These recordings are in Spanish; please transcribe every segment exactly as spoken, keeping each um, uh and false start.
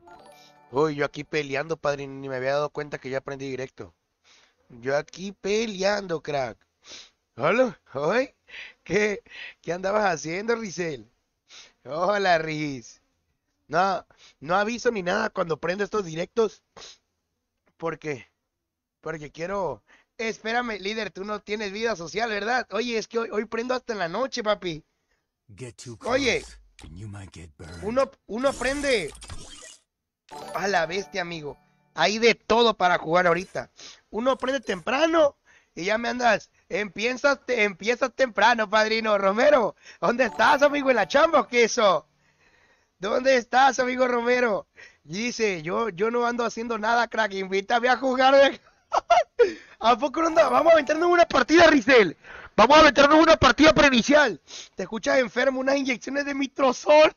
Uy, yo aquí peleando, padrino, ni me había dado cuenta que ya aprendí directo. Yo aquí peleando, crack. Hola, hoy, ¿qué, qué andabas haciendo, Rizel? Hola, Riz. No, no aviso ni nada cuando prendo estos directos, porque, porque quiero. Espérame, líder, tú no tienes vida social, ¿verdad? Oye, es que hoy, hoy prendo hasta en la noche, papi. Oye, uno, uno prende a la bestia, amigo. Hay de todo para jugar ahorita. Uno prende temprano y ya me andas. Empiezas, te, empiezas temprano, padrino. Romero, ¿dónde estás, amigo? ¿En la chamba o qué eso? ¿Dónde estás, amigo Romero? Dice, yo, yo no ando haciendo nada, crack. Invítame a jugar. ¿A poco no anda? Vamos a meternos en una partida, Rizel. Vamos a meternos en una partida preinicial. Te escuchas enfermo, unas inyecciones de mitrozol.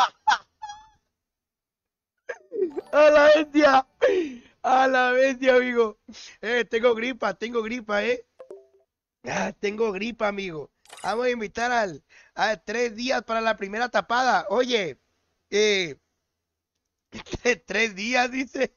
A la bestia. A la bestia, amigo. Eh, tengo gripa, tengo gripa, eh. Ah, tengo gripa, amigo. Vamos a invitar al, a tres días para la primera tapada. Oye, eh, tres días, dice.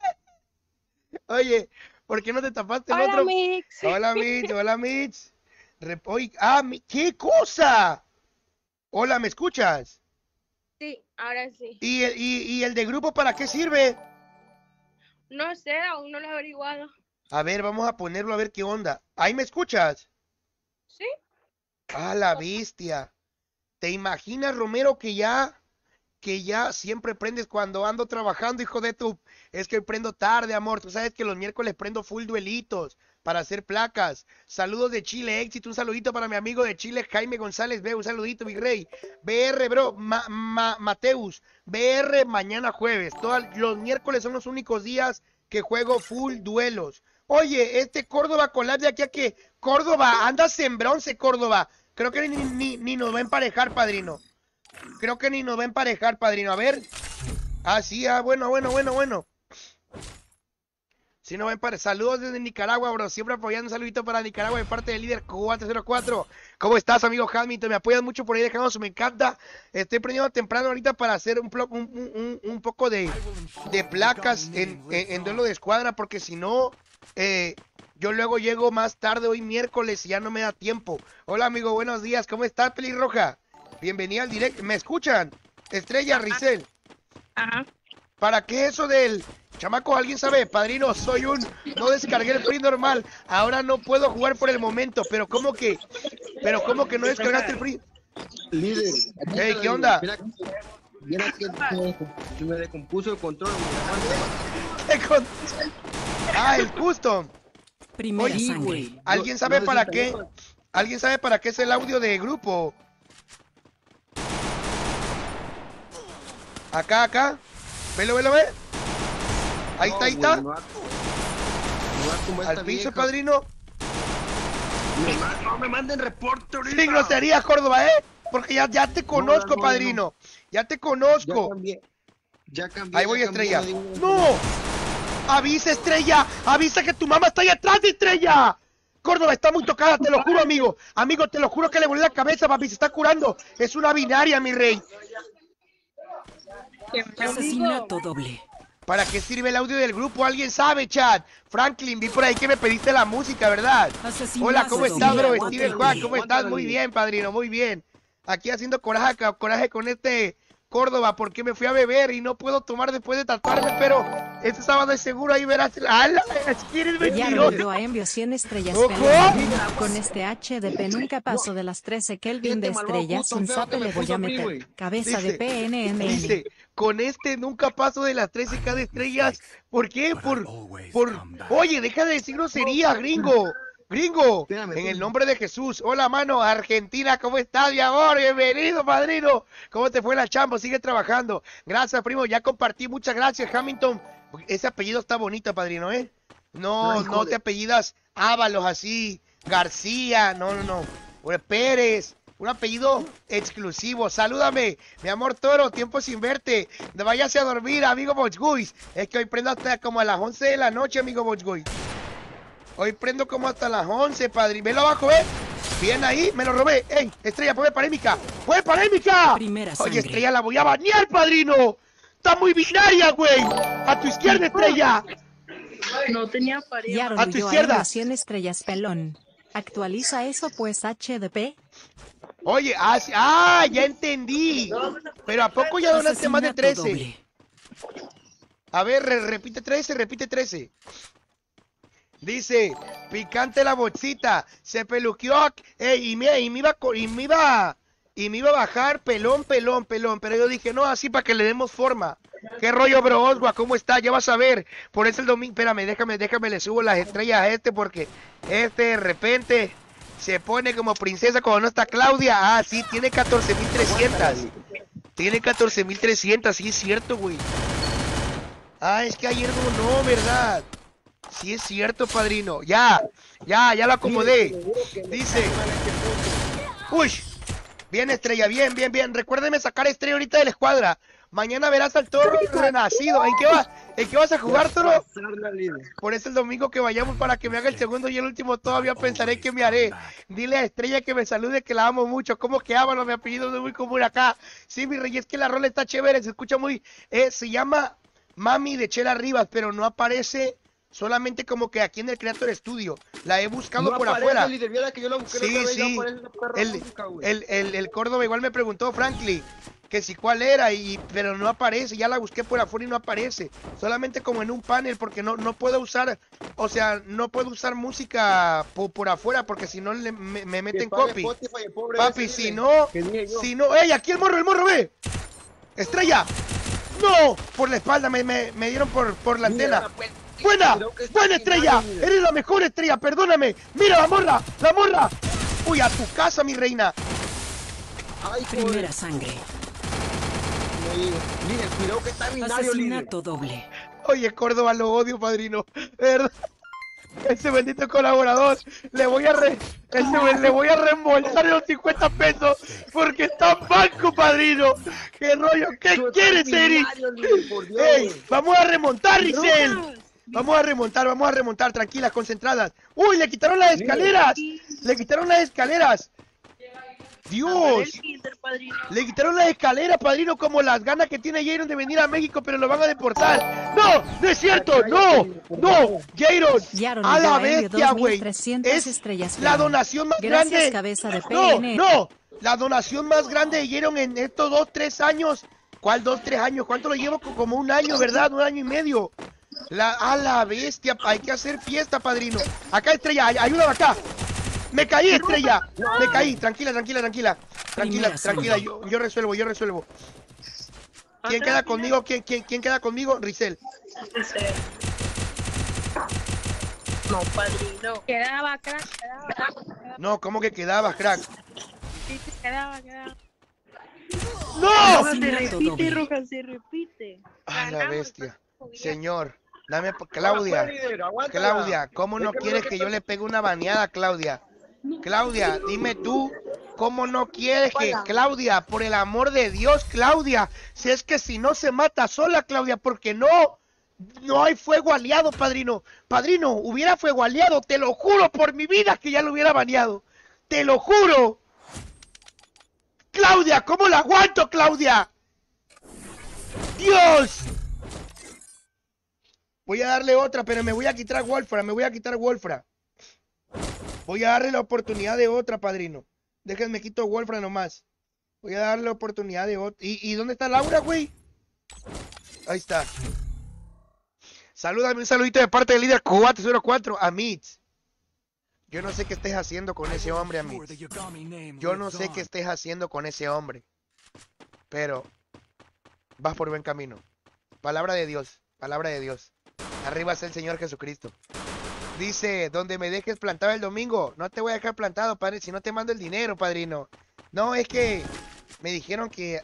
Oye, ¿por qué no te tapaste el Hola, otro? Mix. Hola, Mitch, hola, Mitch. Rep- oy- ah, mi- ¿qué cosa? Hola, ¿me escuchas? Sí, ahora sí. ¿Y, el- y, y el de grupo para qué sirve? No sé, aún no lo he averiguado. A ver, vamos a ponerlo a ver qué onda. ¿Ahí me escuchas? ¿Sí? Ah, la bestia. ¿Te imaginas, Romero, que ya, que ya siempre prendes cuando ando trabajando, hijo de tu... Es que hoy prendo tarde, amor. Tú sabes que los miércoles prendo full duelitos para hacer placas. Saludos de Chile, éxito. Un saludito para mi amigo de Chile, Jaime González B. Un saludito, mi rey. B R, bro. Ma, ma, Mateus. B R mañana jueves. Todos los miércoles son los únicos días que juego full duelos. Oye, este Córdoba collab de aquí a que... Córdoba, andas en bronce, Córdoba. Creo que ni, ni, ni nos va a emparejar, padrino. Creo que ni nos va a emparejar, padrino. A ver. Ah, sí, ah, bueno, bueno, bueno, bueno. Si no va a emparejar. Saludos desde Nicaragua, bro. Siempre apoyando. Un saludito para Nicaragua de parte del líder cuatro cero cuatro. ¿Cómo estás, amigo Hamilton? Me apoyan mucho por ahí dejando su me encanta. Estoy prendiendo temprano ahorita para hacer un, un, un, un poco de, de placas en, en, en duelo de escuadra, porque si no, eh, yo luego llego más tarde hoy miércoles y ya no me da tiempo. Hola, amigo, buenos días. ¿Cómo estás, pelirroja? Bienvenida al directo. ¿Me escuchan? Estrella, Rizel. Ajá. ¿Para qué eso del... Chamaco, ¿alguien sabe? Padrino, soy un... No descargué el free normal. Ahora no puedo jugar por el momento. Pero ¿cómo que? Pero ¿cómo que no descargaste el free? Líder, Hey, ¿qué onda? Mira, mira que se me descompuso el control. Ah, el custom. Primera Oye, sangre. ¿alguien sabe para qué? ¿Alguien sabe para qué es el audio de grupo? Acá, acá. Velo, velo, ve. Ahí está, ahí está. Al piso, padrino. No me manden reporte ahorita. Sin groserías, Córdoba, ¿eh? Porque ya, ya te conozco, No, no, padrino. no. Ya te conozco. Ya cambié. Ya cambié. Ahí voy, ya Estrella. cambié, ¡No! ¡Avisa, Estrella! ¡Avisa que tu mamá está ahí atrás, Estrella! Córdoba está muy tocada, te lo juro, amigo. Amigo, te lo juro que le volé la cabeza, papi. Se está curando. Es una binaria, mi rey. Asesinato doble. ¿Para qué sirve el audio del grupo? ¿Alguien sabe, chat? Franklin, vi por ahí que me pediste la música, ¿verdad? Asesinato Hola, ¿cómo estás, bro? doble. Steven Juan, ¿cómo estás? Muy bien, padrino, muy bien. Aquí haciendo coraje, coraje con este Córdoba, porque me fui a beber y no puedo tomar después de tatuarme, pero este sábado es seguro, ahí verás. ¡Hala! ¿Quieres Ya mentiroso? logró a envió cien estrellas. ¿Ojo? Pelón. Con este H D P nunca paso de las trece Kelvin de Este malvado estrellas. puto Un feo zape que me le voy puso a a mí, meter. güey. Cabeza Dice, de P N M N. Dice, con este nunca paso de las trece K de estrellas. ¿Por qué? Por, por... Oye, deja de decir groserías, gringo. Gringo, Espérame, en el espérame. nombre de Jesús. Hola, mano, Argentina, ¿cómo estás, mi amor? Bienvenido, padrino. ¿Cómo te fue la chamba? Sigue trabajando. Gracias, primo, ya compartí. Muchas gracias, Hamilton. Ese apellido está bonito, padrino, ¿eh? No, Ay, no joder. te apellidas Ábalos así, García, no, no, no. O Pérez, un apellido exclusivo. Salúdame, mi amor Toro, tiempo sin verte. No vayas a dormir, amigo Bochguis. Es que hoy prendo hasta como a las once de la noche, amigo Bochguis. Hoy prendo como hasta las once, padre. Velo abajo, ¿eh? Bien ahí, me lo robé. ¡Ey, Estrella, ponme polémica! ¡Ponme polémica! Primera Oye, sangre. Estrella, la voy a banear, padrino. Está muy binaria, güey. A tu izquierda, estrella. No tenía pareja. Yaron A tu huyó a izquierda. Invasión Estrellas pelón. Actualiza eso pues H D P. Oye, ah, sí, ah, ya entendí. Pero ¿a poco ya donaste más de Asesinato trece? doble. A ver, re- repite trece, repite trece. Dice, picante la bolsita, se peluqueó, ey, y me, y me iba, a co- y me iba, y me iba a bajar pelón, pelón, pelón, pero yo dije, no, así para que le demos forma. ¿Qué rollo, bro, Oswa? ¿Cómo está? Ya vas a ver. Por eso el domingo, espérame, déjame, déjame, le subo las estrellas a este porque este de repente se pone como princesa cuando no está Claudia. Ah, sí, tiene catorce mil trescientos. Tiene catorce mil trescientos, sí es cierto, güey. Ah, es que ayer no, no, ¿verdad? Sí es cierto, padrino. Ya, ya, ya lo acomodé. Dice. Uy, bien, estrella, bien, bien, bien. Recuérdeme sacar estrella ahorita de la escuadra. Mañana verás al toro renacido. ¿En qué vas? ¿En qué vas a jugar, toro? Por eso el domingo que vayamos para que me haga el segundo y el último todavía pensaré que me haré. Dile a Estrella que me salude, que la amo mucho. ¿Cómo que Ábalo? Mi apellido no es muy común acá. Sí, mi rey, es que la rola está chévere, se escucha muy... Eh, se llama Mami de Chela Rivas, pero no aparece solamente como que aquí en el Creator Studio. La he buscado No por aparece, afuera. líder, viera que yo la busqué la Sí, otra vez, no sí. aparece esa perra El, música, güey. el, el, el Córdoba igual me preguntó, Franklin, que si cuál era, y pero no aparece. Ya la busqué por afuera y no aparece. Solamente como en un panel, porque no, no puedo usar, o sea, no puedo usar música po- por afuera, porque si no le- me, me Que meten pague copy. Spotify, el pobre Papi, ese, si dile. no, Que dije yo. si no, ¡ey! Aquí el morro, el morro, ve. Estrella. No, por la espalda, me, me, me dieron por, por la Mira, antena. pues, ¡Buena! creo que está ¡Buena, Estrella! binario, mira. ¡Eres la mejor, Estrella! ¡Perdóname! ¡Mira la morra! ¡La morra! ¡Uy, a tu casa, mi reina! Ay, pobre. Primera sangre. Líder, cuidado que está binario, líder. Asesinato doble. Oye, Córdoba, lo odio, padrino. ¿Verdad? Ese bendito colaborador. Le voy a re... Ese, le voy a reembolsar los cincuenta pesos porque está en banco, padrino. ¿Qué rollo? ¿Qué Tú estás quieres, Eri? binario, líder, por Dios, ¡Ey! güey. ¡Vamos a remontar, Rizel! Brujas. Vamos a remontar, vamos a remontar, tranquilas, concentradas. ¡Uy, le quitaron las escaleras! ¡Le quitaron las escaleras! ¡Dios! El Kinder, padrino. Le quitaron las escaleras, padrino, como las ganas que tiene Jaron de venir a México, pero lo van a deportar. ¡No! ¡No es cierto! ¡No! ¡No! ¡Jaron! Yaron ¡A huyó la a Helio bestia, güey! dos mil trescientas Es estrellas la pelón. donación más Gracias, grande. cabeza de ¡No! P N. ¡No! La donación más grande de Jaron en estos dos, tres años. ¿Cuál dos, tres años? ¿Cuánto lo llevo? Como un año, ¿verdad? Un año y medio. La, a la bestia, hay que hacer fiesta, padrino. Acá, Estrella, ay- ayúdame acá. Me caí, Estrella. Me caí, tranquila, tranquila, tranquila. Tranquila, Primera tranquila, sangre. yo, yo resuelvo, yo resuelvo. ¿Quién queda conmigo? ¿Quién, quién, quién queda conmigo? Rizel. Ese. No, padrino. Quedaba, crack, quedaba, quedaba. No, ¿cómo que quedabas, crack? Sí, sí, quedaba, quedaba. ¡No! Se Asesinato repite, doble. Roja, se repite. ¡Ay, la Ganamos, bestia! pues, Señor, dame, pa- Aguántala, Claudia. líder, aguántala. Claudia, ¿cómo no Es que quieres no que sé yo le pegue una baneada, Claudia? Claudia, dime tú, ¿cómo no quieres que... Claudia, por el amor de Dios, Claudia, si es que si no se mata sola, Claudia, porque no, no hay fuego aliado, padrino. Padrino, hubiera fuego aliado, te lo juro por mi vida que ya lo hubiera baneado. Te lo juro. Claudia, ¿cómo la aguanto, Claudia? Dios. Voy a darle otra, pero me voy a quitar Wolfra, me voy a quitar Wolfra. Voy a darle la oportunidad de otra, padrino. Déjenme quito Wolfra nomás. Voy a darle la oportunidad de otra. ¿Y, ¿Y dónde está Laura, güey? Ahí está. Salúdame, un saludito de parte del líder cuatro cero cuatro, Amitz. Yo no sé qué estés haciendo con ese hombre, Amitz. Yo no sé qué estés haciendo con ese hombre. Pero vas por buen camino. Palabra de Dios, palabra de Dios. Arriba es el Señor Jesucristo. Dice, donde me dejes plantado el domingo. No te voy a dejar plantado, padre, si no te mando el dinero, padrino. No, es que me dijeron que...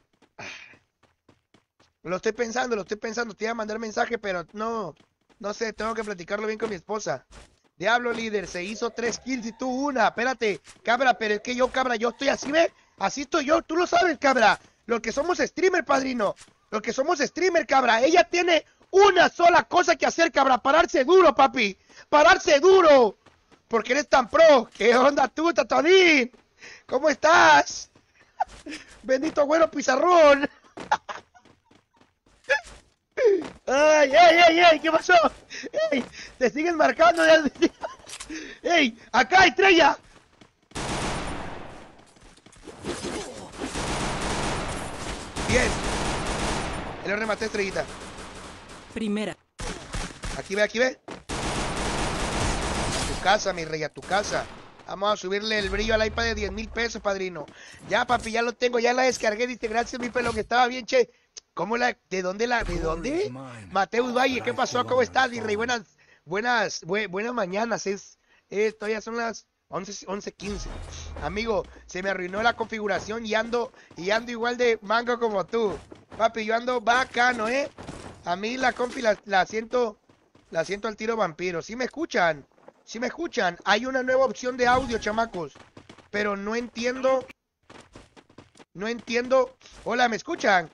Lo estoy pensando, lo estoy pensando. Te iba a mandar mensaje, pero no... No sé, tengo que platicarlo bien con mi esposa. Diablo, líder, se hizo tres kills y tú una. Espérate, cabra, pero es que yo, cabra, yo estoy así, ¿ve? Así estoy yo, tú lo sabes, cabra. Los que somos streamer, padrino. Los que somos streamer, cabra. Ella tiene una sola cosa que hacer, cabra. Pararse duro, papi. Pararse duro. Porque eres tan pro. ¿Qué onda tú, Tatonín? ¿Cómo estás? Bendito güero pizarrón. ¡Ay, ay, ay, ay! ¿Qué pasó? ¡Ey! ¡Te siguen marcando! ¡Ey! ¡Acá, estrella! Bien. Ya lo rematé, estrellita. Primera. Aquí ve, aquí ve. Tu casa, mi rey, a tu casa. Vamos a subirle el brillo al iPad de diez mil pesos, padrino. Ya, papi, ya lo tengo, ya la descargué. Dice, gracias, mi pelo, que estaba bien, che. ¿Cómo la, de dónde la, de dónde? Mateus Valle, ¿qué pasó? ¿Cómo estás, mi rey? Buenas, buenas, bu buenas mañanas. Es, es, todavía son las once quince. Amigo, se me arruinó la configuración y ando, y ando igual de mango como tú. Papi, yo ando bacano, ¿eh? A mí la compi la, la siento, la siento al tiro vampiro. ¿Sí me escuchan? ¿Sí me escuchan? Hay una nueva opción de audio, chamacos. Pero no entiendo. No entiendo. Hola, ¿me escuchan?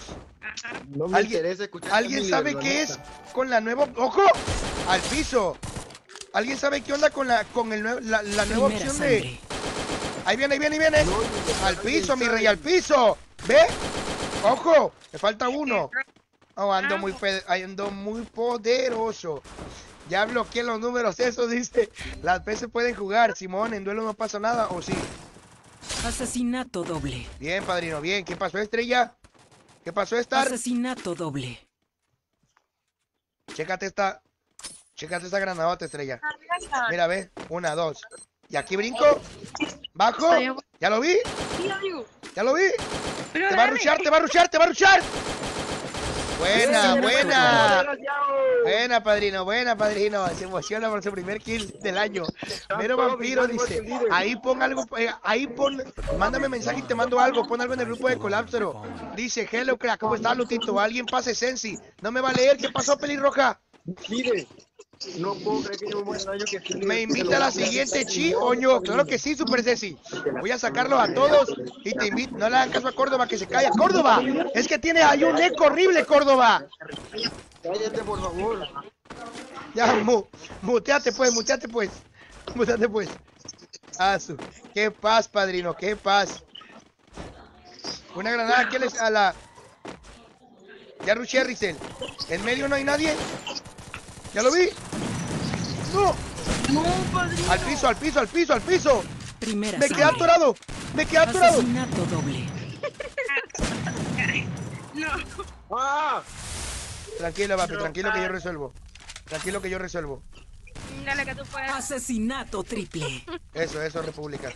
No me ¿Alguien, interesa escuchar. ¿alguien sabe qué es con la nueva... ¡Ojo! Al piso. ¿Alguien sabe qué onda con la con el nuevo, la, la nueva Primera opción de... sangre. Ahí viene, ahí viene, ahí viene. Al piso, mi rey, al piso. ¿Ve? ¡Ojo! Me falta uno. Oh, ando muy, pe- ando muy poderoso. Ya bloqueé los números, eso dice. Las veces pueden jugar, Simón, en duelo no pasa nada, ¿o sí? Asesinato doble. Bien, padrino, bien. ¿Qué pasó, estrella? ¿Qué pasó, Star? Asesinato doble. Chécate esta. Chécate esta granadota, estrella. Mira, ve. Una, dos. Y aquí brinco. Bajo. ¿Ya lo vi? Sí, amigo. ¿Ya lo vi? Pero Te va a dale. rushar, te va a rushar, te va a rushar. Buena, Sí, buena. Desgraciado. Buena, padrino, buena, padrino. Se emociona por su primer kill del año. Mero vampiro dice, ahí pon algo, eh, ahí pon, mándame mensaje y te mando algo, pon algo en el grupo de Colapsero. Dice, hello, crack, ¿cómo estás, Lutito? Alguien pase Sensi. No me va a leer, ¿qué pasó, pelirroja? Mire, no puedo creer que yo me muera el año que sigue. Me invita a la siguiente, chi, oño. Claro que sí, Super Ceci. Voy a sacarlos a todos y te invito. No le hagan caso a Córdoba, que se calla. ¡Córdoba! Es que tiene ahí un eco horrible, Córdoba. Cállate, por favor. Ya, mu, muteate pues, muteate pues. Muteate pues. Ah, su. Qué paz, padrino, qué paz. Una granada aquí les- a la... Ya rushé, Rizel. En medio no hay nadie. ¿Ya lo vi? ¡No! No, padrino. Al piso, al piso, al piso, al piso. Primera Me quedé sangre. atorado. Me quedé atorado. Asesinato doble. No. ¡Ah! Tranquilo, papi, tranquilo que yo resuelvo. Tranquilo que yo resuelvo. Dale que tú puedes. Asesinato triple. Eso, eso, República.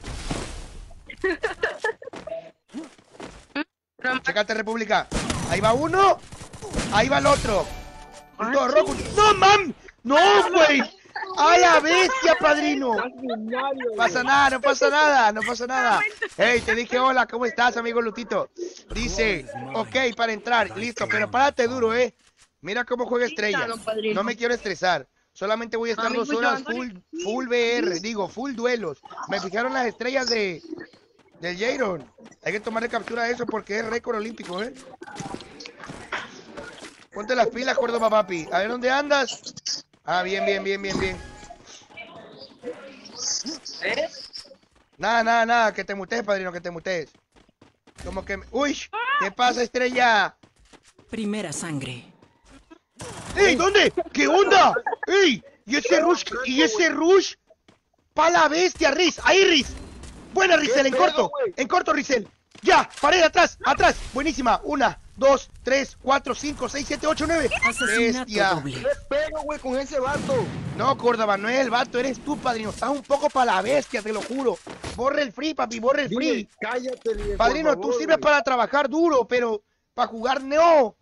Chécate, República. Ahí va uno. Ahí va el otro. Un todo rojo. ¡No, mam! ¡No, güey! ¡A la bestia, padrino! No pasa nada, no pasa nada, no pasa nada. Hey, te dije hola, ¿cómo estás, amigo Lutito? Dice, ok, para entrar, listo, pero párate duro, ¿eh? Mira cómo juega Estrella. No me quiero estresar. Solamente voy a estar dos horas full, full V R, digo, full duelos. Me fijaron las estrellas de del Jaron. Hay que tomarle captura de eso porque es récord olímpico, ¿eh? Ponte las pilas, Córdoba, papi. A ver, ¿dónde andas? Ah, bien, bien, bien, bien, bien. Nada, nada, nada, que te mutees, padrino, que te mutees. Como que... ¡Uy! ¿Qué pasa, Estrella? Primera sangre. ¡Ey! ¿Dónde? ¿Qué onda? ¡Ey! ¿Y ese rush? ¿Y ese rush? ¡Pa la bestia, Riz! ¡Ahí, Riz! ¡Buena, Rizel! ¡En corto! ¡En corto, Rizel! ¡Ya! ¡Pared atrás! ¡Atrás! ¡Buenísima! Una, dos, tres, cuatro, cinco, seis, siete, ocho, nueve. Asesinato ¡Bestia! doble. ¿Qué pego, güey, con ese vato? No, Córdoba, no es el vato, eres tú, padrino. Estás un poco para la bestia, te lo juro. Borre el free, papi, borre el Dile, free. cállate, líder, Padrino, por tú favor, sirves güey. para trabajar duro, pero para jugar no.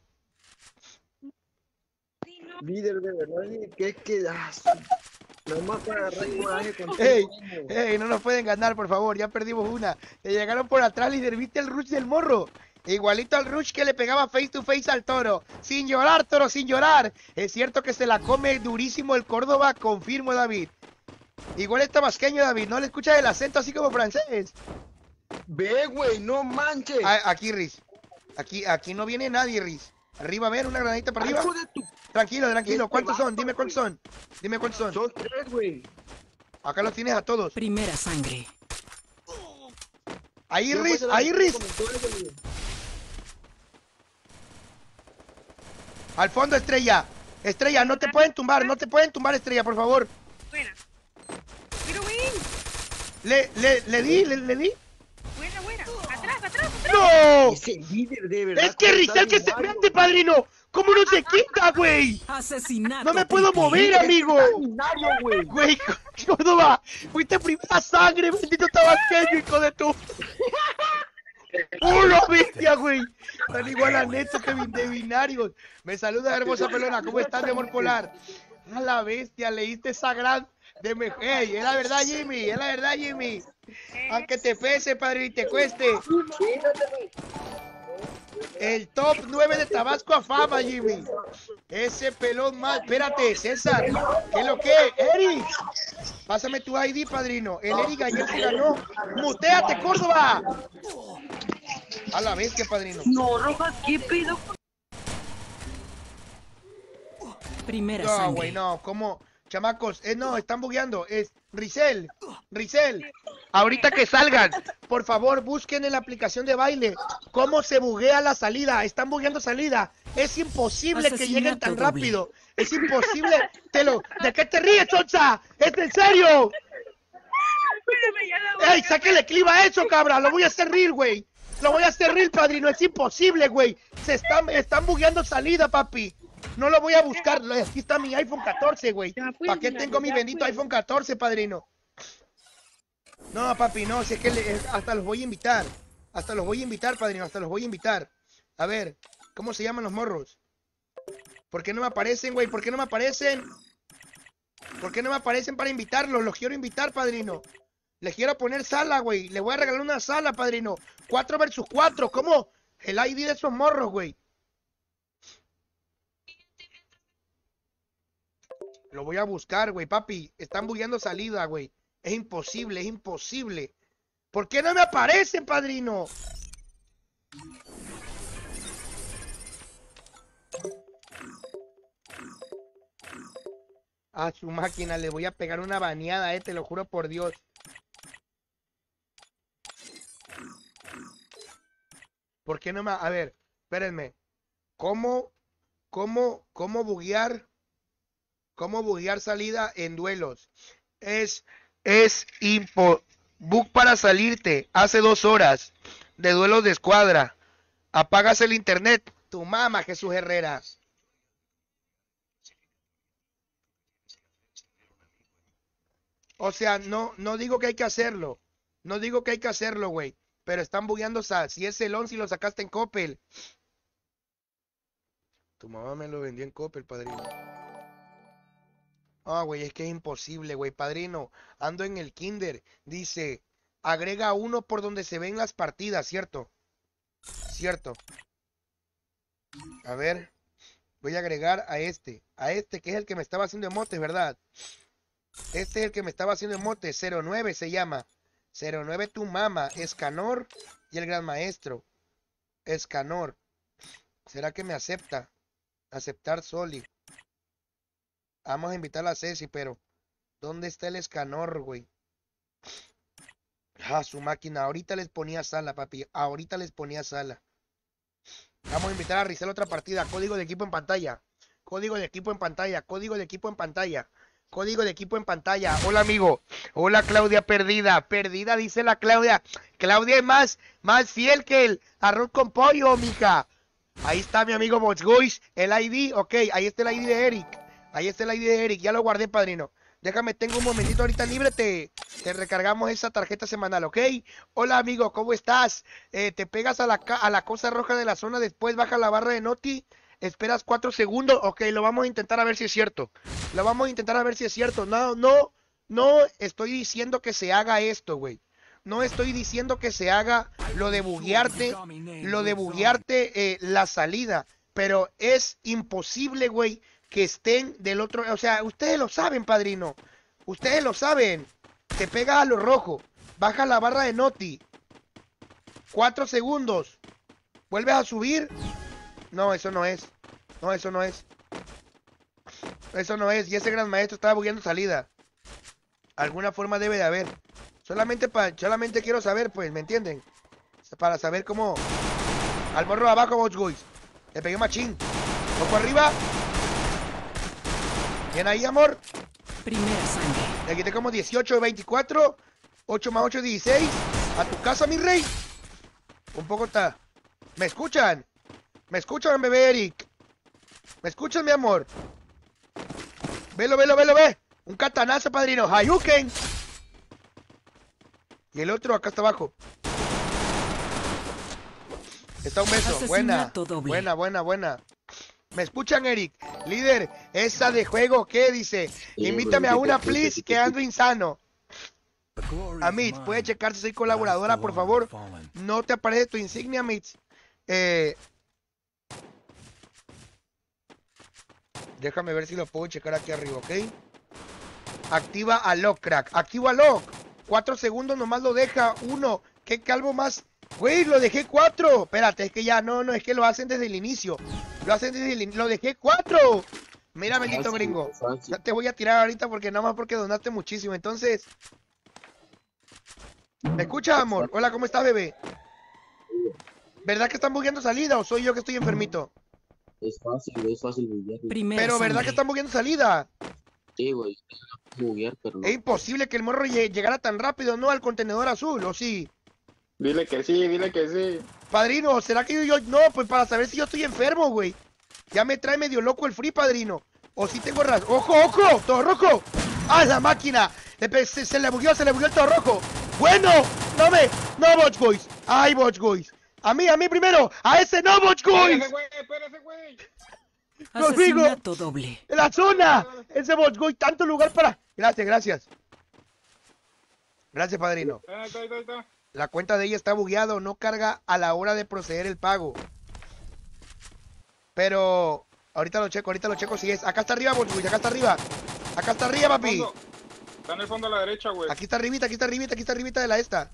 Líder, de verdad, líder, que es que... Ah, su- nada más para agarrar coraje contigo. Ey, ey, no nos pueden ganar, por favor, ya perdimos una. Le llegaron por atrás, líder, ¿viste el rush del morro? Igualito al rush que le pegaba face to face al toro. Sin llorar, toro, sin llorar. Es cierto que se la come durísimo el Córdoba, confirmo, David. Igual está masqueño, David, ¿no le escuchas el acento así como francés? Ve, güey, no manches. Ah, aquí, Riz. Aquí, aquí no viene nadie, Riz. Arriba, a ver, una granadita para arriba. Hijo de tu- Tranquilo, tranquilo. ¿Cuántos son? Dime cuántos son. Dime cuántos son. Son tres, güey. Acá los tienes a todos. Primera sangre. Ahí, Después Riz, se la- ahí, Riz. comentó eso, líder. Al fondo, Estrella. Estrella, no te pueden tumbar, no te pueden tumbar, Estrella, por favor. Buena. Quiero win. Le, le, le di, le, le di. Buena, buena. Atrás, atrás, atrás. ¡No! Ese líder de verdad. Es que Rizel que se prende, padrino. ¿Cómo no se quita, güey? Asesinato. No me puedo triple. mover, amigo. Binario, güey. Güey, Córdoba, fuiste primera sangre, bendito tabasqueño, hijo de tu. ¡Uno, bestia, güey! Están igual a Neto que de binarios. Me saluda, hermosa pelona. ¿Cómo estás, mi amor polar? A la bestia, leíste esa gran de mejor. ¡Ey! Es la verdad, Jimmy. Es la verdad, Jimmy. Aunque te pese, padre, y te cueste. El top nueve de Tabasco a fama, Jimmy. Ese pelón más. Espérate, César. ¿Qué es lo que? ¡Eric! Pásame tu I D, padrino. El Eric ayer se ganó. ¡Muteate, Córdoba! A la bestia, padrino. No, Rojas, ¿qué pedo? Primera No, sangre. güey, no. ¿Cómo? Chamacos, eh, no, están bugueando. Es Rizel. Rizel. Ahorita que salgan, por favor, busquen en la aplicación de baile cómo se buguea la salida. Están bugueando salida. Es imposible que lleguen tan Asesinato doble. rápido. Es imposible. Te lo... ¿De qué te ríes, Choncha? ¡Es en serio! Espérame, ya la voy a ¡Ey, sáquenle clip a eso, cabra! Lo voy a hacer real, güey. Lo voy a hacer real, padrino. Es imposible, güey. Se están, están bugueando salida, papi. No lo voy a buscar. Aquí está mi iPhone catorce, güey. Ya fui, ¿Para qué ya, tengo mi ya bendito fui. iPhone catorce, padrino? No, papi, no. Si es que le- hasta los voy a invitar. Hasta los voy a invitar, padrino. Hasta los voy a invitar. A ver, ¿cómo se llaman los morros? ¿Por qué no me aparecen, güey? ¿Por qué no me aparecen? ¿Por qué no me aparecen para invitarlos? Los quiero invitar, padrino. Les quiero poner sala, güey. Les voy a regalar una sala, padrino. Cuatro versus cuatro. ¿Cómo? El I D de esos morros, güey. Lo voy a buscar, güey, papi. Están bugueando salida, güey. Es imposible, es imposible. ¿Por qué no me aparecen, padrino? A su máquina le voy a pegar una baneada, eh, te lo juro por Dios. ¿Por qué no me...? A ver, espérenme. ¿Cómo, cómo, cómo buguear, cómo buguear salida en duelos? Es, es impo... Bug para salirte hace dos horas de duelos de escuadra. Apagas el internet. Tu mamá, Jesús Herrera. O sea, no, no digo que hay que hacerlo. No digo que hay que hacerlo, güey. Pero están bugueando, o sea, si es el once y lo sacaste en Coppel. Tu mamá me lo vendió en Coppel, padrino. Ah, güey, es que es imposible, güey, padrino. Ando en el kinder. Dice, agrega uno por donde se ven las partidas, ¿cierto? Cierto. A ver, voy a agregar a este. A este que es el que me estaba haciendo emotes, ¿verdad? Este es el que me estaba haciendo emotes. cero nueve se llama. cero nueve tu mama. Escanor y el gran maestro. Escanor. ¿Será que me acepta? Aceptar Soli. Vamos a invitar a Ceci, pero ¿dónde está el Escanor, güey? Ah, su máquina. Ahorita les ponía sala, papi. Ahorita les ponía sala. Vamos a invitar a Rizel a otra partida. Código de equipo en pantalla. Código de equipo en pantalla. Código de equipo en pantalla. Código de equipo en pantalla. Hola, amigo. Hola, Claudia perdida. Perdida, dice la Claudia. Claudia es más, más fiel que el arroz con pollo, mija. Ahí está mi amigo Botsguis. El I D. Ok, ahí está el I D de Eric. Ahí está el I D de Eric. Ya lo guardé, padrino. Déjame, tengo un momentito ahorita libre. Te, te recargamos esa tarjeta semanal, ¿ok? Hola, amigo. ¿Cómo estás? Eh, te pegas a la, a la cosa roja de la zona. Después baja la barra de Noti. Esperas cuatro segundos. Ok, lo vamos a intentar a ver si es cierto. Lo vamos a intentar a ver si es cierto. No, no, no estoy diciendo que se haga esto, güey. No estoy diciendo que se haga lo de buguearte, lo de buguearte eh, la salida. Pero es imposible, güey, que estén del otro... O sea, ustedes lo saben, padrino. Ustedes lo saben. Te pegas a lo rojo. Baja la barra de Noti. Cuatro segundos. Vuelves a subir. No, eso no es. No, eso no es. Eso no es. Y ese gran maestro estaba bugueando salida. Alguna forma debe de haber. Solamente para, solamente quiero saber, pues, ¿me entienden? Para saber cómo. Al morro de abajo, Botsguis. Le pegué machín. Ojo arriba. Bien ahí, amor. Primera sangre. Le quité como dieciocho de veinticuatro. ocho más ocho, dieciséis. A tu casa, mi rey. Un poco está. ¿Me escuchan? ¿Me escuchan, bebé Eric? ¿Me escuchan, mi amor? Velo, velo, velo, ve. Un catanazo, padrino. Hayuken. Y el otro acá está abajo. Está un beso. Buena. Asesinato doble. Buena, buena, buena. ¿Me escuchan, Eric? Líder, esa de juego, ¿qué dice? Invítame a una, please, que ando insano. Amit, ¿puede checar si soy colaboradora, por favor? No te aparece tu insignia, Amit. Eh... Déjame ver si lo puedo checar aquí arriba, ¿ok? Activa a Lock, crack. Activa a Lock. Cuatro segundos nomás lo deja. Uno. ¿Qué calvo más? Güey, lo dejé cuatro. Espérate, es que ya, no, no, es que lo hacen desde el inicio. Lo hacen desde el inicio. Lo dejé cuatro. Mira, bendito gringo. Ya te voy a tirar ahorita porque nada más porque donaste muchísimo. Entonces... ¿Me escuchas, amor? Hola, ¿cómo estás, bebé? ¿Verdad que están bugueando salida o soy yo que estoy enfermito? Es fácil, es fácil buguear. Primera Pero ¿verdad sangre. que están bugueando salida? Sí, güey, buguear, pero no. Es imposible que el morro lle- llegara tan rápido, ¿no? Al contenedor azul, ¿o sí? Dile que sí, dile que sí. Padrino, ¿será que yo, yo- no? Pues para saber si yo estoy enfermo, güey. Ya me trae medio loco el free, padrino. O si tengo razón. ¡Ojo, ojo! ¡Todo rojo! ¡Ah, la máquina! Le pe- Se, se le bugueó, se le bugueó el todo rojo. ¡Bueno! ¡No me! ¡No, Botch Boys! ¡Ay, Botch Boys! ¡A mí, a mí primero! ¡A ese no, Botch Boys! Espérese, güey, espérese, güey. Conmigo. Asesinato doble. ¡En la zona! Ese Botch Boys, tanto lugar para... Gracias, gracias. Gracias, padrino. Ahí está, ahí está, ahí está. La cuenta de ella está bugueada o no carga a la hora de proceder el pago. Pero... Ahorita lo checo, ahorita lo checo si es. Acá está arriba, Botch Boys, acá está arriba. Acá está arriba, papi. Fondo. Está en el fondo a la derecha, güey. Aquí está arribita, aquí está arribita, aquí está arribita de la esta.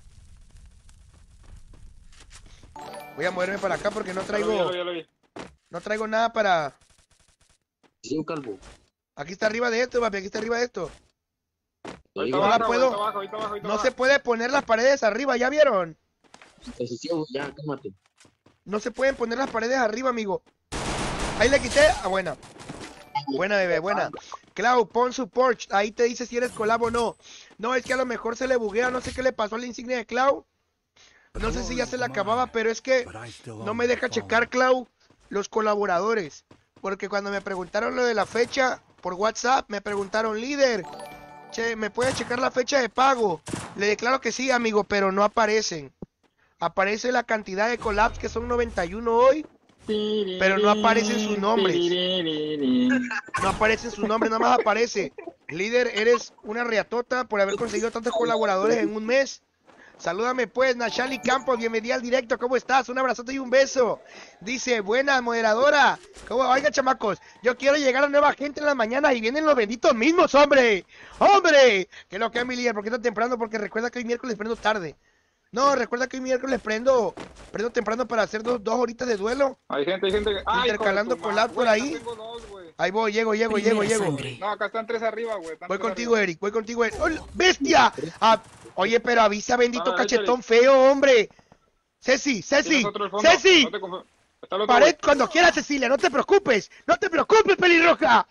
Voy a moverme para acá porque no Ya lo vi, ya traigo... lo vi, ya lo vi. No traigo nada para... Sí, un calvo. Aquí está arriba de esto, papi, aquí está arriba de esto. Te Ahí digo, está la abajo, güey, puedo- está abajo, ahí está abajo, ahí está No abajo. se puede poner las paredes arriba, ¿ya vieron? decisión, ya, cálmate. No se pueden poner las paredes arriba, amigo. Ahí le quité. Ah, buena. Buena, bebé, buena. Clau, pon su Porsche. Ahí te dice si eres collab o no. No, es que a lo mejor se le buguea. No sé qué le pasó a la insignia de Clau. No sé si ya se le acababa, pero es que no me deja checar, Clau, los colaboradores. Porque cuando me preguntaron lo de la fecha por WhatsApp, me preguntaron, líder, che, ¿me puedes checar la fecha de pago? Le declaro que sí, amigo, pero no aparecen. Aparece la cantidad de collabs que son noventa y uno hoy, pero no aparecen sus nombres. No aparecen sus nombres, nada más aparece. Líder, eres una riatota por haber conseguido tantos colaboradores en un mes. Salúdame pues, Nachali Campos, bienvenida al directo, ¿cómo estás? Un abrazote y un beso. Dice, buena moderadora. ¿Cómo? Oiga, chamacos, yo quiero llegar a nueva gente en las mañanas y vienen los benditos mismos, hombre. ¡Hombre! Que lo que es mi líder, ¿por qué tan temprano? Porque recuerda que hoy miércoles prendo tarde. No, recuerda que hoy miércoles prendo, prendo temprano para hacer dos, dos horitas de duelo. Hay gente, hay gente. Ay, Intercalando hijo de tu collab madre, por güey, ahí. acá tengo dos, güey. Ahí voy, llego, llego, llego, Primera llego. sangre. No, acá están tres arriba, güey. están Voy tres contigo, arriba. Eric, voy contigo, Eric. ¡Hola, ¡bestia! Ah, oye, pero avisa, bendito A la derecha, cachetón feo, hombre. Ceci, Ceci, Tienes otro al fondo, Ceci. no te confu- Está el otro, Pared güey. cuando quieras, Cecilia, no te preocupes. No te preocupes, pelirroja.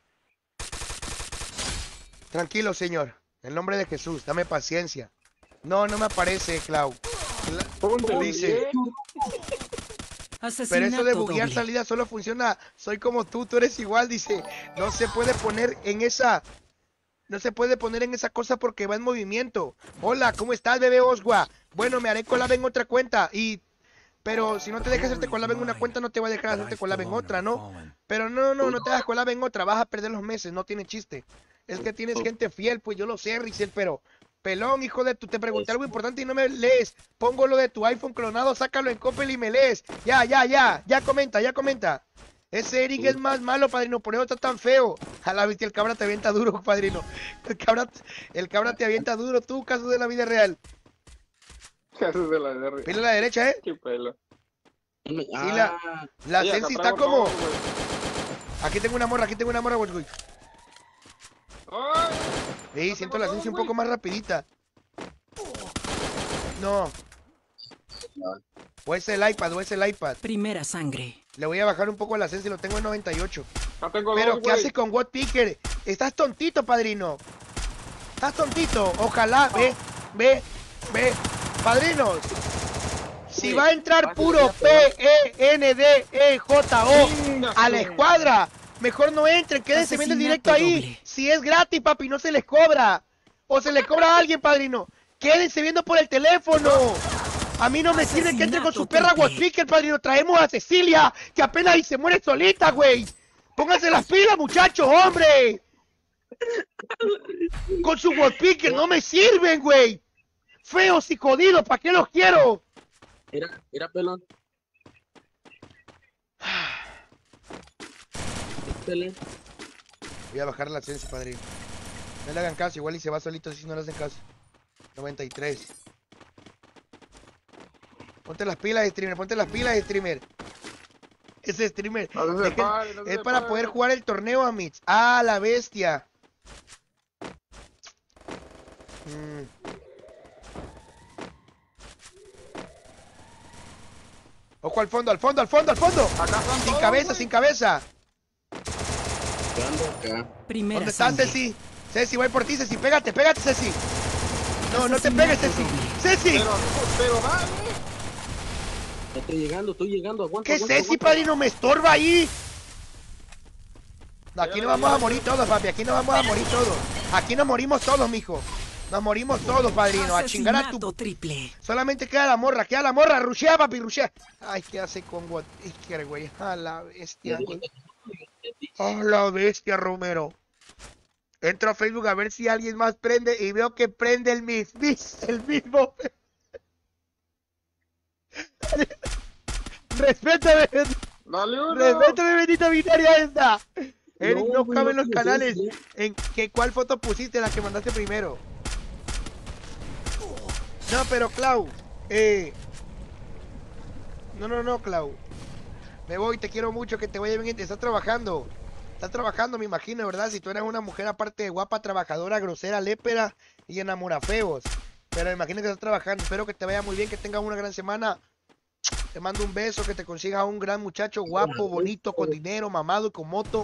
Tranquilo, señor. En el nombre de Jesús, dame paciencia. No, no me aparece, Clau. Ponte Dice, Asesinato pero eso de buguear doble. salida solo funciona. Soy como tú, tú eres igual, dice. No se puede poner en esa... No se puede poner en esa cosa porque va en movimiento. Hola, ¿cómo estás, bebé Osgua? Bueno, me haré collab en otra cuenta y... Pero si no te dejas hacerte collab en una cuenta, no te va a dejar hacerte collab en otra, ¿no? Pero no, no, no te hagas collab en otra, vas a perder los meses, no tiene chiste. Es que tienes gente fiel, pues yo lo sé, Rizel, pero... Pelón, hijo de tu, te pregunté algo importante y no me lees. Pongo lo de tu iPhone clonado, sácalo en Coppel y me lees. Ya, ya, ya, ya comenta, ya comenta. Ese Eric es más malo, padrino, por eso está tan feo. A la viste, el cabra te avienta duro, padrino. El cabra, el cabra te avienta duro, tú, caso de la vida real. Casos de la de arriba. Pila a la derecha, ¿eh? Qué pelo. Sí, la- ah, La Sí, acá Sensi está traigo como... todo, güey. Aquí tengo una morra, aquí tengo una morra, güey. Ay, Ey, no siento tengo la todo, Sensi un güey. poco más rapidita. No. O es el iPad, o es el iPad. Primera sangre. Le voy a bajar un poco la sensi, lo tengo en noventa y ocho. No tengo Pero, dos, ¿qué güey. haces con What Picker? Estás tontito, padrino. Estás tontito. Ojalá, ve, ve, ve. Padrinos, si Sí, va a entrar fácil, puro ya, P E N D E J O Chinga a la su- escuadra, mejor no entren, quédense viendo el directo Asesinato ahí. doble. Si es gratis, papi, no se les cobra. O se les cobra a alguien, padrino. Quédense viendo por el teléfono. A mí no me sirve que entre con su perra Asesinato What Picker, padrino. Traemos a Cecilia, que apenas y se muere solita, güey. Pónganse las pilas, muchachos, hombre. Con su What Picker no me sirven, güey. Feos y jodidos, ¿para qué los quiero? Mira, mira, pelón. Pelón. Voy a bajar la sensi, padrino. No le hagan caso, igual y se va solito si no le hacen caso. noventa y tres. Ponte las pilas, streamer, ponte las pilas, streamer. Ese streamer No se dejen- separe, no se es para separe. poder jugar el torneo, Amix. Ah, la bestia. Mm. Ojo al fondo, al fondo, al fondo, al fondo. Acá están Sin todos, cabeza, güey. sin cabeza. Yo ando acá. Primera ¿Dónde estás, sangre. Ceci? Ceci, voy por ti, Ceci. Pégate, pégate, Ceci. No, no te Asesinato pegues, Ceci. doble. Ceci. Pero, pero dale. Estoy llegando, estoy llegando. Aguanta, ¿Qué aguanta, Ceci, aguanta. padrino? Me estorba ahí. No, aquí nos vamos a morir todos, papi. Aquí nos vamos a morir todos. Aquí nos morimos todos, mijo. Nos morimos todos, padrino. A chingar a tu... Asesinato triple. Solamente queda la morra, queda la morra. Rushea, papi, rushea. Ay, ¿qué hace con What Picker, güey? A la bestia, güey. A la bestia, Romero. Entro a Facebook a ver si alguien más prende y veo que prende el mismo. El mismo. Respétame, Dale uno. respétame, bendita binaria esta. Eric, no güey, cabe en no los tienes canales. sensi, ¿En qué, cuál foto pusiste? La que mandaste primero. No, pero Clau, eh... No, no, no, Clau. Me voy, te quiero mucho, que te vaya bien. Estás trabajando. Estás trabajando, me imagino, ¿verdad? Si tú eres una mujer aparte de guapa, trabajadora, grosera, lépera y enamorafeos. Pero me imagino que estás trabajando. Espero que te vaya muy bien, que tengas una gran semana. Te mando un beso, que te consigas un gran muchacho guapo, bonito, con dinero, mamado y con moto.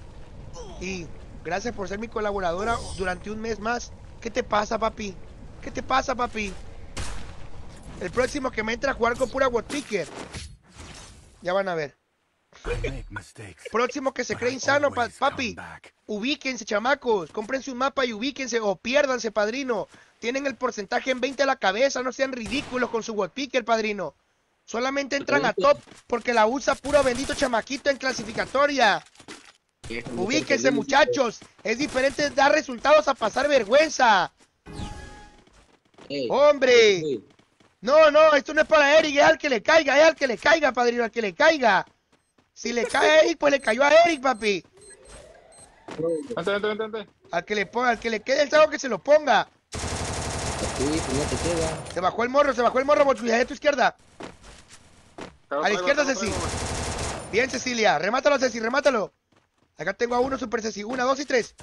Y gracias por ser mi colaboradora durante un mes más. ¿Qué te pasa, papi? ¿Qué te pasa, papi? El próximo que me entra a jugar con pura What Picker. Ya van a ver. Próximo que se cree insano, pa- papi. Ubíquense, chamacos. Cómprense un mapa y ubíquense o piérdanse, padrino. Tienen el porcentaje en veinte a la cabeza. No sean ridículos con su What Picker, padrino. Solamente entran a top porque la usa puro bendito chamaquito en clasificatoria. Ubíquense, muchachos. Es diferente dar resultados a pasar vergüenza. Ey, ¡Hombre! ey, No, no, esto no es para Eric, es al que le caiga, es al que le caiga, padrino, al que le caiga. Si le cae a Eric, pues le cayó a Eric, papi. Vente, vente, vente, vente. Al que le ponga, al que le quede el saco que se lo ponga. Sí, pues no te queda. Se bajó el morro, se bajó el morro, Bochuya, a tu izquierda. Te lo A la traigo, izquierda, te lo Ceci. traigo, güey. Bien, Cecilia, remátalo, Ceci, remátalo. Acá tengo a uno, super Ceci, una, dos y tres.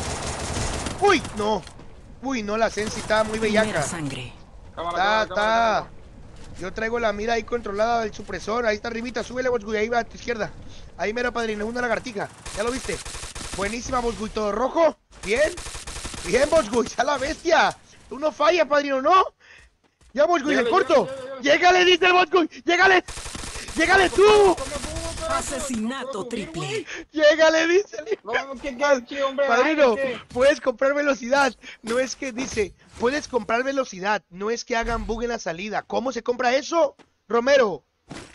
Uy, no. Uy, no, la Sensi está muy Primera bellaca. sangre. Cámara, Está, cámara, está. cámara, Yo traigo la mira ahí controlada del supresor. Ahí está arribita, súbele, Bochuya, ahí va a tu izquierda. Ahí mero, padrino, una lagartija. Ya lo viste. Buenísima, Bosguy, todo rojo. Bien. Bien, Bosguy, a la bestia. Tú no fallas, padrino, ¿no? Ya, Bosguy, le Llégale, corto. llégale, llégale. Llégale, dice el Bosguy. Llégale. Llégale tú. Asesinato triple. Llégale, dice. No, ¿qué, qué, qué, hombre? Padrino, ¿Qué? puedes comprar velocidad. No es que dice, puedes comprar velocidad. No es que hagan bug en la salida. ¿Cómo se compra eso, Romero?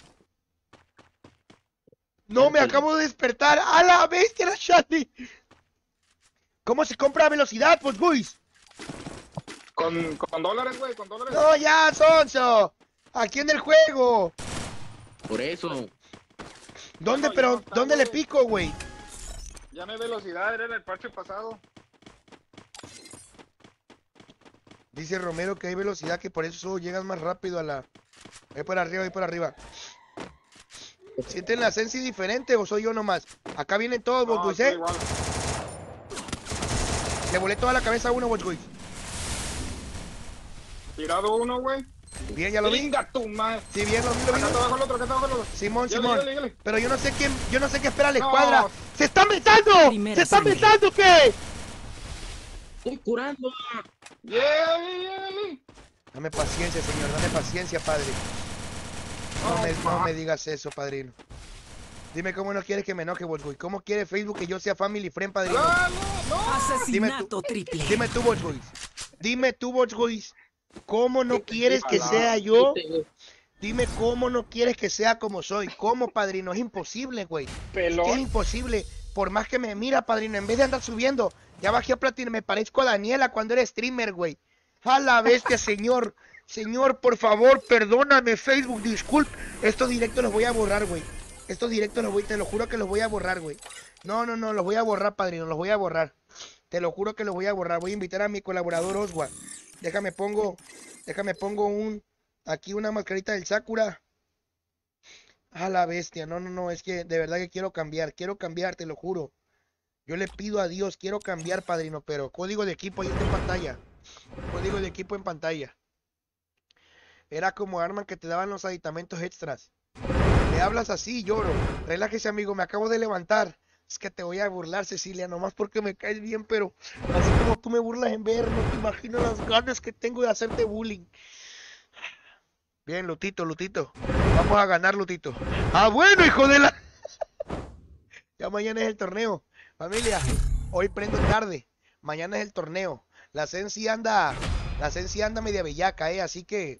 No, me acabo de despertar. ¡A la bestia, la Shani! ¿Cómo se compra velocidad, pues, guys? Con, con dólares, güey, con dólares. No, ya, Sonso. Aquí en el juego. Por eso. ¿Dónde, Bueno, pero, ya no está, dónde le güey. pico, güey? Ya no hay velocidad, era en el parche pasado. Dice Romero que hay velocidad, que por eso llegas más rápido a la... Ahí por arriba, ahí por arriba. ¿Sienten la sensi diferente o soy yo nomás? Acá vienen todos, No, Bosguis, está ¿eh? igual. Le volé toda la cabeza a uno, Bosguis. Tirado uno, güey. Bien, ya lo vi. Venga tu madre. Sí, bien, lo vi, lo vi. Acá está abajo el otro, acá está abajo el otro. Simón, Dale, Simón. dale, dale. Pero yo no sé quién, yo no sé qué espera la No. escuadra. ¡Se están besando! Primera ¡Se están sangre. besando qué! Estoy curando. Yeah, yeah, yeah, yeah. Dame paciencia, señor, dame paciencia, padre. No me, no me digas eso, padrino. Dime cómo no quieres que me enoje, Botsboy. ¿Cómo quiere Facebook que yo sea family friend, padrino? No, no, no. Asesinato triple. Dime tú, Botsboy. Dime tú, Botsboy. ¿Cómo no quieres que sea yo? Dime cómo no quieres que sea como soy. ¿Cómo, padrino? Es imposible, güey. Es que es Pelón. imposible. Por más que me mira, padrino, en vez de andar subiendo, ya bajé a platino, me parezco a Daniela cuando era streamer, güey. A la bestia, señor. Señor, por favor, perdóname, Facebook, disculpe. Estos directos los voy a borrar, güey. Estos directos los voy, te lo juro que los voy a borrar, güey. No, no, no, los voy a borrar, padrino, los voy a borrar. Te lo juro que los voy a borrar. Voy a invitar a mi colaborador Oswald. Déjame pongo, déjame pongo un, aquí una mascarita del Sakura. A la bestia, no, no, no, es que de verdad que quiero cambiar, quiero cambiar, te lo juro. Yo le pido a Dios, quiero cambiar, padrino, pero código de equipo ahí está en pantalla. Código de equipo en pantalla. Era como arma que te daban los aditamentos extras. Me hablas así, lloro. Relájese, amigo, me acabo de levantar. Es que te voy a burlar, Cecilia, nomás porque me caes bien, pero así como tú me burlas en ver, no te imaginas las ganas que tengo de hacerte bullying. Bien, Lutito, Lutito. Vamos a ganar, Lutito. Ah, bueno, hijo de la... Ya mañana es el torneo. Familia, hoy prendo tarde. Mañana es el torneo. La Sensi anda... La Sensi anda media bellaca, eh, así que...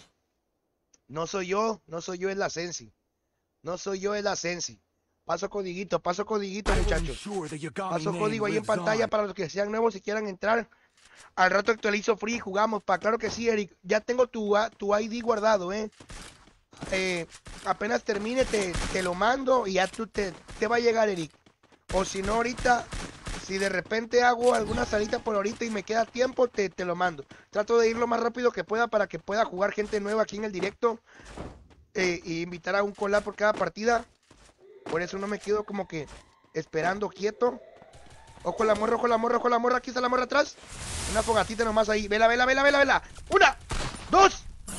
No soy yo, no soy yo, es la Sensi. No soy yo, es la Sensi. Paso codiguito, paso codiguito, muchachos. Paso código ahí en pantalla para los que sean nuevos y quieran entrar. Al rato actualizo free y jugamos. Pa, claro que sí, Eric. Ya tengo tu, tu I D guardado, eh. eh apenas termine te, te lo mando y ya tú te, te va a llegar, Eric. O si no, ahorita, si de repente hago alguna salita por ahorita y me queda tiempo, te, te lo mando. Trato de ir lo más rápido que pueda para que pueda jugar gente nueva aquí en el directo. Eh, y invitar a un collab por cada partida. Por eso no me quedo como que esperando quieto. Ojo la morra, ojo la morra, ojo la morra. Aquí está la morra atrás. Una fogatita nomás ahí. Vela, vela, vela, vela, vela. Una, dos.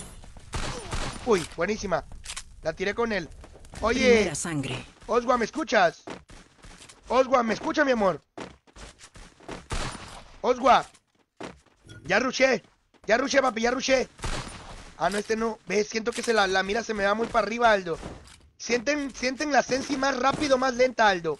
Uy, buenísima. La tiré con él. Oye, Primera sangre. Oswa, ¿me escuchas? Oswa, ¿me escucha, mi amor? Oswa. Ya rushé. Ya rushé, papi, ya rushé. Ah, no, este no. Ves, siento que se la, la mira se me va muy para arriba, Aldo. Sienten, sienten la Sensi más rápido, más lenta, Aldo.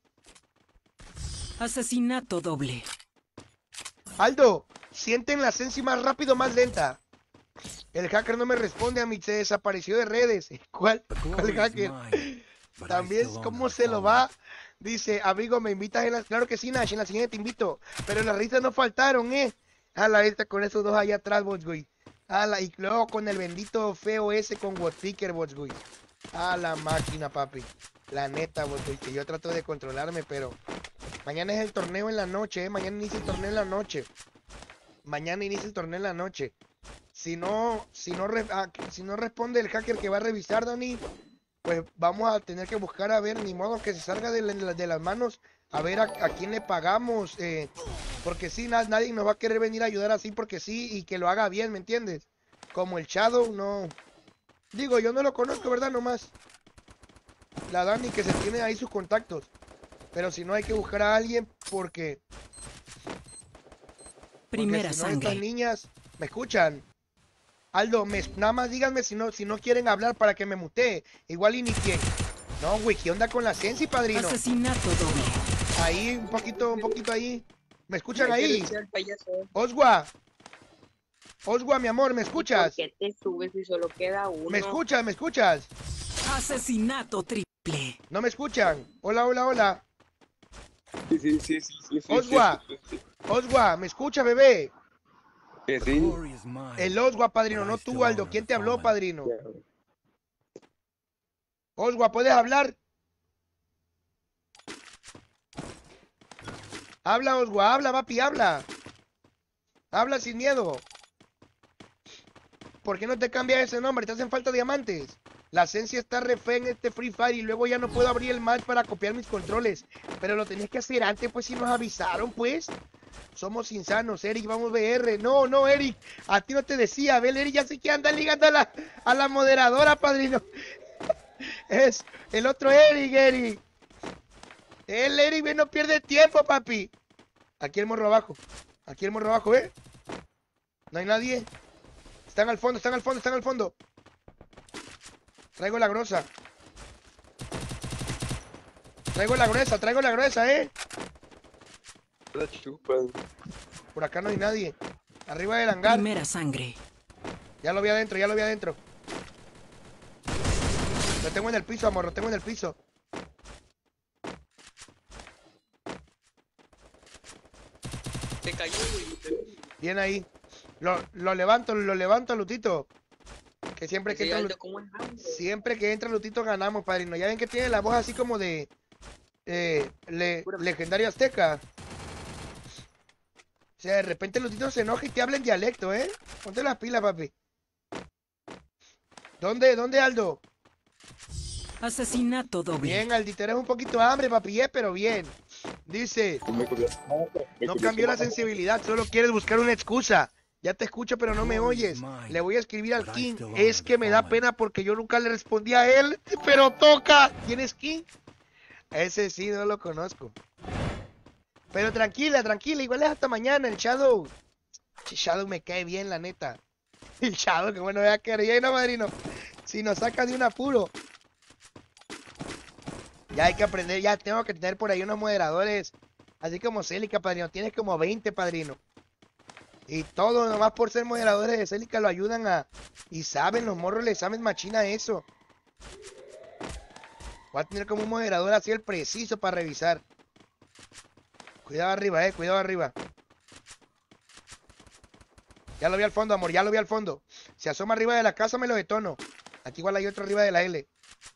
Asesinato doble. Aldo, sienten la Sensi más rápido, más lenta. El hacker no me responde a mí, se desapareció de redes. ¿Cuál? ¿Cuál hacker? También, ¿cómo se lo va? Dice, amigo, ¿me invitas en las...? Claro que sí, Nash, en la siguiente te invito. Pero las risas no faltaron, ¿eh? A la esta con esos dos allá atrás, bots, güey. A la, y luego con el bendito feo ese con Wotpicker, bots, güey. A la máquina, papi. La neta, bots, güey, que yo trato de controlarme, pero... Mañana es el torneo en la noche, ¿eh? Mañana inicia el torneo en la noche. Mañana inicia el torneo en la noche. Si no, si no, re, ah, si no responde el hacker que va a revisar, Dani, pues vamos a tener que buscar a ver, ni modo que se salga de, la, de las manos, a ver a, a quién le pagamos, eh, porque sí, na, nadie nos va a querer venir a ayudar así porque sí, y que lo haga bien, ¿me entiendes? Como el Shadow, no, digo, yo no lo conozco, ¿verdad? Nomás la Dani que se tiene ahí sus contactos, pero si no hay que buscar a alguien porque... Primera porque si no, sangre. estas niñas, ¿me escuchan? Aldo, me, nada más díganme si no, si no quieren hablar para que me mutee. Igual y ni quién. No, güey, ¿qué onda con la Sensi, padrino? Asesinato doble. Ahí, un poquito, un poquito ahí. ¿Me escuchan Hay que ahí? decir al payaso, Oswa. Oswa, mi amor, ¿me escuchas? ¿por qué te subes si solo queda uno? ¿Me escuchas? ¿Me escuchas? Asesinato triple. ¿No me escuchan? Hola, hola, hola. Sí, sí, sí, sí, sí, sí, Oswa. sí, sí, sí. Oswa, ¿me escucha, bebé? Que sí. El Oswa, padrino, no tú, Aldo. ¿Quién te habló, padrino? Oswa, ¿puedes hablar? Habla, Oswa, habla, papi, habla. Habla sin miedo. ¿Por qué no te cambias ese nombre? ¿Te hacen falta diamantes? La Sensi está re fea en este Free Fire y luego ya no puedo abrir el match para copiar mis controles. Pero lo tenías que hacer antes, pues, si nos avisaron, pues. Somos insanos, Eric, vamos B R. No, no, Eric, a ti no te decía. Ve, Eric ya sé que anda ligando a la, a la moderadora, padrino. Es el otro Eric, Eric. El Eric, ve, no pierde tiempo, papi. Aquí el morro abajo. Aquí el morro abajo, ¿eh? No hay nadie. Están al fondo, están al fondo, están al fondo. Traigo la grosa. Traigo la gruesa, traigo la gruesa, ¿eh? La chupan. Por acá no hay nadie. Arriba del hangar. Primera sangre. Ya lo vi adentro, ya lo vi adentro. Lo tengo en el piso, amor, lo tengo en el piso. Te cayó, güey. Bien ahí. Lo, lo levanto, lo levanto, Lutito. Que siempre que Sí, entra, Aldo, Lu- ¿cómo es Aldo? siempre que entra Lutito ganamos, padrino. Ya ven que tiene la voz así como de eh, le- legendario azteca. O sea, de repente Lutito se enoja y te habla en dialecto, ¿eh? Ponte las pilas, papi. ¿Dónde? ¿Dónde, Aldo? Asesinato doble. Bien, Aldito, eres un poquito hambre, papi, ¿eh? Pero bien. Dice, Me cubrió. Me no cubrió cambió su la mano. sensibilidad, solo quieres buscar una excusa. Ya te escucho, pero no me oyes. Le voy a escribir al King. Es que me da pena porque yo nunca le respondí a él, pero toca. ¿Quién es King? Ese sí, no lo conozco. Pero tranquila, tranquila, igual es hasta mañana el Shadow. Che, Shadow me cae bien, la neta. El Shadow, que bueno, vea que bien, no, madrino. Si nos saca de un apuro. Ya hay que aprender, ya tengo que tener por ahí unos moderadores. Así como Celica, padrino. Tienes como veinte, padrino. Y todo, nomás por ser moderadores de Celica lo ayudan a... Y saben, los morros le saben machina a eso. Voy a tener como un moderador así el preciso para revisar. Cuidado arriba, eh, cuidado arriba. Ya lo vi al fondo, amor, ya lo vi al fondo. Se asoma arriba de la casa, me lo detono. Aquí igual hay otro arriba de la L.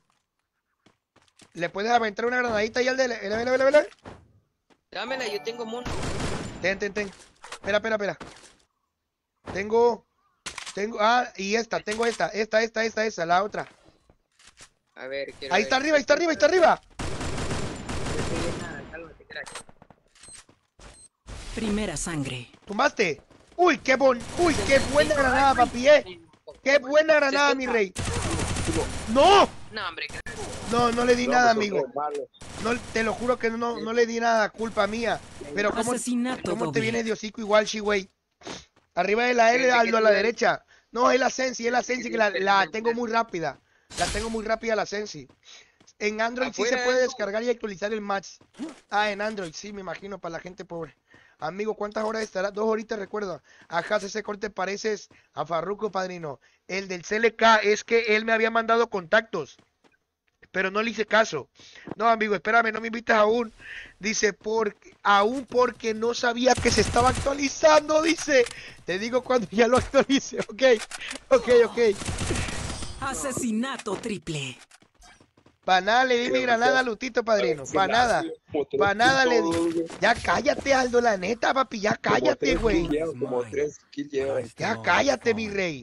¿Le puedes aventar una granadita ahí al de la... Vela, vela, vela, vela. Dámela, yo tengo mono. Ten, ten, ten. Espera, espera, espera. Tengo... Tengo... Ah, y esta, tengo esta. Esta, esta, esta, esta, la otra. A ver, quiero Ahí ver. está arriba, ahí está arriba, ahí está arriba. No te digo nada, cálmate, crack. Primera sangre. ¿Tumbaste? Uy, qué bon... Uy, qué buena granada, papi, eh. Qué buena granada, mi rey. ¡No! No, hombre, crack. No, no le di No, nada, pues, amigo. son malos. No, te lo juro que no, no le di nada, culpa mía. Pero ¿cómo, Asesinato cómo te doble. viene de hocico igual, Shiwei? Arriba de la L, Pensé que Aldo, a te la iba a- derecha. No, es la Sensi, es la Sensi que la, la tengo muy rápida. La tengo muy rápida la Sensi. En Android sí se Afuera, puede eso. descargar y actualizar el match. Ah, en Android, sí, me imagino, para la gente pobre. Amigo, ¿cuántas horas estará? Dos horitas, recuerdo. Ajá, ese corte pareces a Farruko, padrino. El del C L K es que él me había mandado contactos, pero no le hice caso. No, amigo, espérame, no me invitas aún. Dice, por, aún porque no sabía que se estaba actualizando, dice. Te digo cuando ya lo actualice, ok, ok, ok. Asesinato triple. Pa' nada le di mi granada a Lutito, padrino. Pa' nada. Como tres Pa' nada le di. kills, güey. Ya cállate, Aldo, la neta, papi. Ya Como cállate, tres güey. kills lleva, Como tres kills lleva. Ya cállate, mi rey.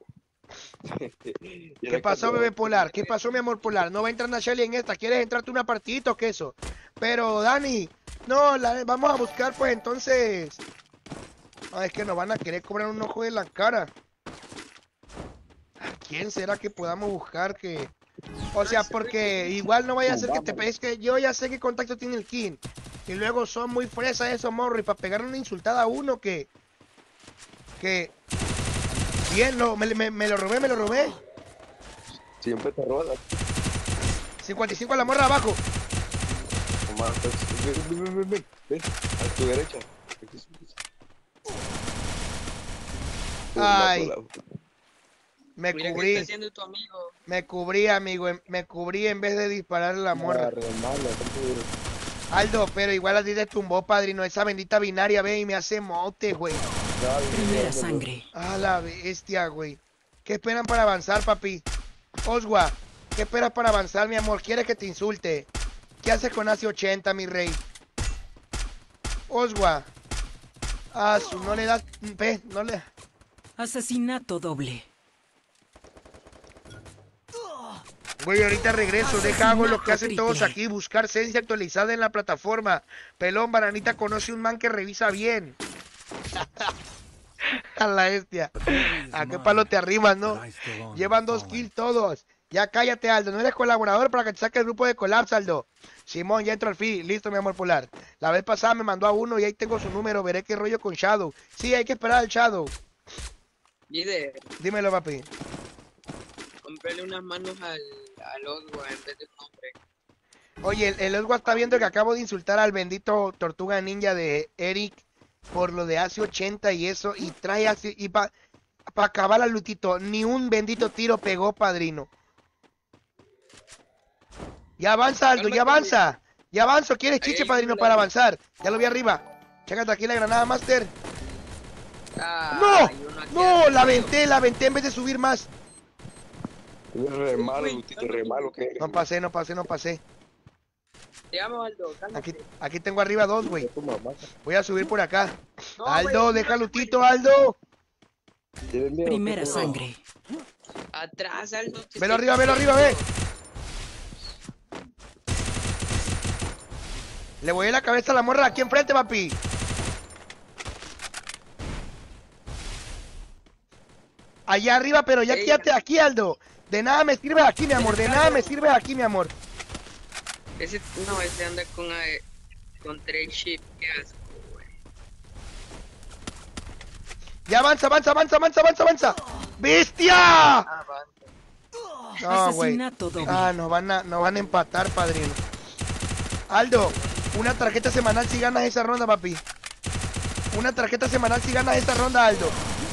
Y ¿Qué era pasó, cuando- bebé polar? ¿Qué pasó, mi amor polar? No va a entrar Nacheli en esta. ¿Quieres entrarte una partidita o qué eso? Pero, Dani, no, la- vamos a buscar, pues, entonces... Ah, es que nos van a querer cobrar un ojo de la cara. ¿A quién será que podamos buscar que...? O sea, porque igual no vaya a ser que te... pe- Es que yo ya sé qué contacto tiene el King. Y luego son muy fresas esos morros. Y para pegarle una insultada a uno que... Que... Bien, lo, me, me- me lo robé, me lo robé. Siempre te rodas. cincuenta y cinco a la morra abajo. Omar, pues, ven, ven, ven, ven, ven, ven, a tu derecha. Aquí sí, aquí sí. Ay. Por la- Me Mira qué está cubrí, haciendo tu amigo. me cubrí, amigo. em- Me cubrí en vez de dispararle a la morra. Ah, re mala, tanto duro. Aldo, pero igual a ti te tumbó, padrino. Esa bendita binaria, ve, y me hace mote, güey. Ya, Primera ya, ya, sangre. A la bestia, güey. ¿Qué esperan para avanzar, papi? Oswa, ¿qué esperas para avanzar, mi amor? ¿Quieres que te insulte? ¿Qué haces con A C ochenta, mi rey? Oswa. Ah, su, no le das... Ve, no le... Asesinato doble. Güey, ahorita regreso, deja hago lo que hacen Asesinato todos triple. aquí, buscar Sensi actualizada en la plataforma. Pelón, Bananita conoce un man que revisa bien. A la bestia. ¿A qué palo te arrimas, no? Llevan dos kills todos. Ya cállate, Aldo. No eres colaborador para que te saque el grupo de Colapse, Aldo. Simón, ya entro al feed. Listo, mi amor polar. La vez pasada me mandó a uno y ahí tengo su número. Veré qué rollo con Shadow. Sí, hay que esperar al Shadow. Líder, Dímelo, papi. comprarle unas manos al, al Oswa en vez de un hombre. Oye, el, el Oswa está viendo que acabo de insultar al bendito Tortuga Ninja de Eric por lo de hace ochenta y eso. Y trae así. Y para pa acabar al Lutito, ni un bendito tiro pegó, padrino. Ya avanza, Aldo, ya avanza. Ya avanzo. ¿Quieres chiche, padrino, para avanzar? Ya lo vi arriba. Chécate aquí la granada, Master. Ah, ¡No! hay uno aquí ¡No! arriba. La aventé, la aventé en vez de subir más. Es re malo, Lutito, re malo que eres. No pasé, no pasé, no pasé. Te amo, Aldo, cálmate. Aquí, aquí tengo arriba dos, güey. Tu mamá. Voy a subir por acá. No, Aldo, güey, deja Lutito, Aldo. ¿Tienes miedo? Primera ¿Qué? sangre. Atrás, Aldo. te Velo estoy arriba, velo arriba, ve. diciendo. Le voy a la cabeza a la morra aquí enfrente, papi. Allá arriba, pero ya Ella. quédate aquí, Aldo. De nada me sirve aquí, mi amor. De nada me sirve aquí, mi amor. Ese, no, ese anda con, eh, con tres chip. Qué asco, güey. Ya avanza, avanza, avanza, avanza, avanza, avanza. ¡Bestia! Ah, va. No, güey. Asesinato doble. Ah, nos van a, nos van a empatar, padrino. Aldo, una tarjeta semanal si ganas esa ronda, papi. Una tarjeta semanal si ganas esa ronda, Aldo.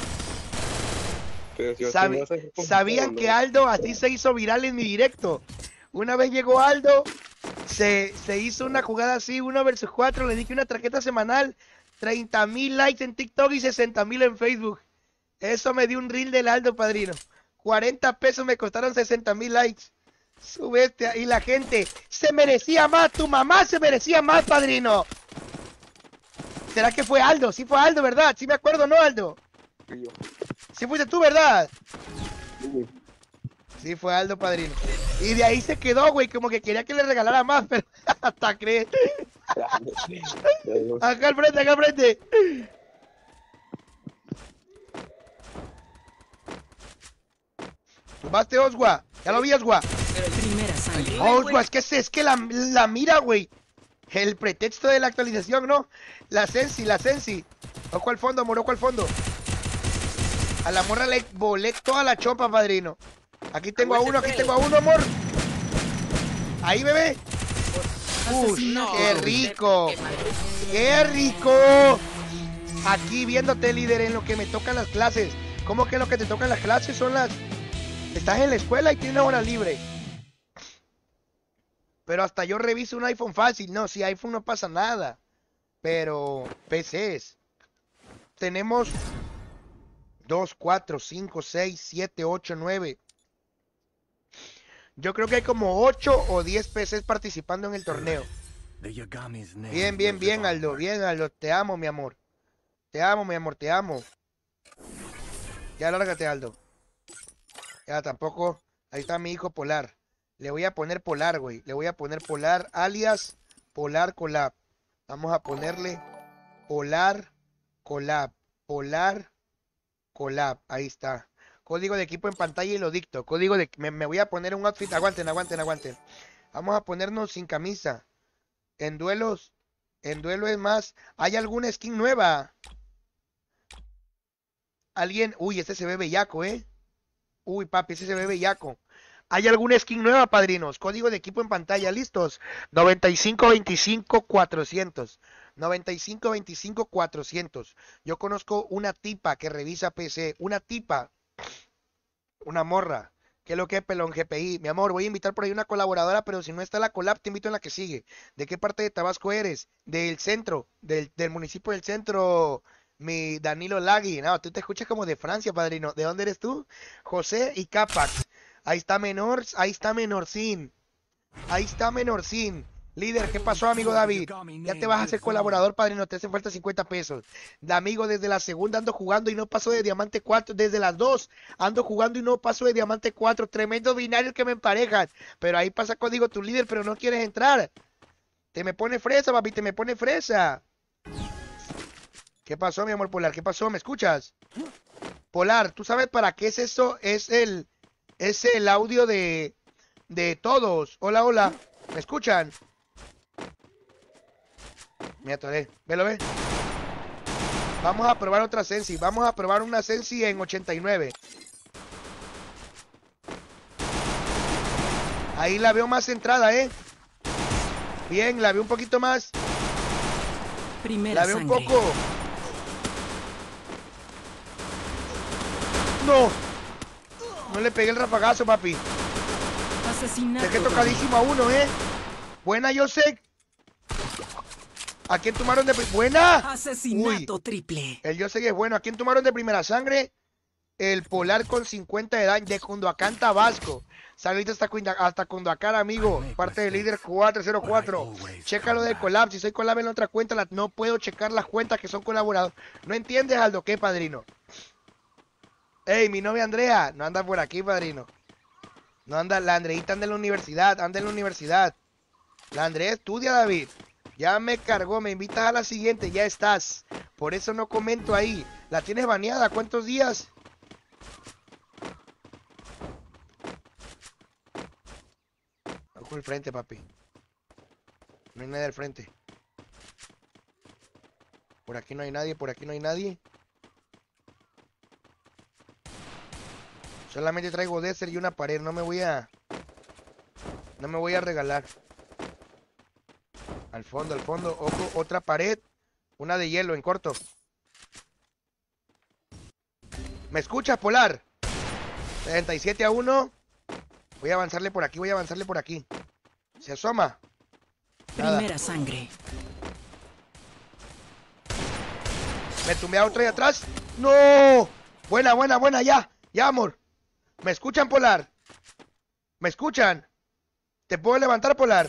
Pero si Sabi- vas a hacer con ¿Sabían todo, que ¿no? Aldo así se hizo viral en mi directo? Una vez llegó Aldo, se, se hizo una jugada así, uno versus cuatro, le dije una tarjeta semanal, treinta mil likes en TikTok y sesenta mil en Facebook. Eso me dio un reel del Aldo, padrino. cuarenta pesos me costaron sesenta mil likes. Su bestia. Y la gente se merecía más, tu mamá se merecía más, padrino. ¿Será que fue Aldo? Sí fue Aldo, ¿verdad? Sí me acuerdo, ¿no, Aldo? Y yo, Sí fuiste tú, ¿verdad? sí, Sí, fue Aldo, padrino. Y de ahí se quedó, güey, como que quería que le regalara más, pero hasta crees. ya, ya, ya, Acá al frente, acá al frente. Tumbaste, Oswa. Ya lo vi, Oswa. Primera sangre. Oswa, es que, es, es que la, la mira, güey. El pretexto de la actualización, ¿no? La Sensi, la Sensi. Ojo al fondo, amor, ojo al fondo. A la morra le volé toda la chopa, padrino. Aquí tengo a uno, aquí tengo a uno, amor. Ahí, bebé. Uy, Asesinato qué doble. rico. ¡Qué rico! Aquí viéndote, líder, en lo que me tocan las clases. ¿Cómo que lo que te tocan las clases son las... Estás en la escuela y tienes hora libre. Pero hasta yo reviso un iPhone fácil. No, si iPhone no pasa nada. Pero P Cs. Tenemos dos, cuatro, cinco, seis, siete, ocho, nueve. Yo creo que hay como ocho o diez P Cs participando en el torneo. Bien, bien, bien, Aldo. Bien, Aldo. Te amo, mi amor. Te amo, mi amor. Te amo. Ya lárgate, Aldo. Ya tampoco. Ahí está mi hijo Polar. Le voy a poner Polar, güey. Le voy a poner Polar alias Polar Collab. Vamos a ponerle Polar Collab. Polar Collab. Ahí está. Código de equipo en pantalla y lo dicto. Código de... Me, me voy a poner un outfit. Aguanten, aguanten, aguanten. Vamos a ponernos sin camisa. En duelos. En duelo es más. ¿Hay alguna skin nueva? Alguien... Uy, este se ve bellaco, ¿eh? Uy, papi, ese se ve bellaco. ¿Hay alguna skin nueva, padrinos? Código de equipo en pantalla, ¿listos? noventa y cinco veinticinco cuatrocientos. noventa y cinco veinticinco cuatrocientos. Yo conozco una tipa que revisa P C. Una tipa. Una morra. ¿Qué es lo que es, pelón? G P I. Mi amor, voy a invitar por ahí una colaboradora, pero si no está la collab, te invito en la que sigue. ¿De qué parte de Tabasco eres? Del centro. Del, del municipio del centro. Mi Danilo Lagui. No, tú te escuchas como de Francia, padrino. ¿De dónde eres tú? José y Capax. Ahí está Menor, ahí está Menorcín. Ahí está Menorcín. Líder, ¿qué pasó, amigo David? Ya te vas a hacer colaborador, padrino, te hacen falta cincuenta pesos. De amigo, desde la segunda ando jugando y no paso de diamante cuatro. Desde las dos ando jugando y no paso de diamante cuatro. Tremendo binario que me emparejan. Pero ahí pasa código tu líder, pero no quieres entrar. Te me pone fresa, papi, te me pone fresa. ¿Qué pasó, mi amor Polar? ¿Qué pasó? ¿Me escuchas? Polar, ¿tú sabes para qué es eso? Es el, es el audio de, de todos. Hola, hola. ¿Me escuchan? Me atoré. ¿Velo, ve? Vamos a probar otra Sensi. Vamos a probar una Sensi en ochenta y nueve. Ahí la veo más centrada, ¿eh? Bien, la veo un poquito más. Primera La veo un sangre. poco. No. No le pegué el rafagazo, papi. Asesinato Dejé doble. tocadísimo a uno, ¿eh? Buena, Josek. ¿A quién tomaron de... pri- ¡Buena! Asesinato triple. El Josek es bueno. ¿A quién tomaron de primera sangre? El Polar con cincuenta de daño de Cunduacán, Tabasco. Saliste hasta, Cunda- hasta Cunduacán, amigo. Parte del líder cuatro cero cuatro. Checa lo del collab. Si soy collab en otra cuenta, la- no puedo checar las cuentas que son colaboradores. ¿No entiendes, Aldo? ¿Qué, padrino? Ey, mi novia Andrea. No anda por aquí, padrino. No anda, la Andreita anda en la universidad. Anda en la universidad. La Andrea estudia, David. Ya me cargó, me invitas a la siguiente, ya estás. Por eso no comento ahí. ¿La tienes baneada? ¿Cuántos días? Ojo el frente, papi. No hay nadie al frente. Por aquí no hay nadie, por aquí no hay nadie. Solamente traigo Desert y una pared, no me voy a... No me voy a regalar. Al fondo, al fondo, ojo, otra pared. Una de hielo en corto. ¿Me escuchas, Polar? setenta y siete a uno. Voy a avanzarle por aquí, voy a avanzarle por aquí. Se asoma. Nada. Primera sangre. Me tumbé a otra ahí atrás. ¡No! Buena, buena, buena, ya. Ya, amor. ¿Me escuchan, Polar? ¿Me escuchan? ¿Te puedo levantar, Polar?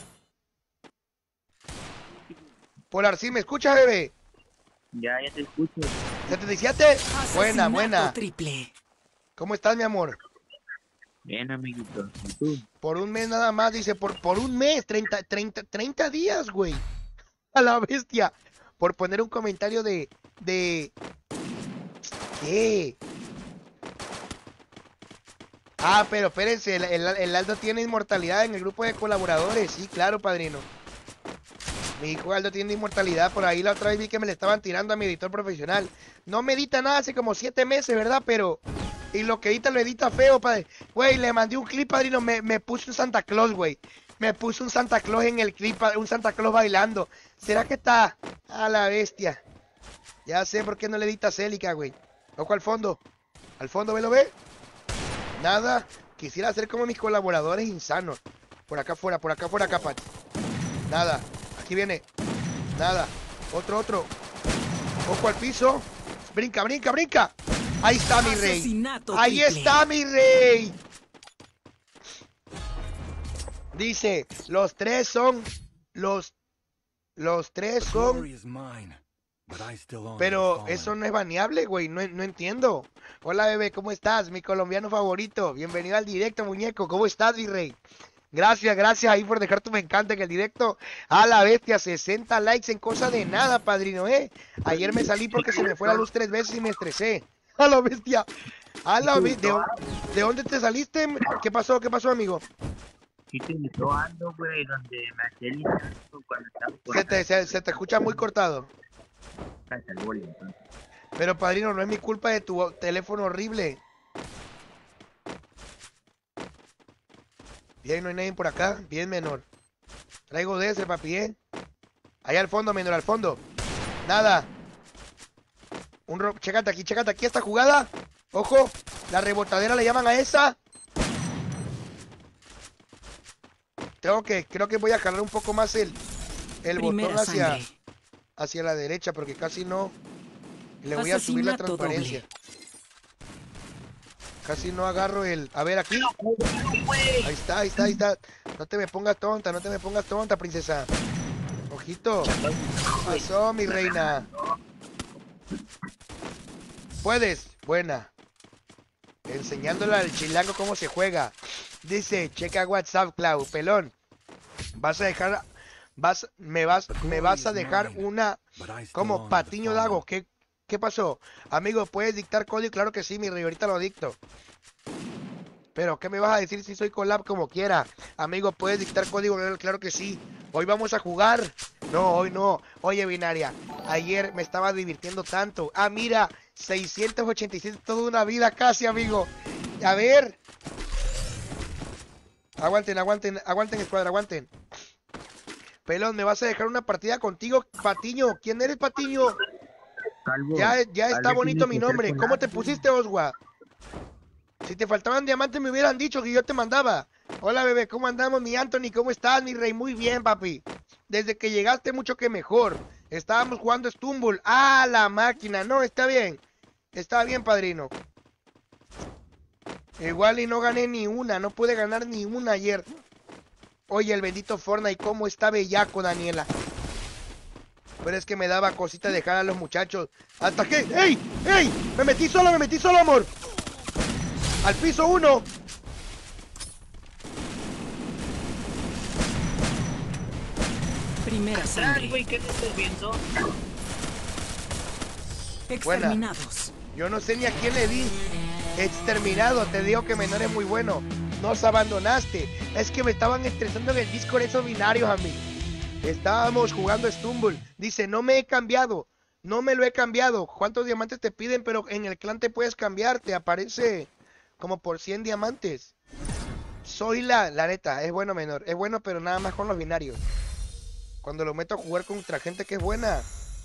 Polar, ¿sí me escuchas, bebé? Ya, ya te escucho. setenta y siete. Buena, Asesinato buena. triple. ¿Cómo estás, mi amor? Bien, amiguito. ¿Y tú? Por un mes nada más, dice, por, por un mes, treinta, treinta, treinta días, güey. A la bestia. Por poner un comentario de, de... ¿Qué? Ah, pero espérense, el, el, el Aldo tiene inmortalidad en el grupo de colaboradores. Sí, claro, padrino. Mi hijo Aldo tiene inmortalidad. Por ahí la otra vez vi que me le estaban tirando a mi editor profesional. No me edita nada hace como siete meses, ¿verdad? Pero... Y lo que edita lo edita feo, padre. Güey, le mandé un clip, padrino. Me, me puse un Santa Claus, güey. Me puse un Santa Claus en el clip, un Santa Claus bailando. ¿Será que está a la bestia? Ya sé por qué no le edita Célica, güey. Ojo al fondo. Al fondo, ¿ve lo ve? Nada. Quisiera ser como mis colaboradores insanos. Por acá afuera, por acá afuera, capaz. Nada. Aquí viene. Nada. Otro, otro. Ojo al piso. Brinca, brinca, brinca. Ahí está mi rey. Asesinato Ahí triple. está mi rey. Dice, los tres son los los tres son, pero eso no es baneable, güey. No, no entiendo. Hola, bebé, ¿cómo estás? Mi colombiano favorito. Bienvenido al directo, muñeco. ¿Cómo estás, mi rey? Gracias, gracias ahí por dejar tu me encanta en el directo. A la bestia, sesenta likes en cosa de nada, padrino, ¿eh? Ayer me salí porque se me fue la luz tres veces y me estresé. A la bestia. A la bestia. ¿De, ¿De dónde te saliste? ¿Qué pasó? ¿Qué pasó, amigo? Sí te invitó Aldo, güey, donde me hacía el intento cuando estaba por Se te, se, se te escucha muy cortado. acá, el boli, entonces. Pero, padrino, no es mi culpa de tu teléfono horrible. Bien, no hay nadie por acá. Bien, menor. Traigo de ese, papi, ¿eh? Allá al fondo, menor, al fondo. Nada. Un ro... Chécate aquí, chécate aquí esta jugada. Ojo, la rebotadera le llaman a esa. Tengo que, creo que voy a jalar un poco más el, el botón hacia, hacia la derecha porque casi no. Le voy a subir la transparencia. Casi no agarro el... A ver, aquí. Ahí está, ahí está, ahí está. No te me pongas tonta, no te me pongas tonta, princesa. Ojito. ¿Qué pasó, mi reina? ¿Puedes? Buena. Enseñándole al chilango cómo se juega. Dice, checa WhatsApp, Clau. Pelón. Vas a dejar... Vas, me vas, me vas a dejar una... Como Patiño Dago. ¿Qué, qué pasó? Amigo, ¿puedes dictar código? Claro que sí, mi rey. Ahorita lo dicto. Pero, ¿qué me vas a decir si soy collab como quiera? Amigo, ¿puedes dictar código? Claro que sí. Hoy vamos a jugar. No, hoy no. Oye, Binaria, ayer me estaba divirtiendo tanto. Ah, mira, seiscientos ochenta y siete, toda una vida casi, amigo. A ver. Aguanten, aguanten, aguanten, escuadra, aguanten. Pelón, ¿me vas a dejar una partida contigo? Patiño, ¿quién eres, Patiño? Calvo, Ya, ya está Calvo bonito tiene mi que ser nombre. con ¿Cómo te algo. pusiste, Oswa? Si te faltaban diamantes me hubieran dicho que yo te mandaba. Hola, bebé, ¿cómo andamos, mi Anthony? ¿Cómo estás, mi rey? Muy bien, papi. Desde que llegaste mucho que mejor. Estábamos jugando Stumble. Ah, la máquina. No, está bien. Está bien, padrino. Igual y no gané ni una. No pude ganar ni una ayer. Oye, el bendito Fortnite, ¿cómo está bellaco, Daniela? Pero es que me daba cosita dejar a los muchachos. Hasta que... ¡Ey! ¡Ey! Me metí solo, me metí solo, amor. Al piso uno. Primera Ah, sangre. güey, ¿qué te estás viendo? Exterminados. Yo no sé ni a quién le di. Exterminado, te digo que menor es muy bueno. Nos abandonaste. Es que me estaban estresando en el Discord esos binarios a mí. Estábamos jugando Stumble. Dice, no me he cambiado. No me lo he cambiado. ¿Cuántos diamantes te piden? Pero en el clan te puedes cambiar. Te aparece como por cien diamantes. Soy la, la neta, es bueno menor. Es bueno, pero nada más con los binarios. Cuando lo meto a jugar contra gente que es buena.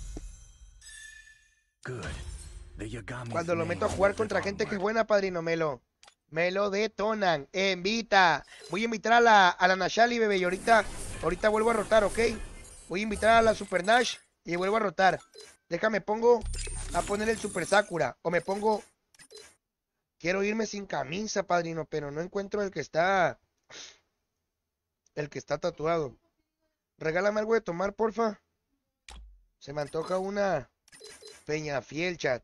Cuando lo meto a jugar contra gente que es buena, padrino, me lo, me lo detonan. Invita. Voy a invitar a la, a la Nashali, bebé. Y ahorita, ahorita vuelvo a rotar, ¿ok? Voy a invitar a la Super Nash y vuelvo a rotar. Déjame, pongo a poner el Super Sakura. O me pongo... Quiero irme sin camisa, padrino, pero no encuentro el que está... El que está tatuado. Regálame algo de tomar, porfa. Se me antoja una Peñafiel, chat.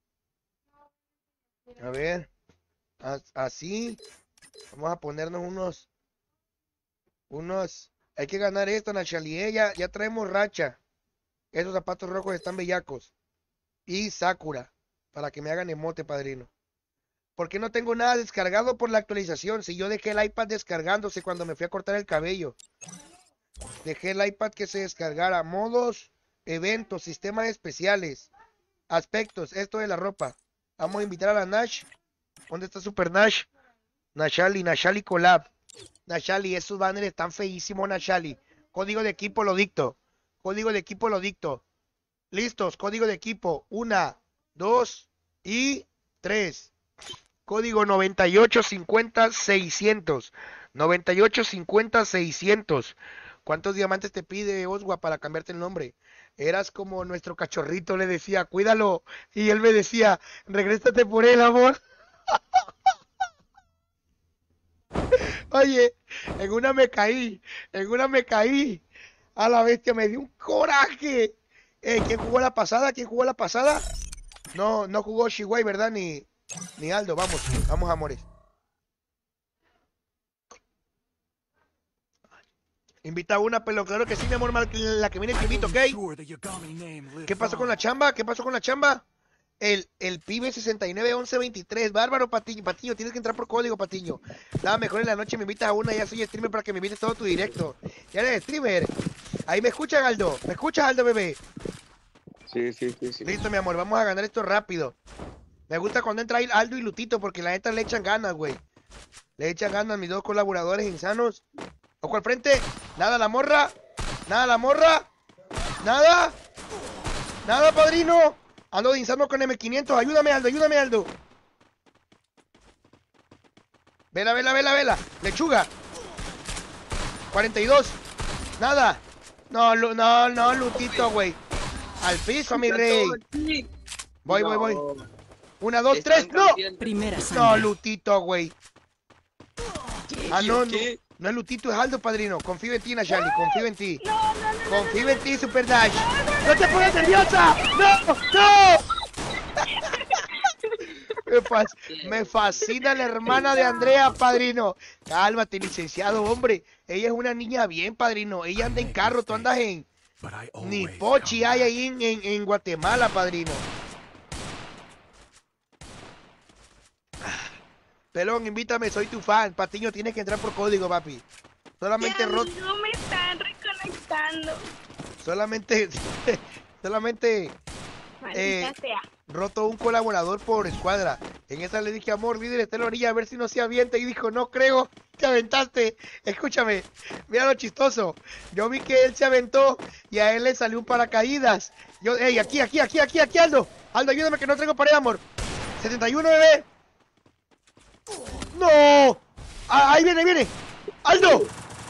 A ver. Así. Vamos a ponernos unos... Unos... Hay que ganar esto, Nachalié. Ya, ya traemos racha. Esos zapatos rojos están bellacos. Y Sakura. Para que me hagan emote, padrino. ¿Por qué no tengo nada descargado por la actualización? Si yo dejé el iPad descargándose cuando me fui a cortar el cabello. Dejé el iPad que se descargara. Modos, eventos, sistemas especiales, aspectos, esto de la ropa. Vamos a invitar a la Nash. ¿Dónde está Super Nash? Nashali, Nashali Collab. Nashali, esos banners están feísimos, Nashali. Código de equipo lo dicto. Código de equipo lo dicto. Listos, código de equipo. Una, dos y tres. Código noventa y ocho cincuenta seiscientos. noventa y ocho cincuenta seiscientos. ¿Cuántos diamantes te pide Oswa para cambiarte el nombre? Eras como nuestro cachorrito, le decía, cuídalo. Y él me decía, regrésate por él, amor. Oye, en una me caí, en una me caí. A la bestia, me dio un coraje. Eh, ¿quién jugó la pasada? ¿Quién jugó la pasada? No, no jugó Shiwai, ¿verdad? Ni, ni Aldo. Vamos, vamos, amores. Invita a una, pero claro que sí, mi amor, mal- la que viene primito, ¿ok? ¿Qué pasó con la chamba? ¿Qué pasó con la chamba? El, el pibe sesenta y nueve once veintitrés, bárbaro, Patiño, Patiño, tienes que entrar por código, Patiño. Nada, mejor en la noche me invitas a una, ya soy streamer para que me invites todo tu directo. Ya eres streamer. Ahí me escuchas, Aldo. ¿Me escuchas, Aldo, bebé? Sí, sí, sí, sí. Listo, mi amor, vamos a ganar esto rápido. Me gusta cuando entra ahí Aldo y Lutito, porque la neta le echan ganas, güey. Le echan ganas mis dos colaboradores insanos. Ojo al frente. Nada la morra. Nada la morra. Nada. Nada, padrino. Ando de insano con M quinientos. Ayúdame, Aldo. Ayúdame, Aldo. Vela, vela, vela, vela. Lechuga. cuarenta y dos. Nada. No, Lu- no, no, Lutito, güey. Al piso, mi rey. Voy, voy, voy. Una, dos, Están tres. ¡No! campeando. Primera No, sangre. Lutito, güey. Ah, no, no. ¿Qué? No es Lutito, es Aldo, padrino. Confío en ti, Nachali. Confío en ti. No, no, no. Confío en ti, Super Dash. ¡No te pongas nerviosa! ¡No! ¡No! Me, fas- me fascina la hermana de Andrea, padrino. Cálmate, licenciado, hombre. Ella es una niña bien, padrino. Ella anda en carro, tú andas en... Ni pochi hay ahí en, en, en Guatemala, padrino. Pelón, invítame, soy tu fan. Patiño, tienes que entrar por código, papi. Solamente Ya, roto... no me están reconectando. Solamente... solamente... Maldita Eh, sea. roto un colaborador por escuadra. En esa le dije, amor, líder, está en la orilla a ver si no se avienta. Y dijo, no creo, te aventaste. Escúchame, mira lo chistoso. Yo vi que él se aventó y a él le salió un paracaídas. Yo, hey, aquí, aquí, aquí, aquí, aquí, Aldo. Aldo, ayúdame que no traigo pared, amor. setenta y uno, bebé. No. Ah, ahí viene, ahí viene. Aldo.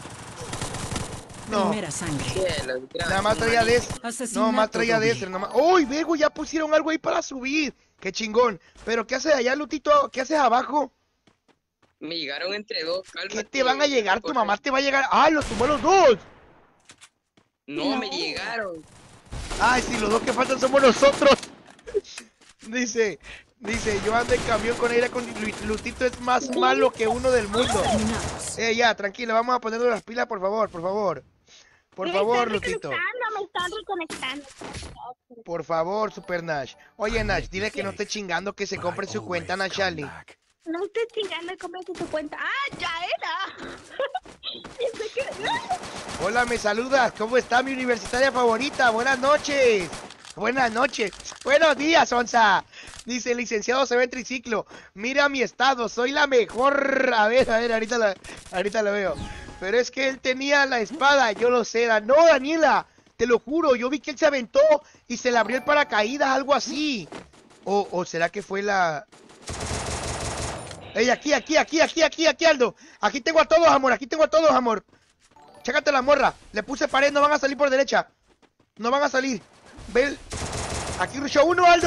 No. Primera sangre. Cielos, Nada más traía de ese. Asesinato No, más traía de doble. ese. Nomás. ¡Uy, Vego! Ya pusieron algo ahí para subir. ¡Qué chingón! Pero ¿qué haces allá, Lutito? ¿Qué haces abajo? Me llegaron entre dos, cálmate. ¿Qué te van a llegar? Tu Corre. mamá te va a llegar. ¡Ah, los tumbó los dos! No, me llegaron. ¡Ay, sí, los dos que faltan somos nosotros! Dice, dice, yo ando en camión con aire con Lutito es más malo que uno del mundo. Terminados. Eh, ya, tranquila, vamos a ponernos las pilas, por favor, por favor. Por Me favor, están Lutito. reconectando, me están reconectando. Por favor, Super Nash. Oye, Nash, dile que no esté chingando que se compre su cuenta, Nachali. No estoy chingando, cómprate tu cuenta. ¡Ah, ya era! Pensé que- Hola, me saludas. ¿Cómo está mi universitaria favorita? Buenas noches. Buenas noches. Buenos días, Onza. Dice el licenciado se ve en triciclo. Mira mi estado, soy la mejor. A ver, a ver, ahorita la, ahorita la veo. Pero es que él tenía la espada, yo lo sé. Da- No, Daniela, te lo juro, yo vi que él se aventó y se le abrió el paracaídas, algo así. O, o será que fue la... Ey, aquí, aquí, aquí, aquí, aquí, aquí, Aldo. Aquí tengo a todos, amor, aquí tengo a todos, amor. Chécate la morra. Le puse pared, no van a salir por derecha. No van a salir. Ve el... Aquí rushó uno, Aldo.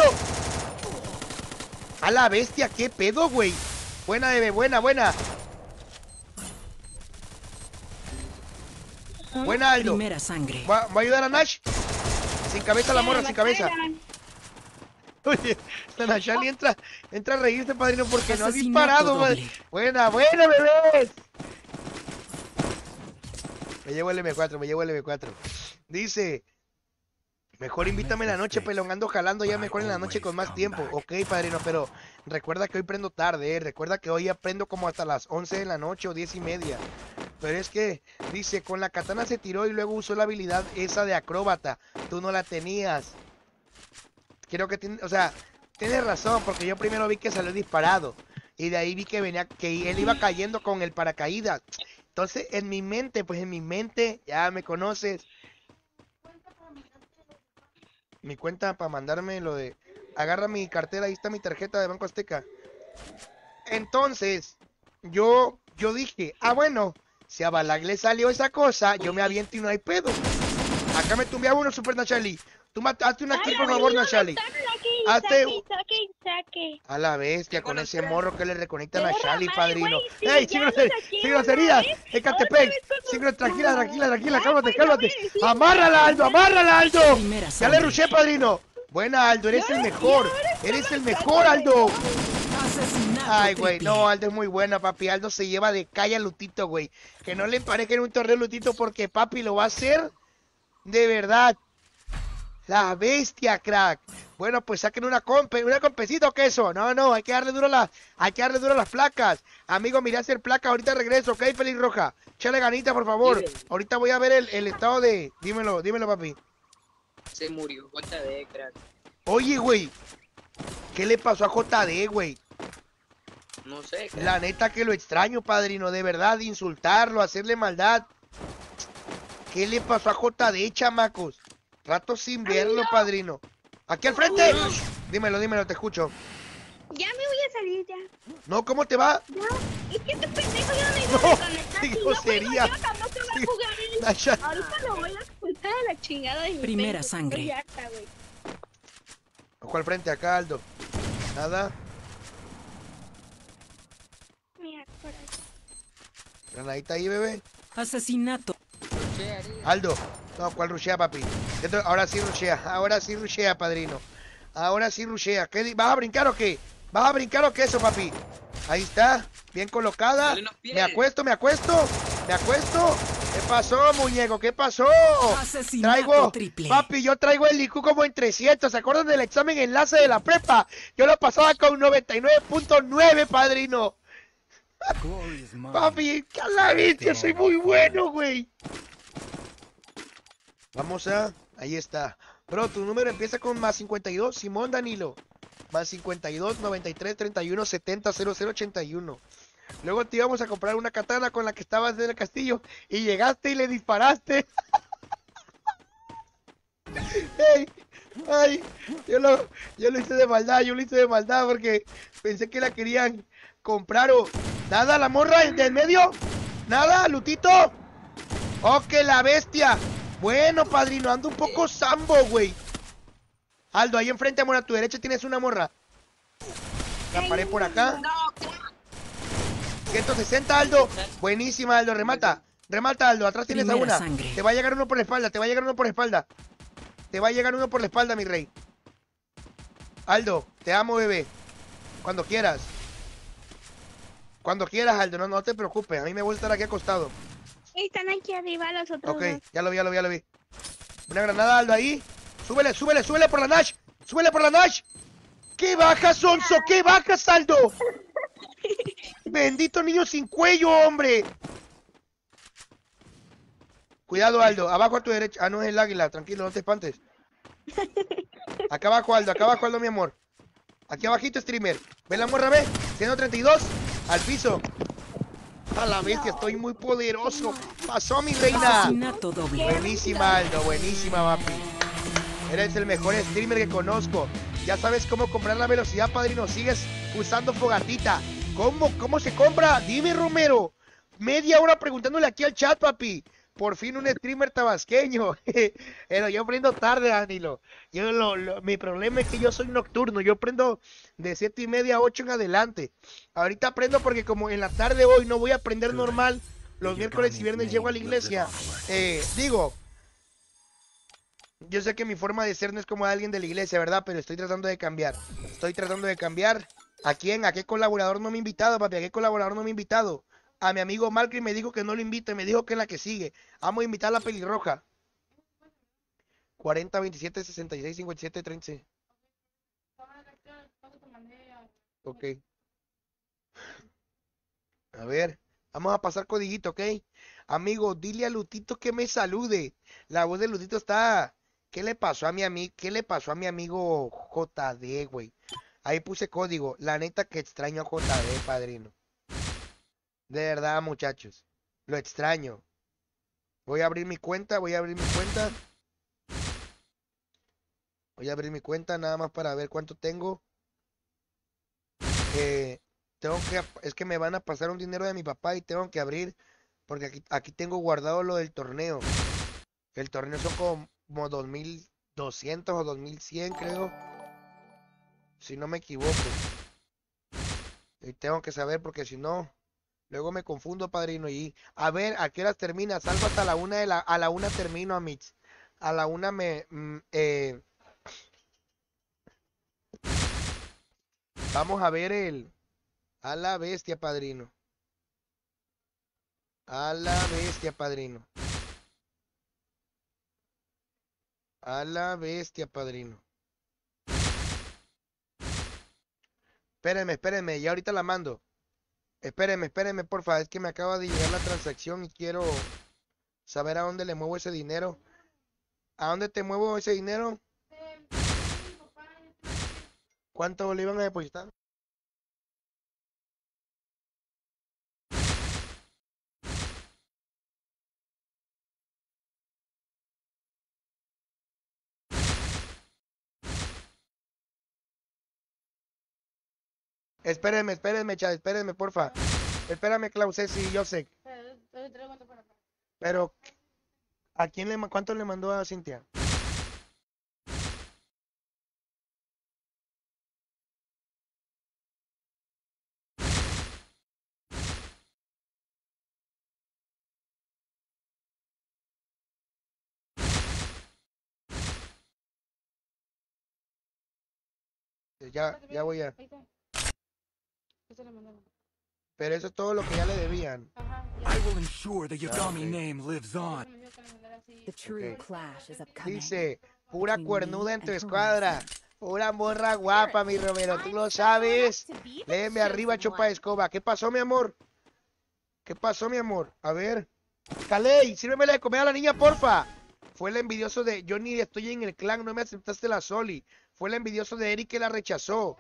A la bestia, qué pedo, güey. Buena, bebé, buena, buena. Buena, Aldo. Primera sangre. ¿Va, va a ayudar a Nash? Sin cabeza la morra, sin cabeza. Oye, la Nachali entra, entra a reírse, padrino, porque no ha Asesinato disparado, doble. madre. Buena, buena, bebés. Me llevo el eme cuatro, me llevo el eme cuatro. Dice, mejor invítame en la noche, pelón, ando jalando ya mejor en la noche con más tiempo. Ok, padrino, pero recuerda que hoy prendo tarde, eh. Recuerda que hoy aprendo como hasta las once de la noche o diez y media. Pero es que, dice, con la katana se tiró y luego usó la habilidad esa de acróbata. Tú no la tenías. Creo que tiene, o sea, tienes razón, porque yo primero vi que salió disparado. Y de ahí vi que venía, que él iba cayendo con el paracaídas. Entonces, en mi mente, pues en mi mente, ya me conoces. Mi cuenta para mandarme lo de... Agarra mi cartera, ahí está mi tarjeta de Banco Azteca. Entonces, yo, yo dije, ah, bueno, si a Balag le salió esa cosa, yo me aviento y no hay pedo. Acá me tumbé a uno, Super Nachali. Tú ma- hazte una kill, por favor, Nachali. Hazte... Saque, saque, saque. A la bestia, con ese morro que le reconectan a Perra Shali, madre, padrino. güey, sí, ¡Ey, ya sin nos groserías! saqué ¡Sin una groserías! vez, ¡Ecatepec! otra vez con ¡Sin tu- gro- Tranquila, tranquila, tranquila, Ya, cálmate, güey, cálmate! no voy a decir ¡Amárrala, Aldo, amárrala, Aldo! Primera Ya sangre. le rushé, padrino. Buena, Aldo, eres el mejor. Eres el mejor, Aldo. Asesinato Ay, güey, triple. no, Aldo es muy buena, papi. Aldo se lleva de calle a Lutito, güey. Que no le parezca en un torneo Lutito porque papi lo va a hacer de verdad. La bestia, crack. Bueno, pues saquen una compe, una compecita o queso. No, no, hay que darle duro a las, hay que darle duro a las placas. Amigo, miré a hacer placa, ahorita regreso, ¿ok, Feliz Roja? Échale ganita, por favor. Dime. Ahorita voy a ver el, el estado de... Dímelo, dímelo, papi. Se murió, J D, crack. Oye, güey. ¿Qué le pasó a J D, güey? No sé, crack. La neta que lo extraño, padrino, de verdad, insultarlo, hacerle maldad. ¿Qué le pasó a J D, chamacos? Rato sin verlo, padrino. ¡Aquí al frente! Dímelo, dímelo, te escucho. Ya me voy a salir ya. No, ¿cómo te va? Ya. Es que este pendejo ya me iba No, a desconectar. qué Si no grosería. juego yo, tampoco voy a Sí. jugar él. Nasha- Ahorita lo voy a expulsar a la chingada de mi Primera Facebook. sangre. Estoy harta, güey. Ojo al frente, acá, Aldo. Nada. Mira, por ahí. Granadita ahí, bebé. Asesinato. Aldo. No, ¿cuál rushea, papi? Esto- ahora sí rushea. Ahora sí rushea, padrino. Ahora sí rushea. ¿Qué di- ¿Vas a brincar o qué? ¿Vas a brincar o qué eso, papi? Ahí está. Bien colocada. Dale unos pies. Me acuesto, me acuesto. Me acuesto. ¿Qué pasó, muñeco? ¿Qué pasó? Asesinato Traigo, triple. papi, yo traigo el I Q como en trescientos. ¿Se acuerdan del examen enlace de la prepa? Yo lo pasaba con noventa y nueve punto nueve, padrino. Papi, que a la bestia, soy muy bueno, güey. Vamos a... Ahí está. Bro, tu número empieza con más cincuenta y dos. Simón Danilo. Más cincuenta y dos, noventa y tres, treinta y uno, setenta, cero cero, ochenta y uno. Luego te íbamos a comprar una katana con la que estabas en el castillo. Y llegaste y le disparaste. Ey, ay, yo lo, yo lo hice de maldad, yo lo hice de maldad porque pensé que la querían comprar o... Nada, la morra de en medio. Nada, Lutito. Oh, que la bestia. Bueno, padrino, ando un poco sambo, güey. Aldo, ahí enfrente, amor, a tu derecha tienes una morra. La paré por acá. ciento sesenta, Aldo. Buenísima, Aldo, remata. Remata, Aldo, atrás tienes a Primera una. sangre. Te va a llegar uno por la espalda, te va a llegar uno por la espalda. Te va a llegar uno por la espalda, mi rey. Aldo, te amo, bebé. Cuando quieras. Cuando quieras, Aldo, no, no te preocupes. A mí me gusta estar aquí acostado. Están aquí arriba los otros Ok, dos. ya lo vi, ya lo vi, ya lo vi. Una granada, Aldo, ahí. Súbele, súbele, súbele por la Nash. Súbele por la Nash. ¿Qué bajas, Sonso? ¿Qué bajas, Aldo? Bendito niño sin cuello, hombre. Cuidado, Aldo. Abajo a tu derecha. Ah, no es el águila. Tranquilo, no te espantes. Acá abajo, Aldo. Acá abajo, Aldo, mi amor. Aquí abajito, streamer. ¿Ves la morra, ve? ciento treinta y dos. Al piso. A la bestia, estoy muy poderoso. Pasó, mi reina. Asesinato doble. Buenísima, Aldo. Buenísima, papi. Eres el mejor streamer que conozco. Ya sabes cómo comprar la velocidad, padrino. Sigues usando fogatita. ¿Cómo? ¿Cómo se compra? Dime, Romero. Media hora preguntándole aquí al chat, papi. Por fin un streamer tabasqueño. Pero yo prendo tarde, Danilo. Yo lo, lo- mi problema es que yo soy nocturno. Yo prendo de siete y media a ocho en adelante. Ahorita aprendo porque como en la tarde hoy no voy a aprender normal. Los miércoles y viernes llego a la iglesia. Eh, digo, yo sé que mi forma de ser no es como de alguien de la iglesia, ¿verdad? Pero estoy tratando de cambiar. Estoy tratando de cambiar. ¿A quién? ¿A qué colaborador no me ha invitado, papi? ¿A qué colaborador no me ha invitado? A mi amigo Malcolm me dijo que no lo invite, me dijo que es la que sigue. Vamos a invitar a la pelirroja. cuarenta, veintisiete, sesenta y seis, cincuenta y siete, treinta. Ok. A ver, vamos a pasar codiguito, ¿ok? Amigo, dile a Lutito que me salude. La voz de Lutito está... ¿Qué le pasó a mi amigo? ¿Qué le pasó a mi amigo J D, güey? Ahí puse código. La neta que extraño a J D, padrino. De verdad, muchachos. Lo extraño. Voy a abrir mi cuenta, voy a abrir mi cuenta. Voy a abrir mi cuenta nada más para ver cuánto tengo. Eh, tengo que, es que me van a pasar un dinero de mi papá y tengo que abrir, porque aquí, aquí tengo guardado lo del torneo. El torneo son como, como dos mil doscientos o dos mil cien, creo. Si no me equivoco. Y tengo que saber porque si no... Luego me confundo, padrino. Y a ver, ¿a qué horas termina? Salgo hasta la una de la, a la una termino, Amix. A la una me, mm, eh, vamos a ver el, a la bestia, padrino. A la bestia, padrino. A la bestia, padrino. Espérenme, espérenme, ya ahorita la mando. Espérenme, espérenme, porfa. Es que me acaba de llegar la transacción y quiero saber a dónde le muevo ese dinero. ¿A dónde te muevo ese dinero? ¿Cuánto le iban a depositar? Espérenme, espérenme, chat, espérenme, porfa. Espérame, Klaus, sí, yo sé. Pero, ¿a quién le, ma- cuánto le mandó a Cintia? Ya, ya voy a. Pero eso es todo lo que ya le debían. I will ensure the Yagami name lives on. The true Ok. clash is upcoming. Dice, pura cuernuda en tu escuadra. Pura morra guapa, mi Romero, tú lo sabes. Léeme arriba, chupa de escoba. ¿Qué pasó, mi amor? ¿Qué pasó, mi amor? A ver. Caley, sírvemela de comer a la niña, porfa. Fue el envidioso de... Yo ni estoy en el clan, no me aceptaste la Soli. Fue el envidioso de Eric que la rechazó.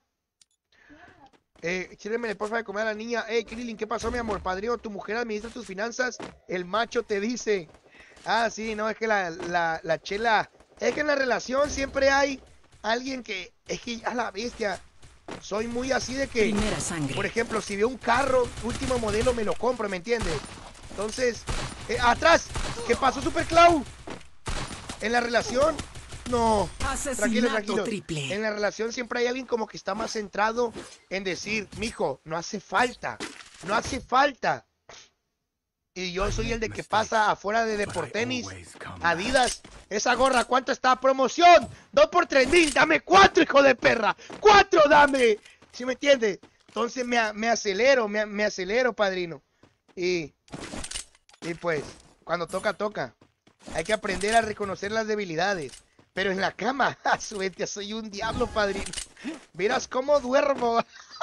Eh, sírvemele, porfa, de comer a la niña. Hey, Krillin, ¿qué pasó, mi amor? Padrino, tu mujer administra tus finanzas. El macho te dice. Ah, sí, no, es que la, la, la chela... Es que en la relación siempre hay alguien que... Es que a la bestia... Soy muy así de que... Primera sangre. Por ejemplo, si veo un carro, último modelo, me lo compro, ¿me entiendes? Entonces... eh, ¡atrás! ¿Qué pasó, Super Clau? En la relación... No, tranquilo, Asesinato tranquilo. triple. En la relación siempre hay alguien como que está más centrado en decir, mijo, no hace falta, no hace falta. Y yo soy el de que pasa afuera de Deportenis, Adidas, esa gorra, ¿cuánto está? Promoción, dos por tres mil, dame cuatro, hijo de perra, cuatro dame. ¿Sí me entiendes? Entonces me, me acelero, me, me acelero, padrino. Y, y pues, cuando toca, toca. Hay que aprender a reconocer las debilidades. Pero en la cama, a su bestia, soy un diablo, padrino. Miras cómo duermo.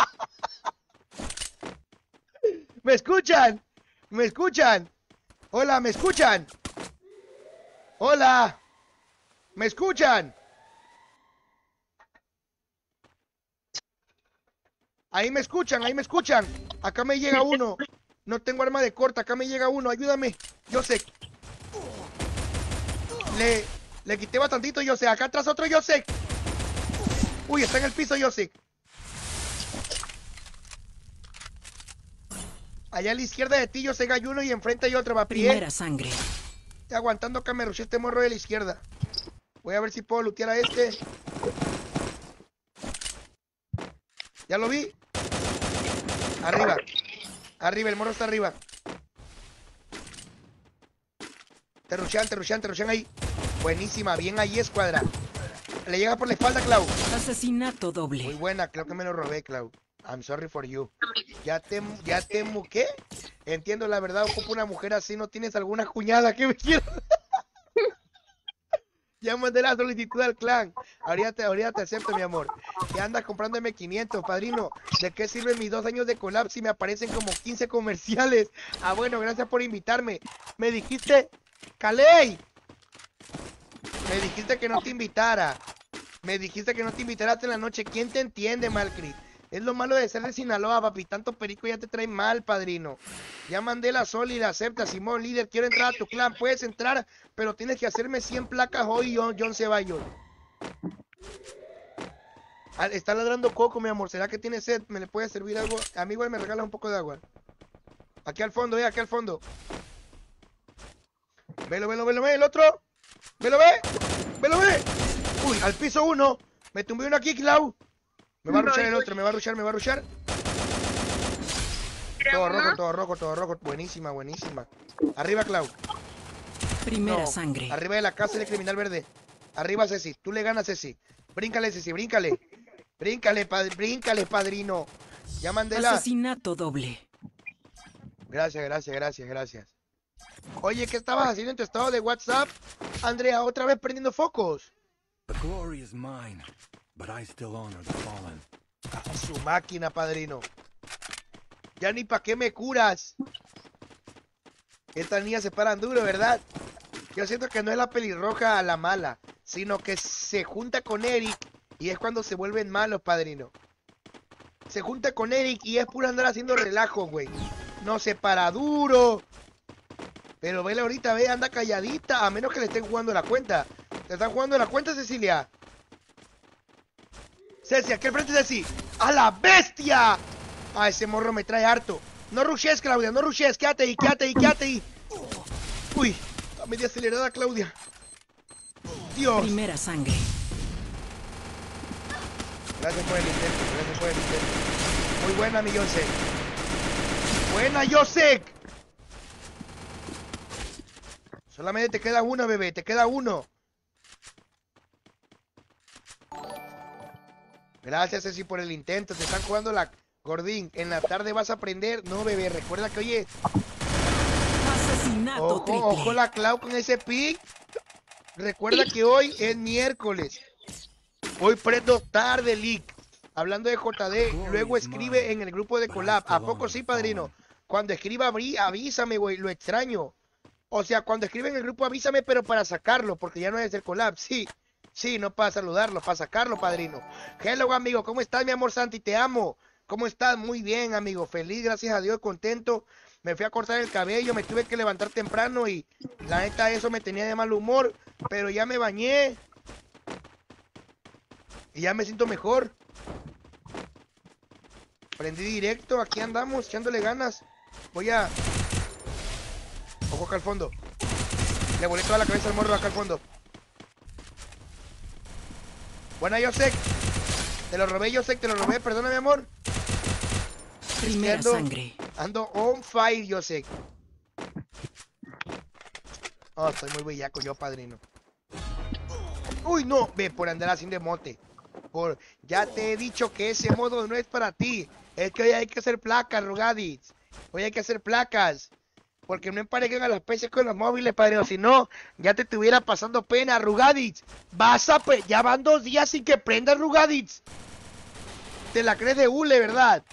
¿Me escuchan? ¿Me escuchan? Hola, ¿me escuchan? Hola. ¿Me escuchan? Ahí me escuchan, ahí me escuchan. Acá me llega uno. No tengo arma de corta, acá me llega uno. Ayúdame. Yo sé. Le... Le quité bastantito, yo sé. Acá atrás otro, yo sé. Uy, está en el piso, yo sé. Allá a la izquierda de ti, yo sé, hay uno y enfrente hay otro, va a pie. Primera sangre. Estoy aguantando que me rushee este morro de la izquierda. Voy a ver si puedo lootear a este. Ya lo vi. Arriba. Arriba, el morro está arriba. Te rushean, te rushean, te rushean ahí. Buenísima, bien ahí, escuadra. Le llega por la espalda, Clau. Asesinato doble. Muy buena, creo que me lo robé, Clau. I'm sorry for you. Ya te, ya te, mu- ¿qué? Entiendo, la verdad, ocupo una mujer así. ¿No tienes alguna cuñada que me quiera? Ya mandé la solicitud al clan. Ahorita te, ahorita te acepto, mi amor. Ya andas comprando M quinientos, padrino. ¿De qué sirven mis dos años de collab si me aparecen como quince comerciales? Ah, bueno, gracias por invitarme. Me dijiste, Caley. Me dijiste que no te invitara. Me dijiste que no te invitaras en la noche. ¿Quién te entiende, Malcrit? Es lo malo de ser de Sinaloa, papi. Tanto perico ya te trae mal, padrino. Ya mandé la sólida, acepta, Simón, líder. Quiero entrar a tu clan. Puedes entrar, pero tienes que hacerme cien placas hoy, John, John Ceballos. Ah, está ladrando Coco, mi amor. ¿Será que tiene sed? ¿Me le puede servir algo? A mí igual me regalas un poco de agua. Aquí al fondo, eh, aquí al fondo. Velo, velo, velo, ve, el otro. ¿Me lo ve? ¿Me lo ve? Uy, al piso uno. Me tumbé uno aquí, Clau. Me va a rushar el otro, me va a rushar, me va a rushar. Todo rojo, todo rojo, todo rojo. Buenísima, buenísima. Arriba, Clau. Primera No, sangre. arriba de la casa del criminal verde. Arriba, Ceci. Tú le ganas, Ceci. Bríncale, Ceci, bríncale. Bríncale, padre, bríncale, padrino. Ya mandé la... Asesinato doble. Gracias, gracias, gracias, gracias. Oye, ¿qué estabas haciendo en tu estado de WhatsApp? Andrea, otra vez prendiendo focos. The glory is mine, but I still honor the fallen. A su máquina, padrino. Ya ni pa' qué me curas. Estas niñas se paran duro, ¿verdad? Yo siento que no es la pelirroja a la mala, sino que se junta con Eric y es cuando se vuelven malos, padrino. Se junta con Eric y es pura andar haciendo relajo, güey. No se para duro. Pero vele ahorita, ve, anda calladita, a menos que le estén jugando la cuenta. ¿Te están jugando la cuenta, Cecilia? Ceci, aquí al frente, Ceci. ¡A la bestia! Ah, ese morro me trae harto. No rushes, Claudia, no rushes. Quédate ahí, quédate ahí, quédate ahí. Uy, está media acelerada, Claudia. Dios. Primera sangre. Gracias por el intento, gracias por el intento. Muy buena, mi Josek. Buena, Josek. Solamente te queda uno, bebé, te queda uno. Gracias, Ceci, por el intento. Te están jugando la Gordín. En la tarde vas a aprender. No, bebé, recuerda que, oye, Asesinato ojo, triple. ojo la Clau con ese pick. Recuerda que hoy es miércoles. Hoy prendo tarde, leak. Hablando de J D, luego escribe en el grupo de collab. ¿A poco sí, padrino? Cuando escriba, abrí- avísame, güey, lo extraño. O sea, cuando escribe en el grupo, avísame, pero para sacarlo, porque ya no es el collab. Sí, sí, no para saludarlo, para sacarlo, padrino. Hello, amigo, ¿cómo estás, mi amor Santi? Te amo. ¿Cómo estás? Muy bien, amigo. Feliz, gracias a Dios, contento. Me fui a cortar el cabello, me tuve que levantar temprano y la neta eso me tenía de mal humor, pero ya me bañé. Y ya me siento mejor. Prendí directo, aquí andamos, echándole ganas. Voy a... Ojo acá al fondo. Le volé toda la cabeza al morro acá al fondo. Buena, Yosek. Te lo robé, Yosek, te lo robé, perdona, mi amor. Primera ando, sangre. Ando on fire, Yosek. Oh, estoy muy bellaco yo, padrino. Uy, no, ve, por andar así de mote. Por... Ya te he dicho que ese modo no es para ti. Es que hoy hay que hacer placas, Rugadis. Hoy hay que hacer placas. Porque no emparejuen a las peces con los móviles, padrino. Si no, ya te estuviera pasando pena, Rugadis. Vas a... Pe... Ya van dos días sin que prendas, Rugadis. Te la crees de hule, ¿verdad?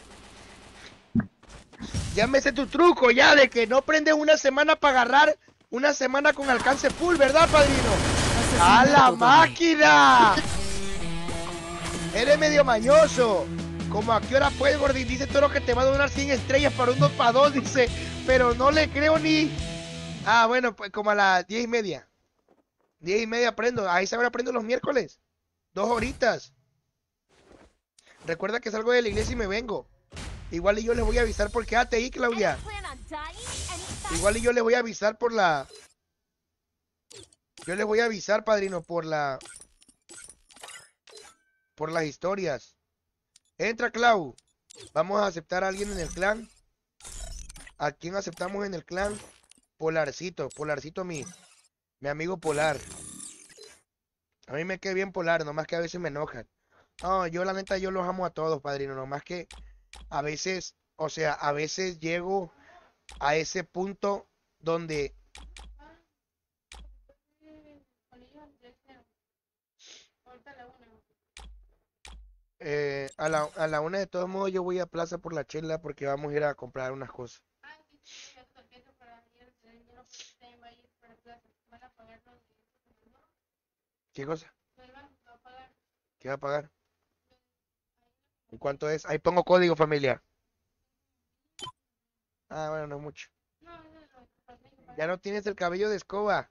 Ya me sé tu truco, ya, de que no prendes una semana para agarrar una semana con alcance full, ¿verdad, padrino? ¡A la máquina! Eres medio mañoso. Como a qué hora puedes, Gordín. Dice Toro que te va a donar cien estrellas para un dos para dos, dice. Pero no le creo ni... Ah, bueno, pues como a las diez y media. Diez y media aprendo. A esa hora aprendo los miércoles. Dos horitas. Recuerda que salgo de la iglesia y me vengo. Igual y yo les voy a avisar por quédate ahí, Claudia. Igual y yo les voy a avisar por la... Yo les voy a avisar, padrino, por la... Por las historias. Entra, Clau. Vamos a aceptar a alguien en el clan. ¿A quién aceptamos en el clan? Polarcito. Polarcito, mi, mi amigo Polar. A mí me queda bien Polar, nomás que a veces me enojan. No, yo la neta, yo los amo a todos, padrino. Nomás que a veces, o sea, a veces llego a ese punto donde... Eh, a la, a la una de todos modos yo voy a Plaza por la chela porque vamos a ir a comprar unas cosas. ¿Qué cosa? ¿Qué va a pagar? ¿Y cuánto es? Ahí pongo código, familia. Ah, bueno, no es mucho. Ya no tienes el cabello de escoba.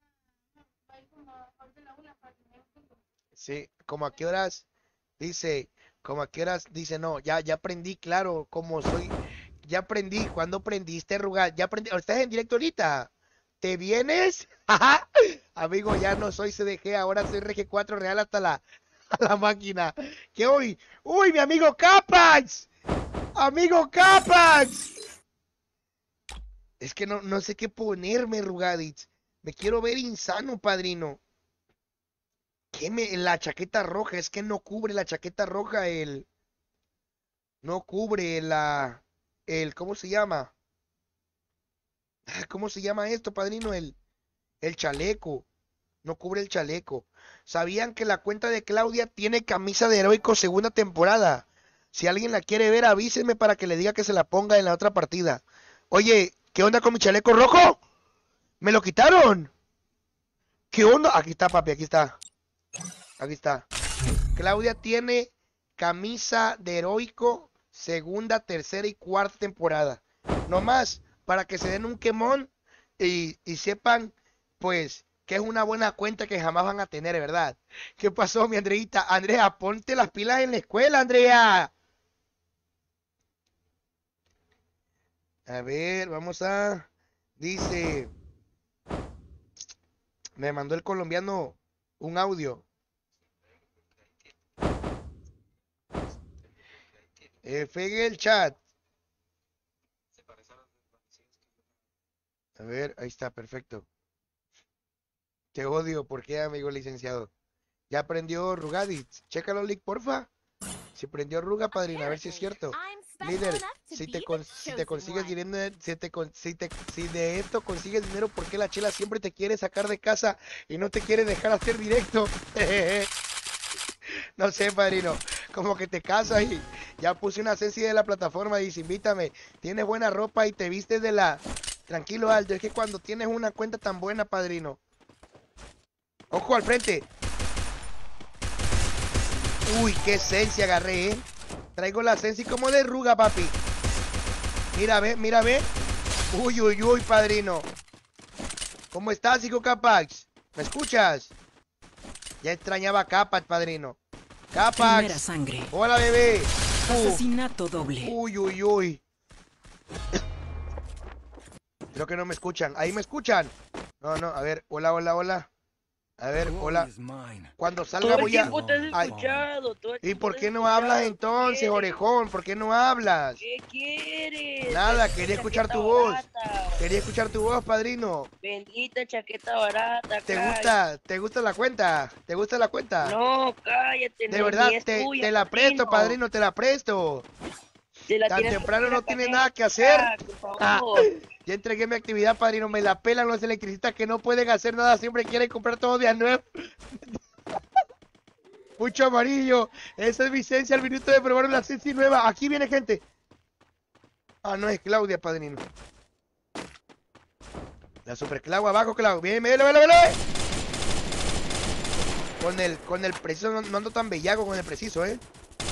Sí, como a qué horas dice, como a qué horas dice, no, ya, ya aprendí, claro, como soy, ya aprendí, cuando aprendiste, Rugal, ya aprendí, estás en directo ahorita, ¿te vienes? Amigo, ya no soy C D G, ahora soy R G cuatro real hasta la, a la máquina. ¿Qué hoy? ¡Uy, mi amigo Capax! ¡Amigo Capax! Es que no, no sé qué ponerme, Rugaditz. Me quiero ver insano, padrino. ¿Qué me, la chaqueta roja? Es que no cubre la chaqueta roja el... No cubre la... El, ¿cómo se llama? ¿Cómo se llama esto, padrino? El, el chaleco. No cubre el chaleco. ¿Sabían que la cuenta de Claudia tiene camisa de heroico segunda temporada? Si alguien la quiere ver, avísenme para que le diga que se la ponga en la otra partida. Oye, ¿qué onda con mi chaleco rojo? ¿Me lo quitaron? ¿Qué onda? Aquí está, papi, aquí está. Aquí está. Claudia tiene camisa de heroico segunda, tercera y cuarta temporada. No más, para que se den un quemón y, y sepan, pues, que es una buena cuenta que jamás van a tener, ¿verdad? ¿Qué pasó, mi Andreita? Andrea, ponte las pilas en la escuela, Andrea. A ver, vamos a... Dice... Me mandó el colombiano un audio. Eh, pegue el chat. A ver, ahí está, perfecto. Te odio, ¿por qué, amigo licenciado? Ya aprendió Rugaditz. Chécalo, Lick, porfa. Si prendió Ruga, padrino, a ver si es cierto. Líder, si te, con- si te consigues dinero, si, te, con- si, te, si de esto consigues dinero, ¿por qué la chela siempre te quiere sacar de casa y no te quiere dejar hacer directo? No sé, padrino, como que te casas y ya puse una sensi de la plataforma y dice, invítame, tienes buena ropa y te vistes de la... Tranquilo, Aldo, es que cuando tienes una cuenta tan buena, padrino. Ojo al frente. Uy, qué sensi agarré, eh. Traigo la sensi como de Ruga, papi. Mira, ve, mira, ve. Uy, uy, uy, padrino. ¿Cómo estás, hijo Capax? ¿Me escuchas? Ya extrañaba a Capax, padrino. Capax. Primera sangre. Hola, bebé. Uh. Asesinato doble. Uy, uy, uy. Creo que no me escuchan. ¿Ahí me escuchan? No, no, a ver. Hola, hola, hola. A ver, hola. Cuando salga Todo el voy a... tiempo te has Ay. escuchado. Todo el ¿Y tiempo por te qué has no escuchado. hablas ¿Qué entonces, quieres? orejón? ¿Por qué no hablas? ¿Qué quieres? Nada, Bendita quería escuchar chaqueta tu voz. barata. Quería escuchar tu voz, padrino. Bendita chaqueta barata. ¿Te crack. gusta? ¿Te gusta la cuenta? ¿Te gusta la cuenta? No, cállate. De no, verdad, ni es te, tuya, te la presto, padrino, te la presto. Te la Tan tienes que temprano poner no a tienes cagar, nada que hacer. crack, por Ah, favor. ya entregué mi actividad, padrino. Me la pelan los electricistas que no pueden hacer nada. Siempre quieren comprar todo de a nuevo. Mucho amarillo. Esa es Vicencia al minuto de probar una sensi nueva. Aquí viene gente. Ah, no es Claudia, padrino. La super Clau abajo, Clau. Bien, vele, vele, vele. Con el, con el preciso, no, no ando tan bellaco con el preciso, eh.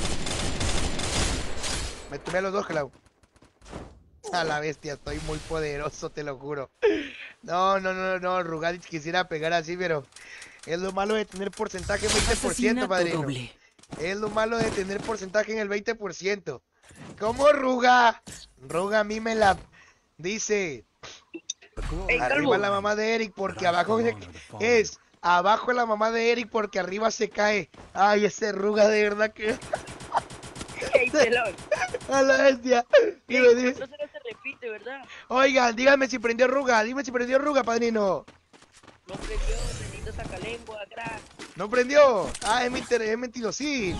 Me tomé a los dos, Clau. A la bestia, estoy muy poderoso, te lo juro. No, no, no, no, Rugadich quisiera pegar así, pero es lo malo de tener porcentaje en veinte por ciento, Asesinato padrino. doble. Es lo malo de tener porcentaje en el veinte por ciento. ¿Cómo Ruga? Ruga a mí me la dice. Arriba la mamá de Eric porque abajo es. Abajo la mamá de Eric porque arriba se cae. Ay, ese Ruga de verdad que... Ey, pelón. A la bestia. Y Ey, me dice, no se no se repite, ¿verdad? oigan, dígame si prendió Ruga. Dime si prendió Ruga, padrino. No prendió, bendito sacalengua, crack. ¿No prendió? Ah, es, mentir, es mentirosín.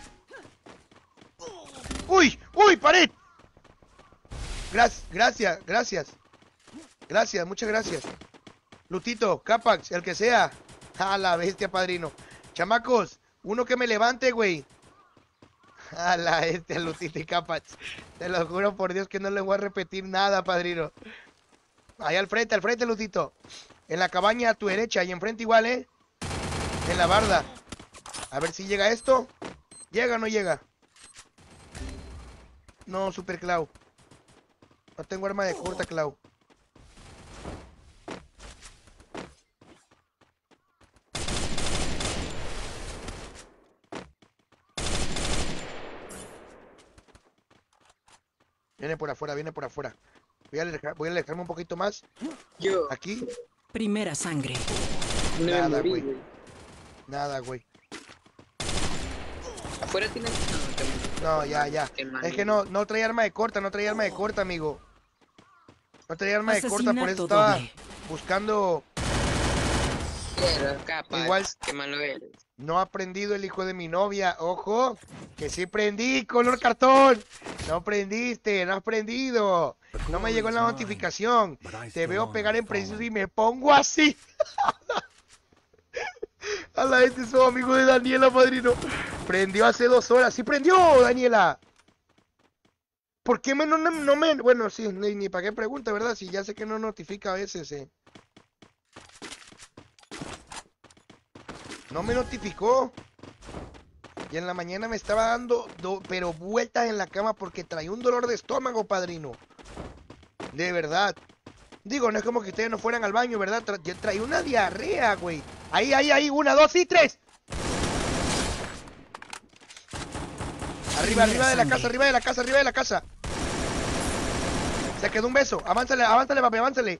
¡Uy! ¡Uy! ¡Pared! Gracias, gracias, gracias. Gracias, muchas gracias. Lutito, Capax, el que sea. A la bestia, padrino. Chamacos, uno que me levante, güey. A la bestia, Lutito y Capax. Te lo juro por Dios que no le voy a repetir nada, padrino. Ahí al frente, al frente, Lutito. En la cabaña a tu derecha y enfrente igual, ¿eh? En la barda. A ver si llega esto. ¿Llega o no llega? No, Super Clau. No tengo arma de corta, Clau. Viene por afuera, viene por afuera. Voy a alejar, voy a alejarme un poquito más. Yo. Aquí. Primera sangre. No me Nada, morí, güey. güey. Nada, güey. Afuera tienes... No, te- No, ya, ya. te mando. Es que no, no traía arma de corta, no traía arma de corta, amigo. No traía arma de corta, por eso Asesinato estaba doble. buscando. Pero capaz, Igual- qué malo eres. No ha prendido el hijo de mi novia. Ojo, que sí prendí, color cartón. No prendiste, no has prendido. No me llegó la notificación. Te veo pegar en preciso y me pongo así. A la este soy amigo de Daniela, padrino. Prendió hace dos horas. Sí prendió, Daniela. ¿Por qué me no, no, no me... Bueno, sí, ni, ni para qué pregunta, ¿verdad? Si ya sé que no notifica a veces, eh. No me notificó. Y en la mañana me estaba dando, do- pero vueltas en la cama porque traía un dolor de estómago, padrino. De verdad. Digo, no es como que ustedes no fueran al baño, ¿verdad? Tra yo traía una diarrea, güey. Ahí, ahí, ahí. Una, dos y tres. Arriba, arriba de la casa, arriba de la casa, arriba de la casa. Se quedó un beso. Avánzale, avánzale, papi, avánzale.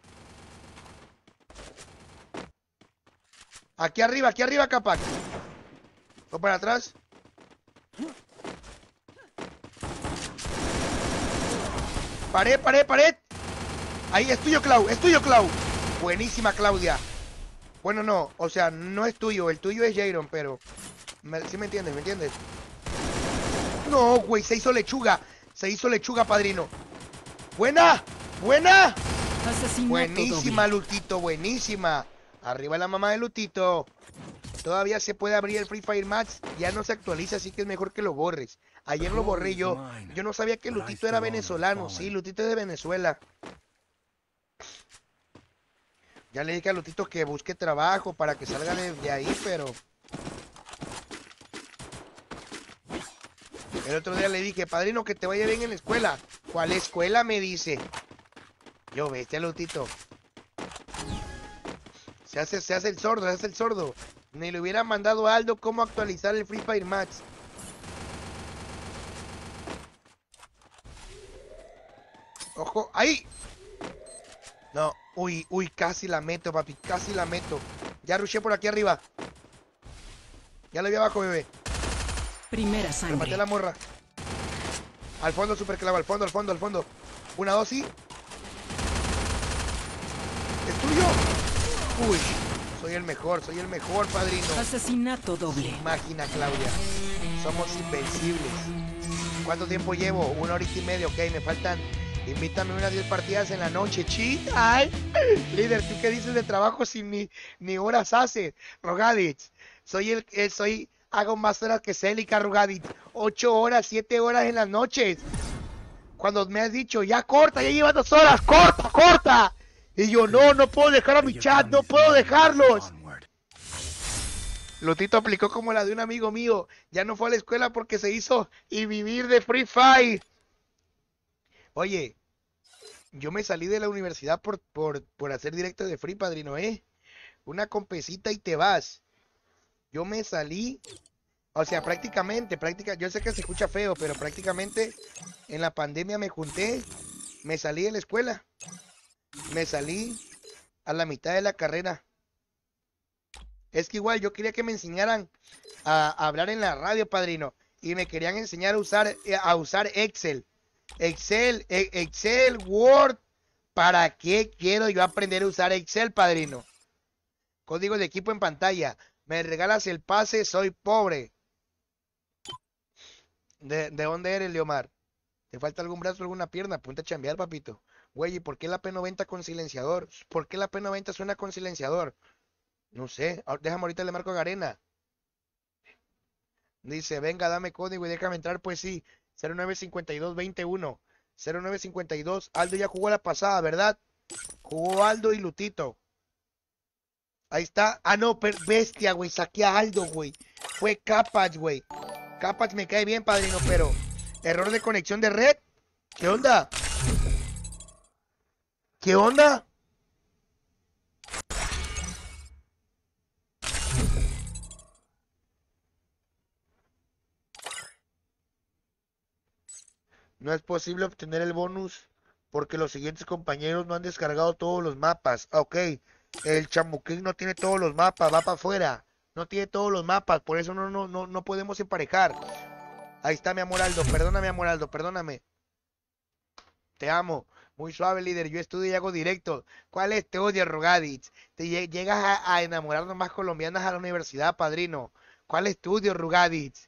Aquí arriba, aquí arriba, Capac. O para atrás. Pared, pared, pared. Ahí es tuyo, Clau, es tuyo, Clau. Buenísima, Claudia. Bueno, no, o sea, no es tuyo, el tuyo es Jaron, pero... Me, ¿sí me entiendes, me entiendes? No, güey, se hizo lechuga. Se hizo lechuga, padrino. Buena, buena. Asesinato Buenísima, doble. Lutito, buenísima. Arriba la mamá de Lutito. Todavía se puede abrir el Free Fire Max. Ya no se actualiza, así que es mejor que lo borres. Ayer lo borré yo. Yo no sabía que Lutito era venezolano. Sí, Lutito es de Venezuela. Ya le dije a Lutito que busque trabajo para que salga de, de ahí, pero... El otro día le dije, padrino, que te vaya bien en la escuela. ¿Cuál escuela? Me dice. Yo, bestia, Lutito. Se hace, se hace el sordo, se hace el sordo. Ni le hubiera mandado a Aldo cómo actualizar el Free Fire Max. Ojo, ahí. No, uy, uy, casi la meto, papi, casi la meto. Ya rushé por aquí arriba. Ya lo vi abajo, bebé. Primera Rematé sangre. la morra. Al fondo, super clavo, al fondo, al fondo, al fondo. Una, dos y... ¿Es tuyo? Uy, soy el mejor, soy el mejor, padrino. Asesinato doble. Máquina, Claudia. Somos invencibles. ¿Cuánto tiempo llevo? Una horita y media, ok, me faltan... Invítame unas diez partidas en la noche, chita. Ay, líder, ¿tú qué dices de trabajo si ni, ni horas haces? Rogadich, soy el, eh, soy, hago más horas que Celica, Rogadich. Ocho horas, siete horas en las noches. Cuando me has dicho, ya corta, ya llevas dos horas, corta, corta. Y yo, no, no puedo dejar a mi chat, no puedo dejarlos. Lutito aplicó como la de un amigo mío. Ya no fue a la escuela porque se hizo y vivir de Free Fire. Oye, yo me salí de la universidad por, por, por hacer directo de Free, padrino, ¿eh? Una compecita y te vas. Yo me salí, o sea, prácticamente, práctica, yo sé que se escucha feo, pero prácticamente en la pandemia me junté, me salí de la escuela, me salí a la mitad de la carrera. Es que igual yo quería que me enseñaran a, a hablar en la radio, padrino, y me querían enseñar a usar, a usar Excel. Excel, e- Excel, Word. ¿Para qué quiero yo aprender a usar Excel, padrino? Código de equipo en pantalla. Me regalas el pase, soy pobre. ¿De, de dónde eres, Leomar? ¿Te falta algún brazo, alguna pierna? Ponte a chambear, papito. Güey, ¿y por qué la P noventa con silenciador? ¿Por qué la P noventa suena con silenciador? No sé. Ah, déjame ahorita le marco a Garena. Dice, venga, dame código y déjame entrar. Pues sí. cero nueve cincuenta y dos veintiuno. cero nueve cincuenta y dos. Aldo ya jugó la pasada, ¿verdad? Jugó Aldo y Lutito. Ahí está. Ah, no, per bestia, güey. Saqué a Aldo, güey. Fue Capach, güey. Capach me cae bien, padrino, pero... Error de conexión de red. ¿Qué onda? ¿Qué onda? No es posible obtener el bonus porque los siguientes compañeros no han descargado todos los mapas. Ok, el chamuquín no tiene todos los mapas, va para afuera. No tiene todos los mapas, por eso no, no, no, no podemos emparejar. Ahí está mi amor Aldo, perdóname amor Aldo, perdóname. Te amo, muy suave líder, yo estudio y hago directo. ¿Cuál es te odio, Rugadich? Te lle- llegas a, a enamorar nomás colombianas a la universidad, padrino. ¿Cuál estudio, Rugadich?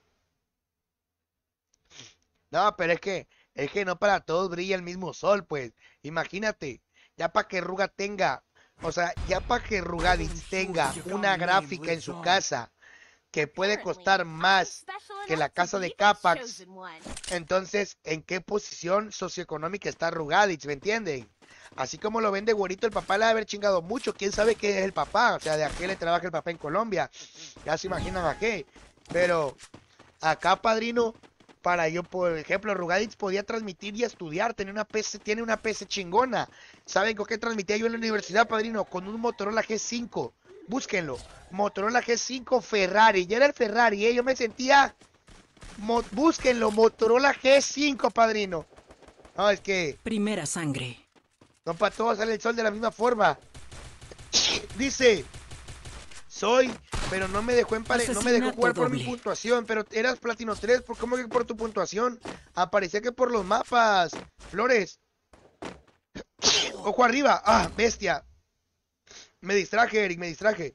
No, pero es que, es que no para todos brilla el mismo sol, pues. Imagínate, ya para que Ruga tenga, o sea, ya para que Rugadich tenga una gráfica en su casa que puede costar más que la casa de Capax, entonces, ¿en qué posición socioeconómica está Rugadich? ¿Me entienden? Así como lo vende güerito, el papá le ha de haber chingado mucho. ¿Quién sabe qué es el papá? O sea, de a qué le trabaja el papá en Colombia. Ya se imaginan a qué. Pero acá, padrino, para yo, por ejemplo, Rugadich podía transmitir y estudiar. Tenía una P C, tiene una P C chingona. ¿Saben con qué transmitía yo en la universidad, padrino? Con un Motorola G cinco. Búsquenlo. Motorola G cinco Ferrari. Ya era el Ferrari, ¿eh? Yo me sentía... Mo búsquenlo, Motorola G cinco, padrino. No, es que... Primera sangre. No para todos sale el sol de la misma forma. Dice... Soy... Pero no me dejó empare... No me dejó jugar por mi puntuación. Pero eras platino tres. ¿Por cómo que por tu puntuación? Aparecía que por los mapas. Flores. Ojo arriba. Ah, bestia. Me distraje, Eric, me distraje.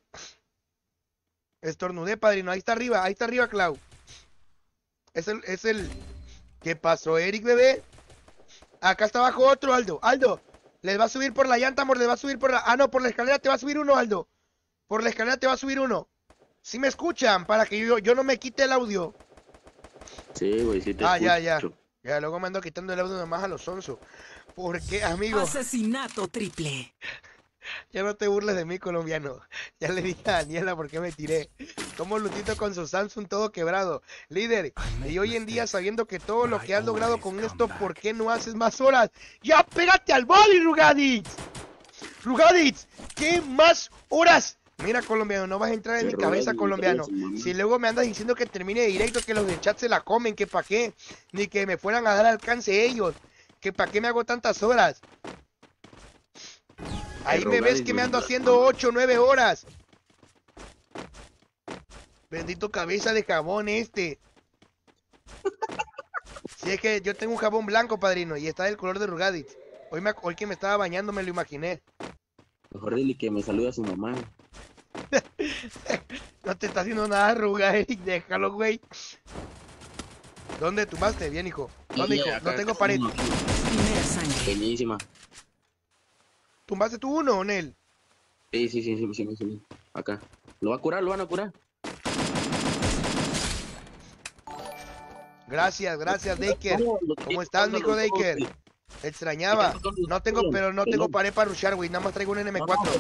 Estornudé, padrino. Ahí está arriba, ahí está arriba, Clau. Es el, es el, ¿Qué pasó, Eric, bebé? Acá está abajo otro, Aldo. Aldo, les va a subir por la llanta, amor, les va a subir por la... Ah, no, por la escalera te va a subir uno, Aldo. Por la escalera te va a subir uno. ¿Sí me escuchan? Para que yo, yo no me quite el audio. Sí, güey, sí te Ah, escucho. ya, ya. Ya, luego me ando quitando el audio nomás a los sonsos. ¿Por qué, amigo? Asesinato triple. Ya no te burles de mí, colombiano. Ya le dije a Daniela por qué me tiré. Como Lutito con su Samsung todo quebrado. Líder, y hoy en día sabiendo que todo lo que has logrado con esto, ¿por qué no haces más horas? ¡Ya pégate al boli, Rugaditz! Rugaditz, ¿qué más horas? Mira, colombiano, no vas a entrar en mi cabeza, colombiano. Si luego me andas diciendo que termine directo, que los del chat se la comen, que pa' qué, ni que me fueran a dar alcance ellos, que pa' qué me hago tantas horas. Ahí me ves que me ando haciendo ocho, nueve horas. Bendito cabeza de jabón este. Si es que yo tengo un jabón blanco, padrino, y está del color de Rugaditz. Hoy, me, hoy que me estaba bañando me lo imaginé. Mejor dile que me saluda a su mamá. No te está haciendo nada, Ruga, Eric, déjalo, güey. ¿Dónde tumbaste? Bien, hijo. ¿Dónde, hijo? No tengo pared. Primera sangre. Buenísima. ¿Tumbaste tú uno o Nel? Sí, sí, sí, sí, sí, sí, sí. Acá. Lo va a curar, lo van a curar. Gracias, gracias, Daker. ¿Cómo estás, mijo Daker? Te extrañaba. No tengo, pero no tengo pared para rushar, güey. Nada más traigo un N M cuatro.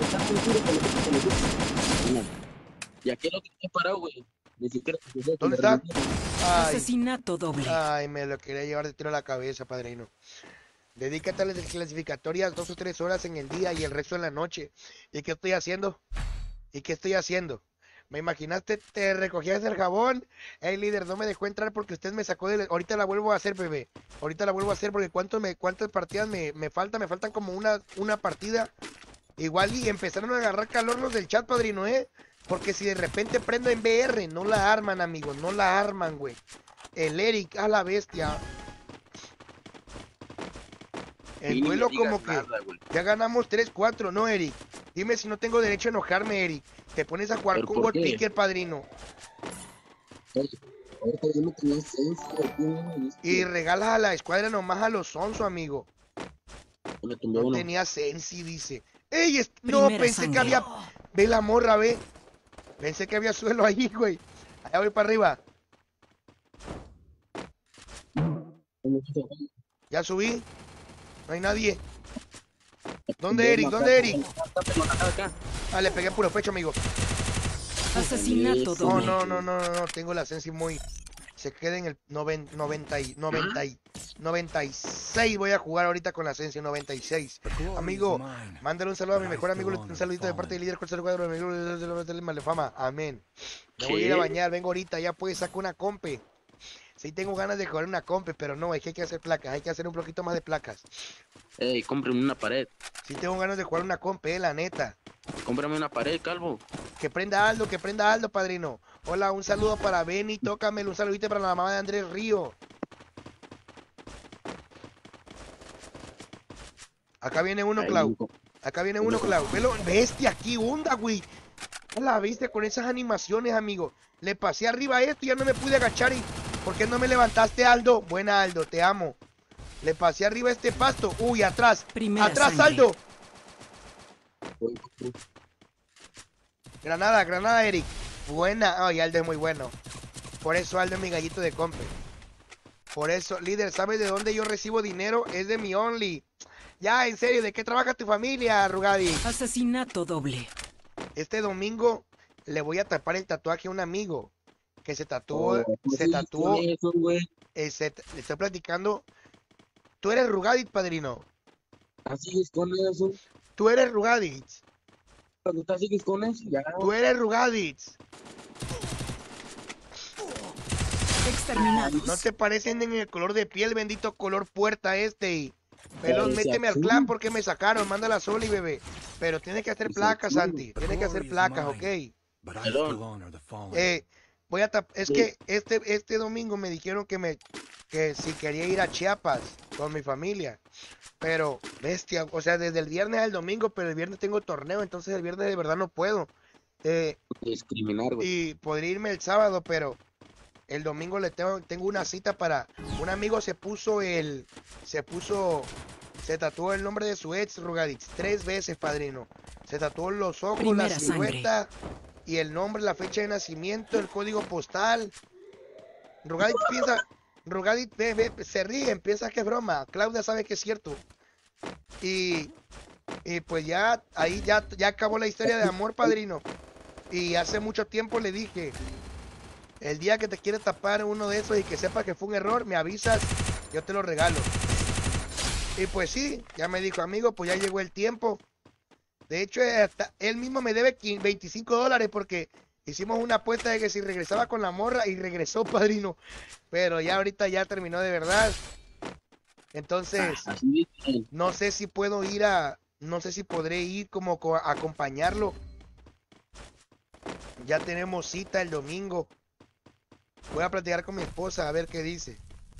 Y aquí lo que parado, güey. Ni siquiera. ¿Dónde está? Ay, Asesinato doble. ay, me lo quería llevar de tiro a la cabeza, padrino. Dedícate a las clasificatorias dos o tres horas en el día y el resto en la noche. ¿Y qué estoy haciendo? ¿Y qué estoy haciendo? ¿Me imaginaste? ¿Te recogías el jabón? Hey, líder, no me dejó entrar porque usted me sacó de... Ahorita la vuelvo a hacer, bebé. Ahorita la vuelvo a hacer porque ¿cuánto me, cuántas partidas me, me faltan? Me faltan como una, una partida. Igual y empezaron a agarrar calor los del chat, padrino, ¿eh? Porque si de repente prendo en V R, no la arman, amigos. No la arman, güey. El Eric, a la bestia. El duelo como que ya ganamos tres cuatro, ¿no, Eric? Dime si no tengo derecho a enojarme, Eric. Te pones a jugar con World Picker, padrino. Y regalas a la escuadra nomás a los sonso, amigo. No tenía sensi, dice. ¡Ey! Es... No, pensé que había... Ve la morra, ve. Pensé que había suelo ahí, güey. Allá voy para arriba. Ya subí. No hay nadie. ¿Dónde, Eric? ¿Dónde, Eric? Ah, le pegué puro pecho, amigo. Asesinato No, doble. no, no, no, no, no. Tengo la sensi muy... Se queda en el noventa, noventa, noventa, noventa y seis. Voy a jugar ahorita con la sensi noventa y seis. Amigo, mándale un saludo a mi mejor amigo. Un saludito de parte del líder. Con el cuadro de mi amigo de Malefama. Amén. Me voy a ir a bañar. Vengo ahorita. Ya pues saco una compe. Sí tengo ganas de jugar una compe, pero no, es que hay que hacer placas. Hay que hacer un poquito más de placas. Ey, cómprame una pared. Sí tengo ganas de jugar una compe, eh, la neta. Cómprame una pared, calvo. Que prenda Aldo, que prenda Aldo, padrino. Hola, un saludo para Benny, tócamelo, un saludito para la mamá de Andrés Río. Acá viene uno, Clau. Acá viene uno, Clau. Velo, bestia, aquí onda, güey. La viste con esas animaciones, amigo. Le pasé arriba a esto y ya no me pude agachar. Y... ¿Por qué no me levantaste, Aldo? Buena, Aldo, te amo. Le pasé arriba a este pasto. Uy, atrás. Primera atrás, sangre. Aldo. Granada, granada, Eric. Buena. Ay, Aldo es muy bueno. Por eso Aldo es mi gallito de compe. Por eso, líder, ¿sabes de dónde yo recibo dinero? Es de mi Only. Ya, en serio, ¿de qué trabaja tu familia, Rugadi? Asesinato doble. Este domingo le voy a tapar el tatuaje a un amigo que se tatuó, Oh, se sí, tatuó, con eso, güey. eh, se- le estoy platicando. Tú eres Rugadit, padrino. Así es con eso. Tú eres Rugadit. Cuando tú sigues con eso, ya. Tú eres Rugadit. Exterminados. No te parecen en el color de piel, bendito color puerta este. Y pelón, Ese méteme al azul. clan porque me sacaron, mándala sola y bebé. Pero tienes que hacer Ese placas, azul. Santi. Tienes que hacer placas, ¿ok? But I still honor the fallen. Eh, voy a tap es Sí. que este este domingo me dijeron que me que si quería ir a Chiapas con mi familia, pero bestia, o sea, desde el viernes al domingo, pero el viernes tengo torneo, entonces el viernes de verdad no puedo. Eh, Discriminar, güey. y podría irme el sábado, pero El domingo le tengo, tengo una cita para... Un amigo se puso el... Se puso... Se tatuó el nombre de su ex, Rugadix, tres veces, padrino. Se tatuó los ojos, Primera la silueta y el nombre, la fecha de nacimiento, el código postal. Rugadix piensa... Rugadix ve, ve, se ríe, piensa que es broma. Claudia sabe que es cierto. Y... Y pues ya, ahí ya, ya acabó la historia de amor, padrino. Y hace mucho tiempo le dije... El día que te quiere tapar uno de esos y que sepa que fue un error, me avisas, yo te lo regalo. Y pues sí, ya me dijo, amigo, pues ya llegó el tiempo. De hecho, hasta él mismo me debe veinticinco dólares porque hicimos una apuesta de que si regresaba con la morra y regresó, padrino. Pero ya ahorita ya terminó de verdad. Entonces, no sé si puedo ir a, no sé si podré ir como a acompañarlo. Ya tenemos cita el domingo. Voy a platicar con mi esposa a ver qué dice.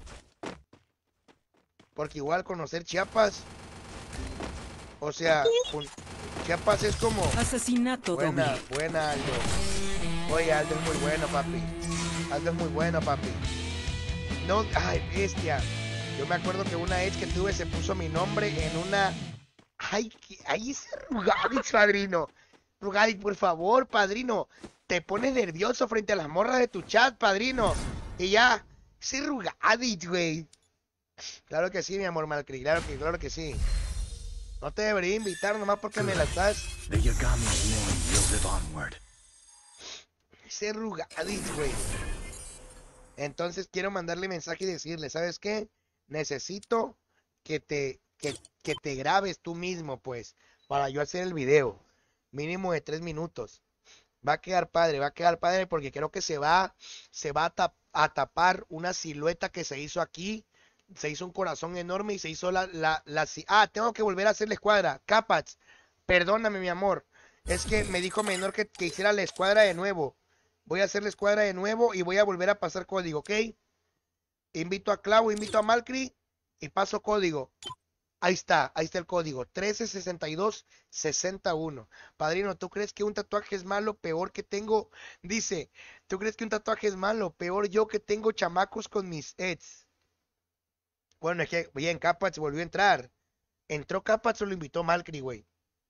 Porque igual conocer Chiapas, o sea, un- Chiapas es como... Asesinato Buena, doble. buena Aldo. Oye, Aldo es muy bueno, papi. Aldo es muy bueno, papi. No, ay, bestia. Yo me acuerdo que una ex que tuve se puso mi nombre en una... Ay, que- ay, ese Rugadix, padrino. Rugadix, por favor, padrino. Te pones nervioso frente a las morras de tu chat, padrino. Y ya, ese Rugadix, güey. Claro que sí, mi amor Malcri, claro que, claro que sí. No te debería invitar nomás porque me la estás... The Yagami's name will live onward. Ese Rugadix, güey. Entonces quiero mandarle mensaje y decirle, ¿sabes qué? Necesito que te, que, que te grabes tú mismo, pues, para yo hacer el video. Mínimo de tres minutos. Va a quedar padre, va a quedar padre porque creo que se va, se va a, tap- a tapar una silueta que se hizo aquí. Se hizo un corazón enorme y se hizo la, la, la... si- Ah, tengo que volver a hacer la escuadra. Capats, perdóname, mi amor. Es que me dijo Menor que, que hiciera la escuadra de nuevo. Voy a hacer la escuadra de nuevo y voy a volver a pasar código, ¿ok? Invito a Clau, invito a Malcri y paso código. Ahí está, ahí está el código. trece sesenta y dos sesenta y uno. Padrino, ¿tú crees que un tatuaje es malo? Peor que tengo... Dice, ¿tú crees que un tatuaje es malo? Peor yo que tengo chamacos con mis ex. Bueno, es que, bien, Capats volvió a entrar. ¿Entró Capats o lo invitó Malcri, güey?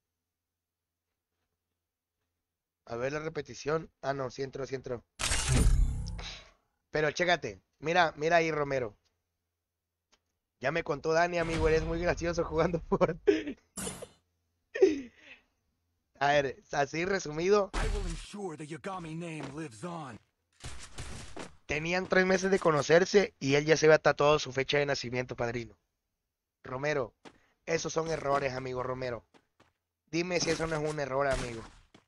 A ver la repetición. Ah, no, sí entró, sí entró. Pero chécate. Mira, mira ahí, Romero. Ya me contó Dani, amigo, eres muy gracioso jugando por... A ver, así resumido. I will ensure the Yagami name lives on. Tenían tres meses de conocerse y él ya se había tatuado su fecha de nacimiento, padrino. Romero, esos son errores, amigo Romero. Dime si eso no es un error, amigo.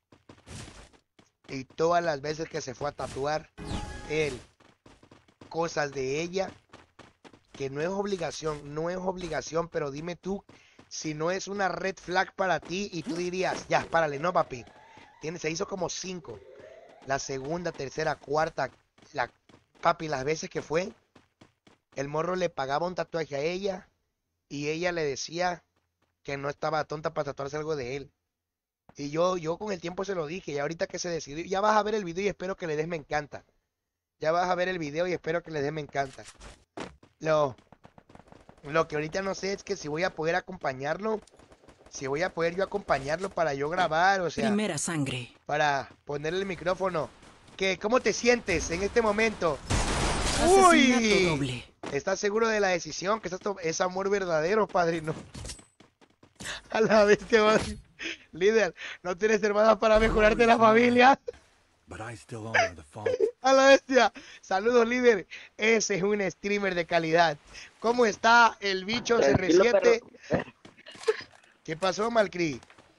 Y todas las veces que se fue a tatuar, él, cosas de ella, que no es obligación, no es obligación, pero dime tú, si no es una red flag para ti y tú dirías, ya, párale, no, papi. Tiene, se hizo como cinco. La segunda, tercera, cuarta, la papi, las veces que fue, el morro le pagaba un tatuaje a ella y ella le decía que no estaba tonta para tatuarse algo de él. Y yo, yo con el tiempo se lo dije, y ahorita que se decidió, ya vas a ver el video y espero que le des me encanta. Ya vas a ver el video y espero que le des me encanta. Lo, lo que ahorita no sé es que si voy a poder acompañarlo, si voy a poder yo acompañarlo para yo grabar, o sea, Primera sangre. para ponerle el micrófono. ¿Qué, ¿Cómo te sientes en este momento? Asesinato ¡Uy! doble. ¿Estás seguro de la decisión? Que estás to- es amor verdadero, padrino. A la vez que vas. Líder, ¿no tienes hermanas para mejorarte la familia? But I still honor the fallen. A la bestia. Saludos, líder. Ese es un streamer de calidad. ¿Cómo está el bicho C R Tranquilo, siete? ¿Qué pasó, Malcri?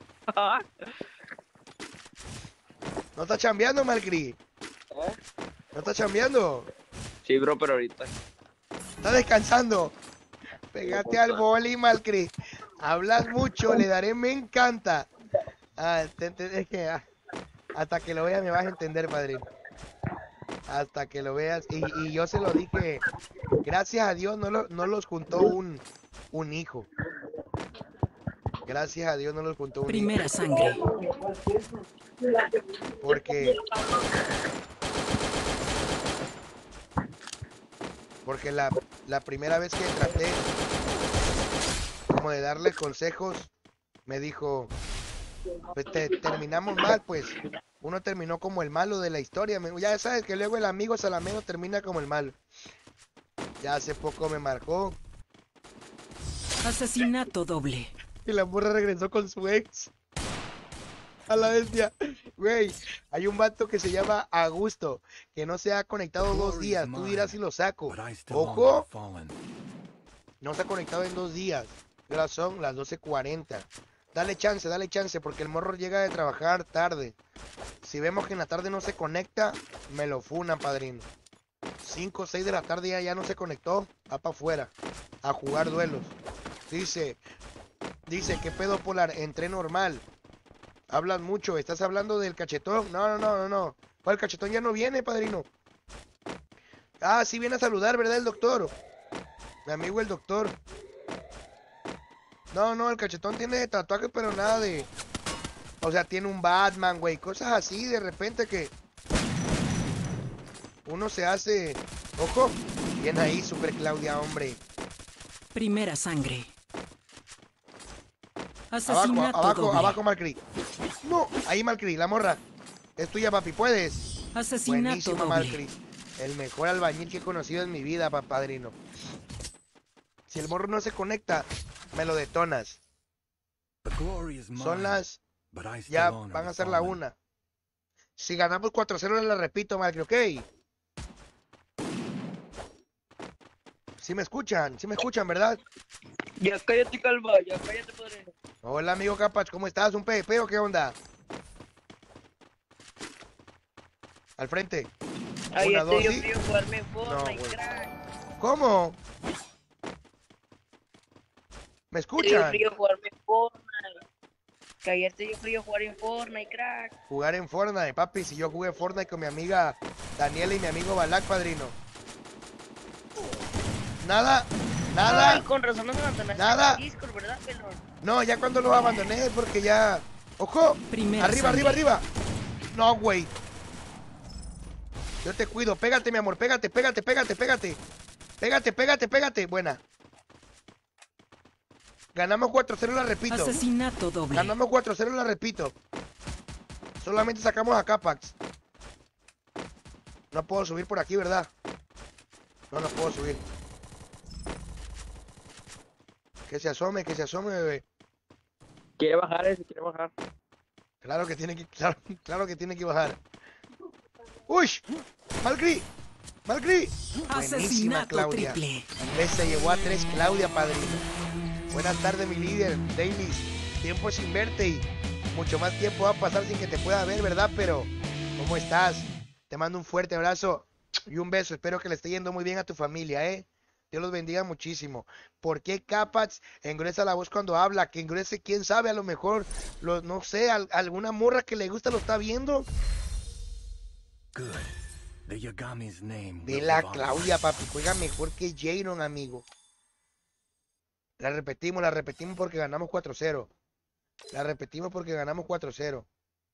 ¿No está chambeando, Malcri? ¿No está chambeando? Sí, bro, pero ahorita. ¿Está descansando? Pégate al boli, Malcri. Hablas mucho, le daré me encanta. Ah, te- te- es que ah, hasta que lo veas me vas a entender, padrino. Hasta que lo veas. Y, y yo se lo dije, gracias a Dios no, lo- no los juntó un, un hijo. Gracias a Dios no los juntó un Primera hijo. sangre. Porque Porque la, la primera vez que traté como de darle consejos, me dijo, pues te, terminamos mal, pues. Uno terminó como el malo de la historia. Me- ya sabes que luego el amigo salamero termina como el malo. Ya hace poco me marcó Asesinato doble. y la morra regresó con su ex. A la bestia. Güey, hay un vato que se llama Augusto, que no se ha conectado dos días. Tú dirás si lo saco. But I still honor Ojo, the fallen. no se ha conectado en dos días. Ahora son las doce cuarenta. Dale chance, dale chance, porque el morro llega de trabajar tarde. Si vemos que en la tarde no se conecta, me lo funan, padrino. cinco o seis de la tarde ya, ya no se conectó, va para afuera a jugar duelos. Dice, dice, ¿qué pedo, Polar? Entré normal. Hablas mucho, ¿estás hablando del cachetón? No, no, no, no, no. ¿Cuál cachetón ya no viene, padrino? Ah, sí viene a saludar, ¿verdad, el doctor? Mi amigo el doctor. No, no, el cachetón tiene tatuajes, pero nada de... O sea, tiene un Batman, güey, cosas así, de repente que... Uno se hace... Ojo, bien ahí, Super Claudia, hombre. Primera sangre. Abajo, Asesinato abajo, doble. abajo, Malcri. No, ahí, Malcri, la morra. Es tuya, papi, ¿puedes? Asesinato Buenísima, doble. Malcri. El mejor albañil que he conocido en mi vida, pa- padrino. Si el morro no se conecta, me lo detonas. The glory is mine. Son las... But I still Ya honor van the a ser la fallen. una. Si ganamos cuatro cero, la repito, Malcri, ¿ok? Sí me escuchan, sí me escuchan, ¿verdad? Ya cállate, calva, ya cállate, padre. Hola, amigo Capach, ¿cómo estás? ¿Un P V P o qué onda? Al frente. Ay, Una, este dos, yo sí. quiero jugarme en No, Fortnite, güey. crack. ¿Cómo? ¿Me Te dio escuchan? frío jugarme en Fortnite. Que ayer te dio frío jugar en Fortnite, crack. Jugar en Fortnite, papi. Si yo jugué Fortnite con mi amiga Daniela y mi amigo Balak, padrino. Nada, nada. Ay, con razón no se abandonaste Nada. en Discord, ¿verdad, pelón? No, ya cuando lo abandoné porque ya... ¡Ojo! Primera Arriba, sangre. arriba, arriba. No, güey. Yo te cuido. Pégate, mi amor. Pégate, pégate, pégate, pégate. Pégate, pégate, pégate. Buena. Ganamos cuatro cero, la repito. Asesinato doble. Ganamos cuatro cero, la repito. Solamente sacamos a Capax. No puedo subir por aquí, ¿verdad? No, no puedo subir. Que se asome, que se asome, bebé. Quiere bajar ese, quiere bajar. Claro que tiene que, claro, claro que tiene que bajar. ¡Uy! ¡Malcri! ¡Malcri! Buenísima, Asesinato Claudia. triple. Ves, se llevó a tres, Claudia, padrino. Buenas tardes, mi líder, Dailies. Tiempo sin verte y mucho más tiempo va a pasar sin que te pueda ver, ¿verdad? Pero, ¿cómo estás? Te mando un fuerte abrazo y un beso. Espero que le esté yendo muy bien a tu familia, ¿eh? Dios los bendiga muchísimo. ¿Por qué Capax engruesa la voz cuando habla? Que engruese, quién sabe, a lo mejor, lo, no sé, al- alguna morra que le gusta lo está viendo. Good. The Yagami's name. will Vela, live on. Claudia, papi, juega mejor que Jaron, amigo. La repetimos, la repetimos porque ganamos cuatro cero. La repetimos porque ganamos cuatro cero.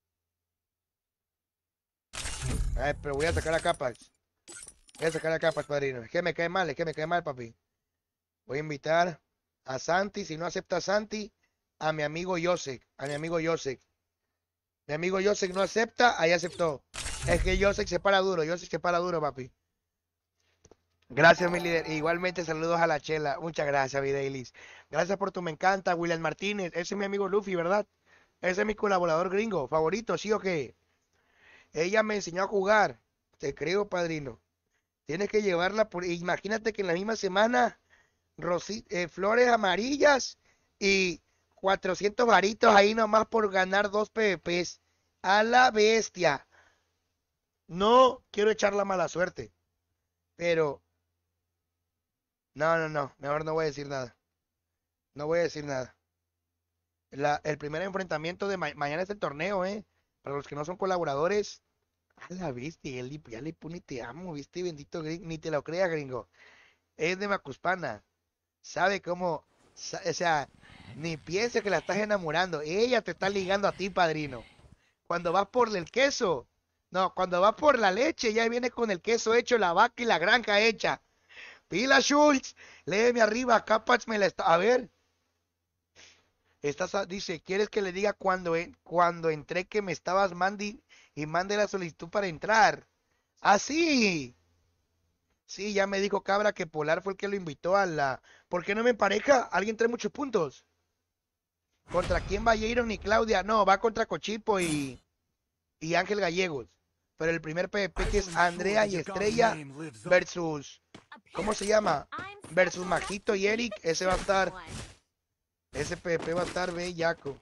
Ay, pero voy a sacar a Capax. Voy a sacar a Capax, padrino. Es que me cae mal, es que me cae mal, papi. Voy a invitar a Santi, si no acepta a Santi, a mi amigo Josek, a mi amigo Josek. Mi amigo Josek no acepta, ahí aceptó. Es que Josek se para duro, Josek se para duro, papi. Gracias, mi líder. Igualmente, saludos a la Chela. Muchas gracias, Videilis. Gracias por tu me encanta, William Martínez. Ese es mi amigo Luffy, ¿verdad? Ese es mi colaborador gringo favorito, ¿sí o qué? Ella me enseñó a jugar. Te creo, padrino. Tienes que llevarla por... Imagínate que en la misma semana, rosi- eh, flores amarillas y cuatrocientos varitos ahí nomás por ganar dos P V Ps. A la bestia. No quiero echar la mala suerte, pero... No, no, no. Mejor no voy a decir nada. No voy a decir nada. La- el primer enfrentamiento de ma- mañana es el torneo, ¿eh? Para los que no son colaboradores. A la bestia, él ya le pone te amo, ¿viste? Bendito gringo. Ni te lo creas, gringo. Es de Macuspana. Sabe cómo... sa- O sea, ni piense que la estás enamorando. Ella te está ligando a ti, padrino. Cuando vas por el queso. No, cuando vas por la leche, ya viene con el queso hecho, la vaca y la granja hecha. Pila Schultz, léeme arriba, Capach me la está. A ver. Estás a- dice, ¿quieres que le diga cuando, en- cuando entré que me estabas mandi y mande la solicitud para entrar? Ah, sí. Sí, ya me dijo Cabra que Polar fue el que lo invitó a la. ¿Por qué no me empareja? Alguien trae muchos puntos. ¿Contra quién va Jaron y Claudia? No, va contra Cochipo y, y Ángel Gallegos. Pero el primer P V P que es Andrea y Estrella versus. ¿Cómo se llama? Versus Majito y Eric. Ese va a estar. Ese P V P va a estar bellaco.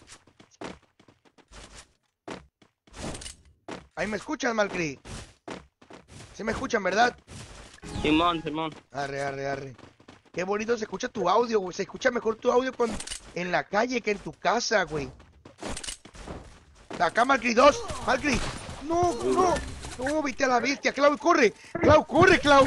Ahí me escuchan, Malcri. Sí me escuchan, ¿verdad? Simón, Simón. Arre, arre, arre. Qué bonito se escucha tu audio, güey. Se escucha mejor tu audio con, en la calle que en tu casa, güey. Acá, Malcri, dos. Malcri. No, no. No, viste a la bestia. Clau, corre. Clau, corre, Clau.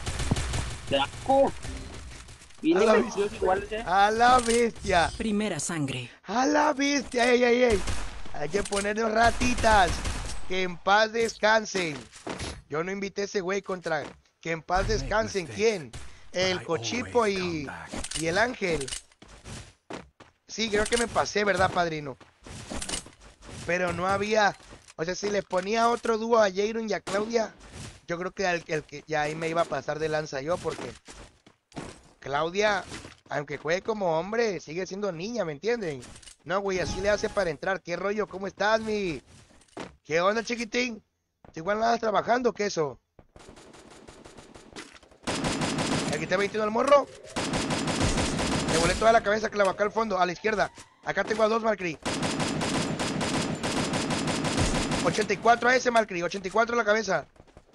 Viene A la precioso igual, ¿eh? A la bestia. Primera sangre. A la bestia. Ey, ey, ey. Hay que ponernos ratitas. Que en paz descansen. Yo no invité a ese güey contra. Que en paz descansen. ¿Quién? El Cochipo y, y el Ángel. Sí, creo que me pasé, ¿verdad, padrino? Pero no había. O sea, si les ponía otro dúo a Jaron y a Claudia, yo creo que el, el que ya ahí me iba a pasar de lanza yo, porque Claudia, aunque juegue como hombre, sigue siendo niña, ¿me entienden? No, güey, así le hace para entrar. ¿Qué rollo? ¿Cómo estás, mi? ¿Qué onda, chiquitín? ¿Tú igual andas trabajando o qué eso? ¿Le quité veintiuno al morro? Le volé toda la cabeza, clavo acá al fondo, a la izquierda. Acá tengo a dos, Malcri. ochenta y cuatro a ese, Malcri. ochenta y cuatro a la cabeza.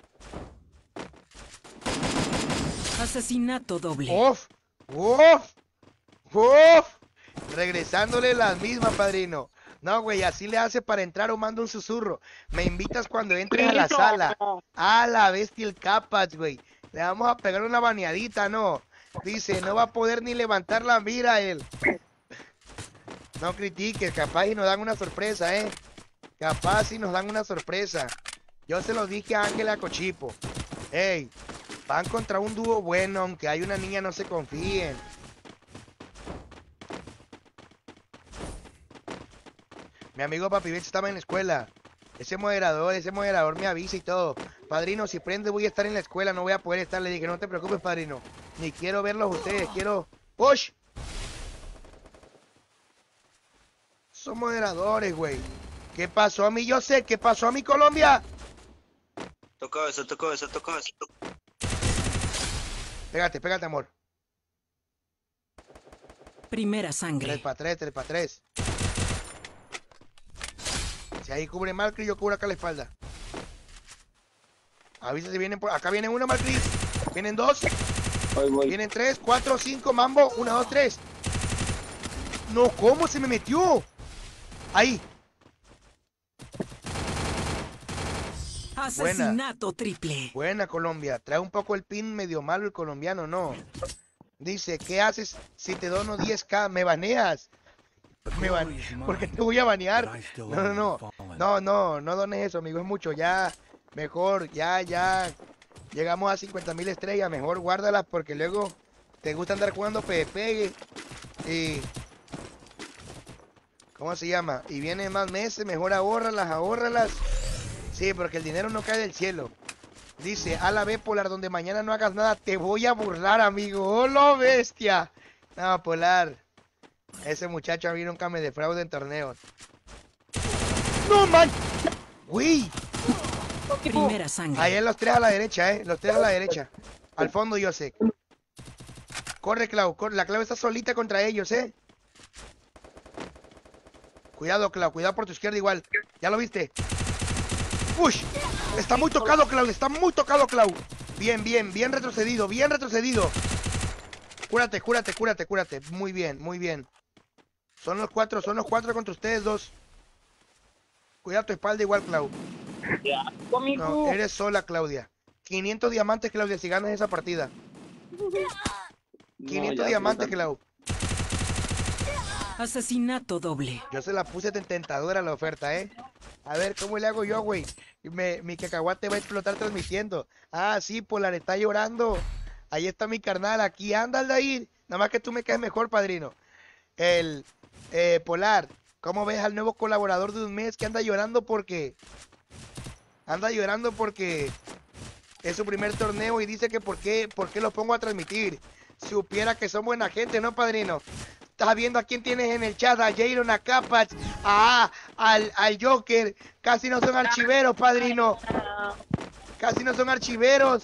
Asesinato doble. ¡Uf! ¡Uf! ¡Uf! Regresándole las mismas, padrino. No, güey, así le hace para entrar o manda un susurro. Me invitas cuando entres a la sala. A la bestia el Capach, güey. Le vamos a pegar una baneadita, ¿no? Dice, no va a poder ni levantar la mira él. No critiques, capaz y nos dan una sorpresa, ¿eh? Capaz y nos dan una sorpresa. Yo se lo dije a Ángela Cochipo. Ey, van contra un dúo bueno, aunque hay una niña, no se confíen. Mi amigo Papi Beach estaba en la escuela. Ese moderador, ese moderador me avisa y todo. Padrino, si prende voy a estar en la escuela, no voy a poder estar. Le dije, no te preocupes, padrino. Ni quiero verlos ustedes, quiero... ¡Push! Son moderadores, güey. ¿Qué pasó a mí? Yo sé, ¿qué pasó a mi Colombia? Tocó eso, tocó eso, tocó eso. Pégate, pégate, amor. Primera sangre. Tres para tres, tres para tres. Si ahí cubre Malcri, yo cubro acá la espalda. Avisa si vienen por... Acá viene uno, Malcri. Vienen dos. Voy, voy. Vienen tres, cuatro, cinco, mambo. Una, dos, tres. No, ¿cómo se me metió? Ahí. Asesinato triple. Buena, Colombia. Trae un poco el pin medio malo el colombiano, ¿no? Dice, ¿qué haces si te dono diez K? ¿Me baneas? Me ban... ¿Por qué te voy a banear? No, no, no. No, no, no dones eso, amigo. Es mucho. Ya, mejor, ya, ya. Llegamos a cincuenta mil estrellas. Mejor guárdalas porque luego te gusta andar jugando P V P. Y... ¿Cómo se llama? Y vienen más meses. Mejor ahórralas, ahórralas. Sí, porque el dinero no cae del cielo. Dice, a la B, Polar, donde mañana no hagas nada, te voy a burlar, amigo. ¡Hola, bestia! No, Polar. Ese muchacho a mí nunca me defrauda en torneos. ¡No, man! ¡Güey! Primera sangre. Ahí en los tres a la derecha, ¿eh? Los tres a la derecha. Al fondo, yo sé. Corre, Clau. Corre. La Clau está solita contra ellos, ¿eh? Cuidado, Clau. Cuidado por tu izquierda igual. ¿Ya lo viste? ¡Uy! Está muy tocado, Clau. Está muy tocado, Clau. Bien, bien. Bien retrocedido. Bien retrocedido. Cúrate, cúrate, cúrate, cúrate. Muy bien, muy bien. Son los cuatro, son los cuatro contra ustedes dos. Cuidado tu espalda igual, Clau. No, eres sola, Claudia. quinientos diamantes, Claudia, si ganas esa partida. quinientos diamantes, Clau. Asesinato doble. Yo se la puse tentadora la oferta, ¿eh? A ver, ¿cómo le hago yo, güey? Me, mi cacahuate va a explotar transmitiendo. Ah, sí, Polar está llorando. Ahí está mi carnal, aquí anda Aldair. Nada más que tú me caes mejor, padrino. El eh, Polar, ¿cómo ves al nuevo colaborador de un mes que anda llorando porque... Anda llorando porque es su primer torneo y dice que por qué, por qué lo pongo a transmitir? Si supiera que son buena gente, ¿no, padrino? Estás viendo a quién tienes en el chat, a Jairon, a Capax, a, al, al Joker. Casi no son archiveros, padrino. Casi no son archiveros.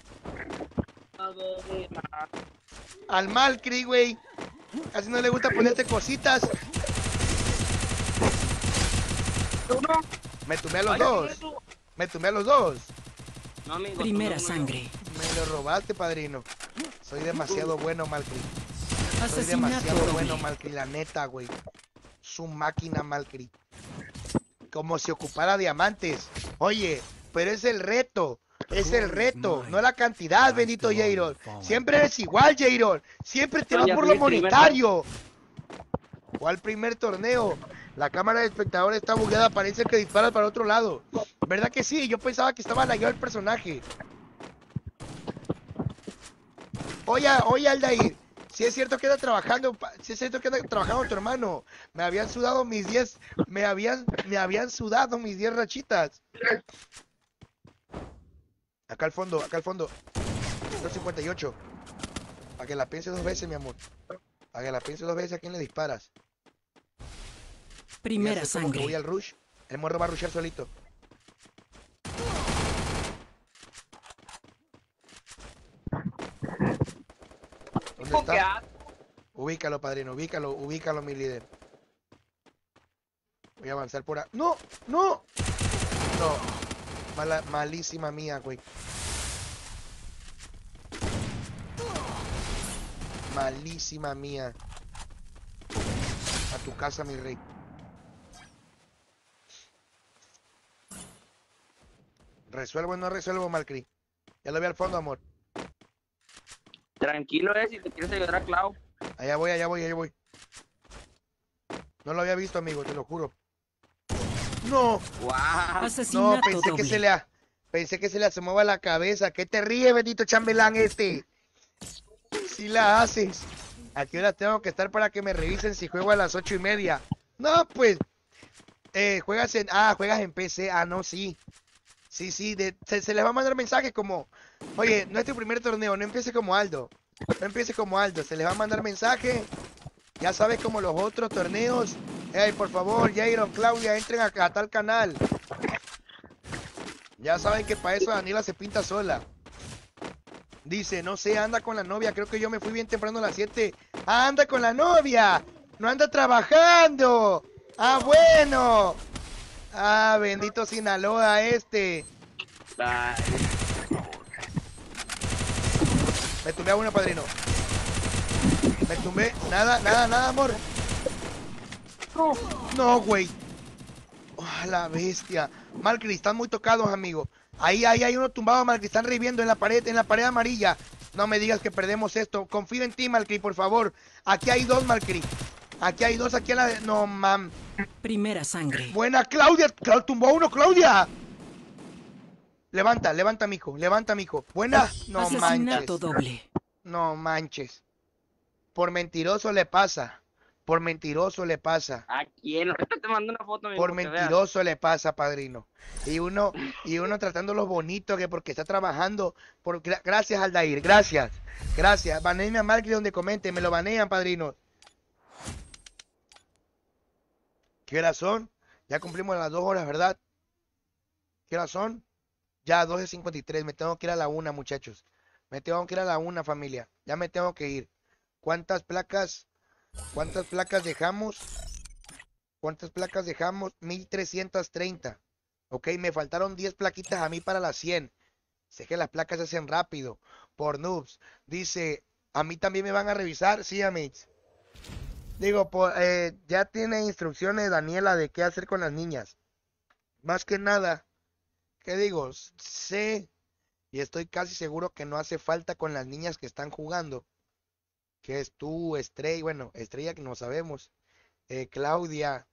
Al Malcri, güey. Casi no le gusta ponerte cositas. Me tumbé a los dos. Me tumbé a los dos. No, amigo, Primera tú no, sangre. Me lo robaste, padrino. Soy demasiado bueno, Malcri. Soy Asesinato demasiado doble. bueno, Malcri, la neta, güey. Su máquina, Malcri. Como si ocupara diamantes. Oye, pero es el reto. Es el reto, no la cantidad, bendito Jairon. Siempre eres igual, Jairon. Siempre te vas por lo monetario. ¿Cuál primer torneo? La cámara de espectador está bugueada, parece que disparas para otro lado. ¿Verdad que sí? Yo pensaba que estaba lagueado el personaje. Oye, oye, Aldair. Si es cierto que anda trabajando, si es cierto que anda trabajando tu hermano. Me habían sudado mis diez, me habían, me habían sudado mis diez rachitas. Acá al fondo, acá al fondo. ciento cincuenta y ocho. Para que la piense dos veces, mi amor. Para que la piense dos veces a quién le disparas. Primera Voy como que voy sangre. al rush. El morro va a rushear solito. ¿Dónde está? Ubícalo, padrino, ubícalo, ubícalo, mi líder. Voy a avanzar por ahí. ¡No! ¡No! No. Mala, malísima mía, güey. Malísima mía. A tu casa, mi rey. ¿Resuelvo o no resuelvo, Malcri? Ya lo vi al fondo, amor. Tranquilo, eh, si te quieres ayudar a Clau. Allá voy, allá voy, allá voy. No lo había visto, amigo, te lo juro. ¡No! Wow. No, Asesinato pensé doble. que se le a- pensé que se le asomaba la cabeza. ¿Qué te ríe, bendito chambelán este? Si la haces. ¿A qué hora tengo que estar para que me revisen si juego a las ocho y media? No, pues. Eh, juegas en. Ah, juegas en P C. Ah, no, sí. Sí, sí. De- se, se les va a mandar mensajes como. Oye, no es tu primer torneo. No empieces como Aldo. No empieces como Aldo. Se les va a mandar mensaje. Ya sabes, como los otros torneos. Ey, por favor, Jairon, Claudia, entren a, a tal canal. Ya saben que para eso Daniela se pinta sola. Dice, no sé, anda con la novia. Creo que yo me fui bien temprano a las siete. Ah, anda con la novia. No anda trabajando. Ah, bueno. Ah, bendito Sinaloa este. Ay, Me tumbé a uno, padrino. Me tumbé. Nada, nada, nada, amor. No, güey. Oh, la bestia. Malcri, están muy tocados, amigo. Ahí, ahí hay uno tumbado, Malcri. Están reviviendo en la pared, en la pared amarilla. No me digas que perdemos esto. Confío en ti, Malcri, por favor. Aquí hay dos, Malcri. Aquí hay dos, aquí a la de... No, mam. Primera sangre. Buena, Claudia. Clau- tumbó a uno, Claudia. Levanta, levanta, mijo. Levanta, mijo. Buena. No manches. Asesinato doble. No manches. Por mentiroso le pasa. Por mentiroso le pasa. ¿a quién? Ahorita te mando una foto, amigo, Por para que veas. mentiroso le pasa, padrino. Y uno, y uno tratándolo bonito que porque está trabajando. Por, gra- gracias, Aldair, gracias. Gracias. Baneenme a Malcri donde comente, me lo banean, padrino. ¿Qué horas son? Ya cumplimos las dos horas, ¿verdad? ¿Qué horas son? Ya, doce cincuenta y tres. Me tengo que ir a la una, muchachos. Me tengo que ir a la una, familia. Ya me tengo que ir. ¿Cuántas placas? ¿Cuántas placas dejamos? ¿Cuántas placas dejamos? mil trescientos treinta. Ok, me faltaron diez plaquitas a mí para las cien. Sé que las placas se hacen rápido. Por noobs. Dice, ¿a mí también me van a revisar? Sí, amigos. Digo, por, eh, ya tiene instrucciones Daniela de qué hacer con las niñas. Más que nada, ¿qué digo? Sé y estoy casi seguro que no hace falta con las niñas que están jugando. Que es tú, Estrella, bueno, Estrella que no sabemos. Eh, Claudia,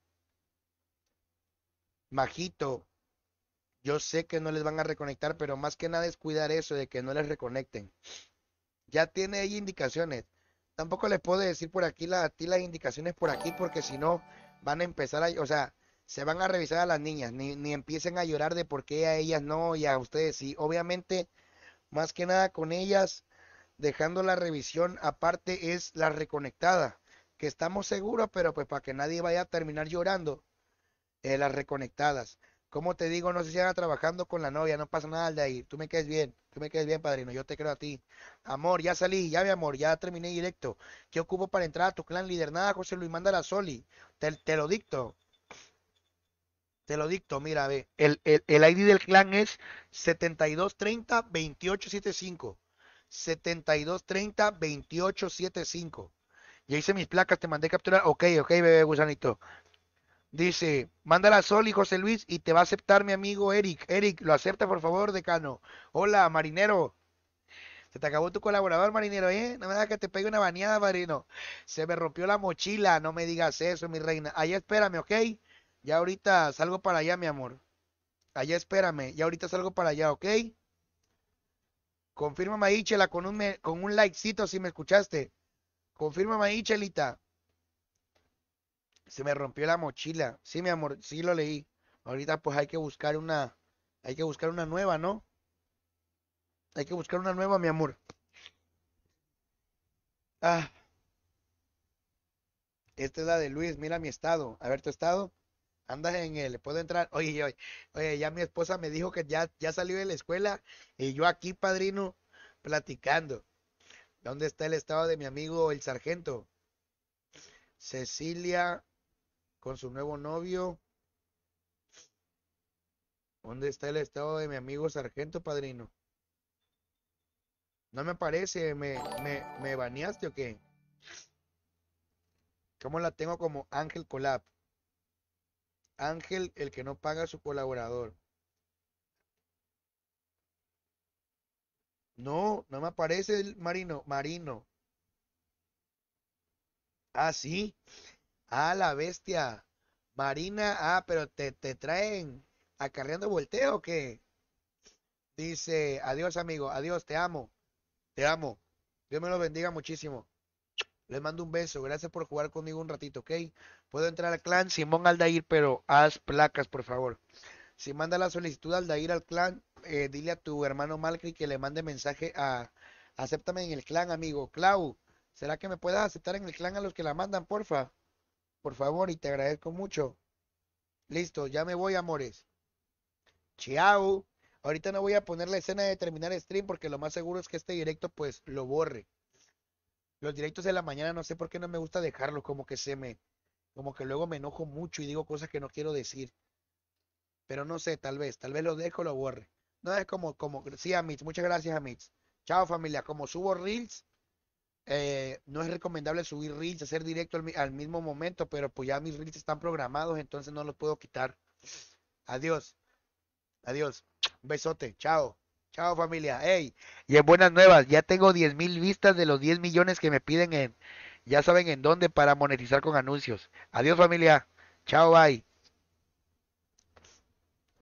Majito. Yo sé que no les van a reconectar, pero más que nada es cuidar eso de que no les reconecten. Ya tiene ella indicaciones. Tampoco les puedo decir por aquí la, a ti las indicaciones por aquí porque si no van a empezar a, o sea, se van a revisar a las niñas, ni, ni empiecen a llorar de por qué a ellas no y a ustedes sí. Obviamente, más que nada con ellas, dejando la revisión aparte es la reconectada, que estamos seguros, pero pues para que nadie vaya a terminar llorando, eh, las reconectadas. Como te digo, no se sigan trabajando con la novia, no pasa nada de ahí. Tú me quedes bien, tú me quedes bien, padrino, yo te creo a ti. Amor, ya salí, ya mi amor, ya terminé directo. ¿Qué ocupo para entrar a tu clan líder? Nada, José Luis, manda la Soli. Te, te lo dicto, te lo dicto, mira, ve. El, el, el I D del clan es setenta y dos treinta veintiocho setenta y cinco. setenta y dos treinta veintiocho setenta y cinco. Ya hice mis placas, te mandé capturar. Ok, ok, bebé gusanito. Dice, mándala a Sol y José Luis y te va a aceptar mi amigo Eric. Eric, lo acepta por favor, decano. Hola, marinero. Se te acabó tu colaborador, marinero, ¿eh? No me da que te pegue una bañada, marino. Se me rompió la mochila, no me digas eso, mi reina. Allá espérame, ¿ok? Ya ahorita salgo para allá, mi amor. Allá espérame, ya ahorita salgo para allá, ¿ok? Confírmame ahí, Chela, con un, me- con un likecito si me escuchaste. Confírmame ahí, Chelita. Se me rompió la mochila. Sí, mi amor, sí lo leí. Ahorita pues hay que buscar una, hay que buscar una nueva, ¿no? Hay que buscar una nueva, mi amor. Ah, esta es la de Luis, mira mi estado. A ver tu estado. Andas en él, ¿puedo entrar? Oye, oye, oye, ya mi esposa me dijo que ya, ya salió de la escuela y yo aquí, padrino, platicando. ¿Dónde está el estado de mi amigo el sargento? Cecilia con su nuevo novio. ¿Dónde está el estado de mi amigo sargento, padrino? No me parece, ¿me, me, me baneaste o qué? ¿Cómo la tengo como Ángel Colab? Ángel, el que no paga a su colaborador. No, no me aparece el Marino. Marino. Ah, sí. Ah, la bestia. Marina, ah, pero te, te traen acarreando volteo o qué? Dice, adiós amigo, adiós, te amo, te amo. Dios me lo bendiga muchísimo. Les mando un beso, gracias por jugar conmigo un ratito, ¿ok? Puedo entrar al clan Simón Aldair, pero haz placas, por favor. Si manda la solicitud Aldair al clan, eh, dile a tu hermano Malcri que le mande mensaje a, acéptame en el clan, amigo. Clau, ¿será que me puedas aceptar en el clan a los que la mandan, porfa? Por favor, y te agradezco mucho. Listo, ya me voy, amores. Chao. Ahorita no voy a poner la escena de terminar stream porque lo más seguro es que este directo pues lo borre. Los directos de la mañana no sé por qué no me gusta dejarlos, como que se me, como que luego me enojo mucho y digo cosas que no quiero decir. Pero no sé, tal vez, tal vez lo dejo, lo borre. No es como, como, sí, Amitz, muchas gracias, Amitz. Chao, familia. Como subo reels, eh, no es recomendable subir reels, hacer directo al, mi- al mismo momento, pero pues ya mis reels están programados, entonces no los puedo quitar. Adiós, adiós. Un besote, chao. Chao, familia. Hey, y en buenas nuevas, ya tengo diez mil vistas de los diez millones que me piden en, ya saben en dónde para monetizar con anuncios. Adiós, familia. Chao, bye.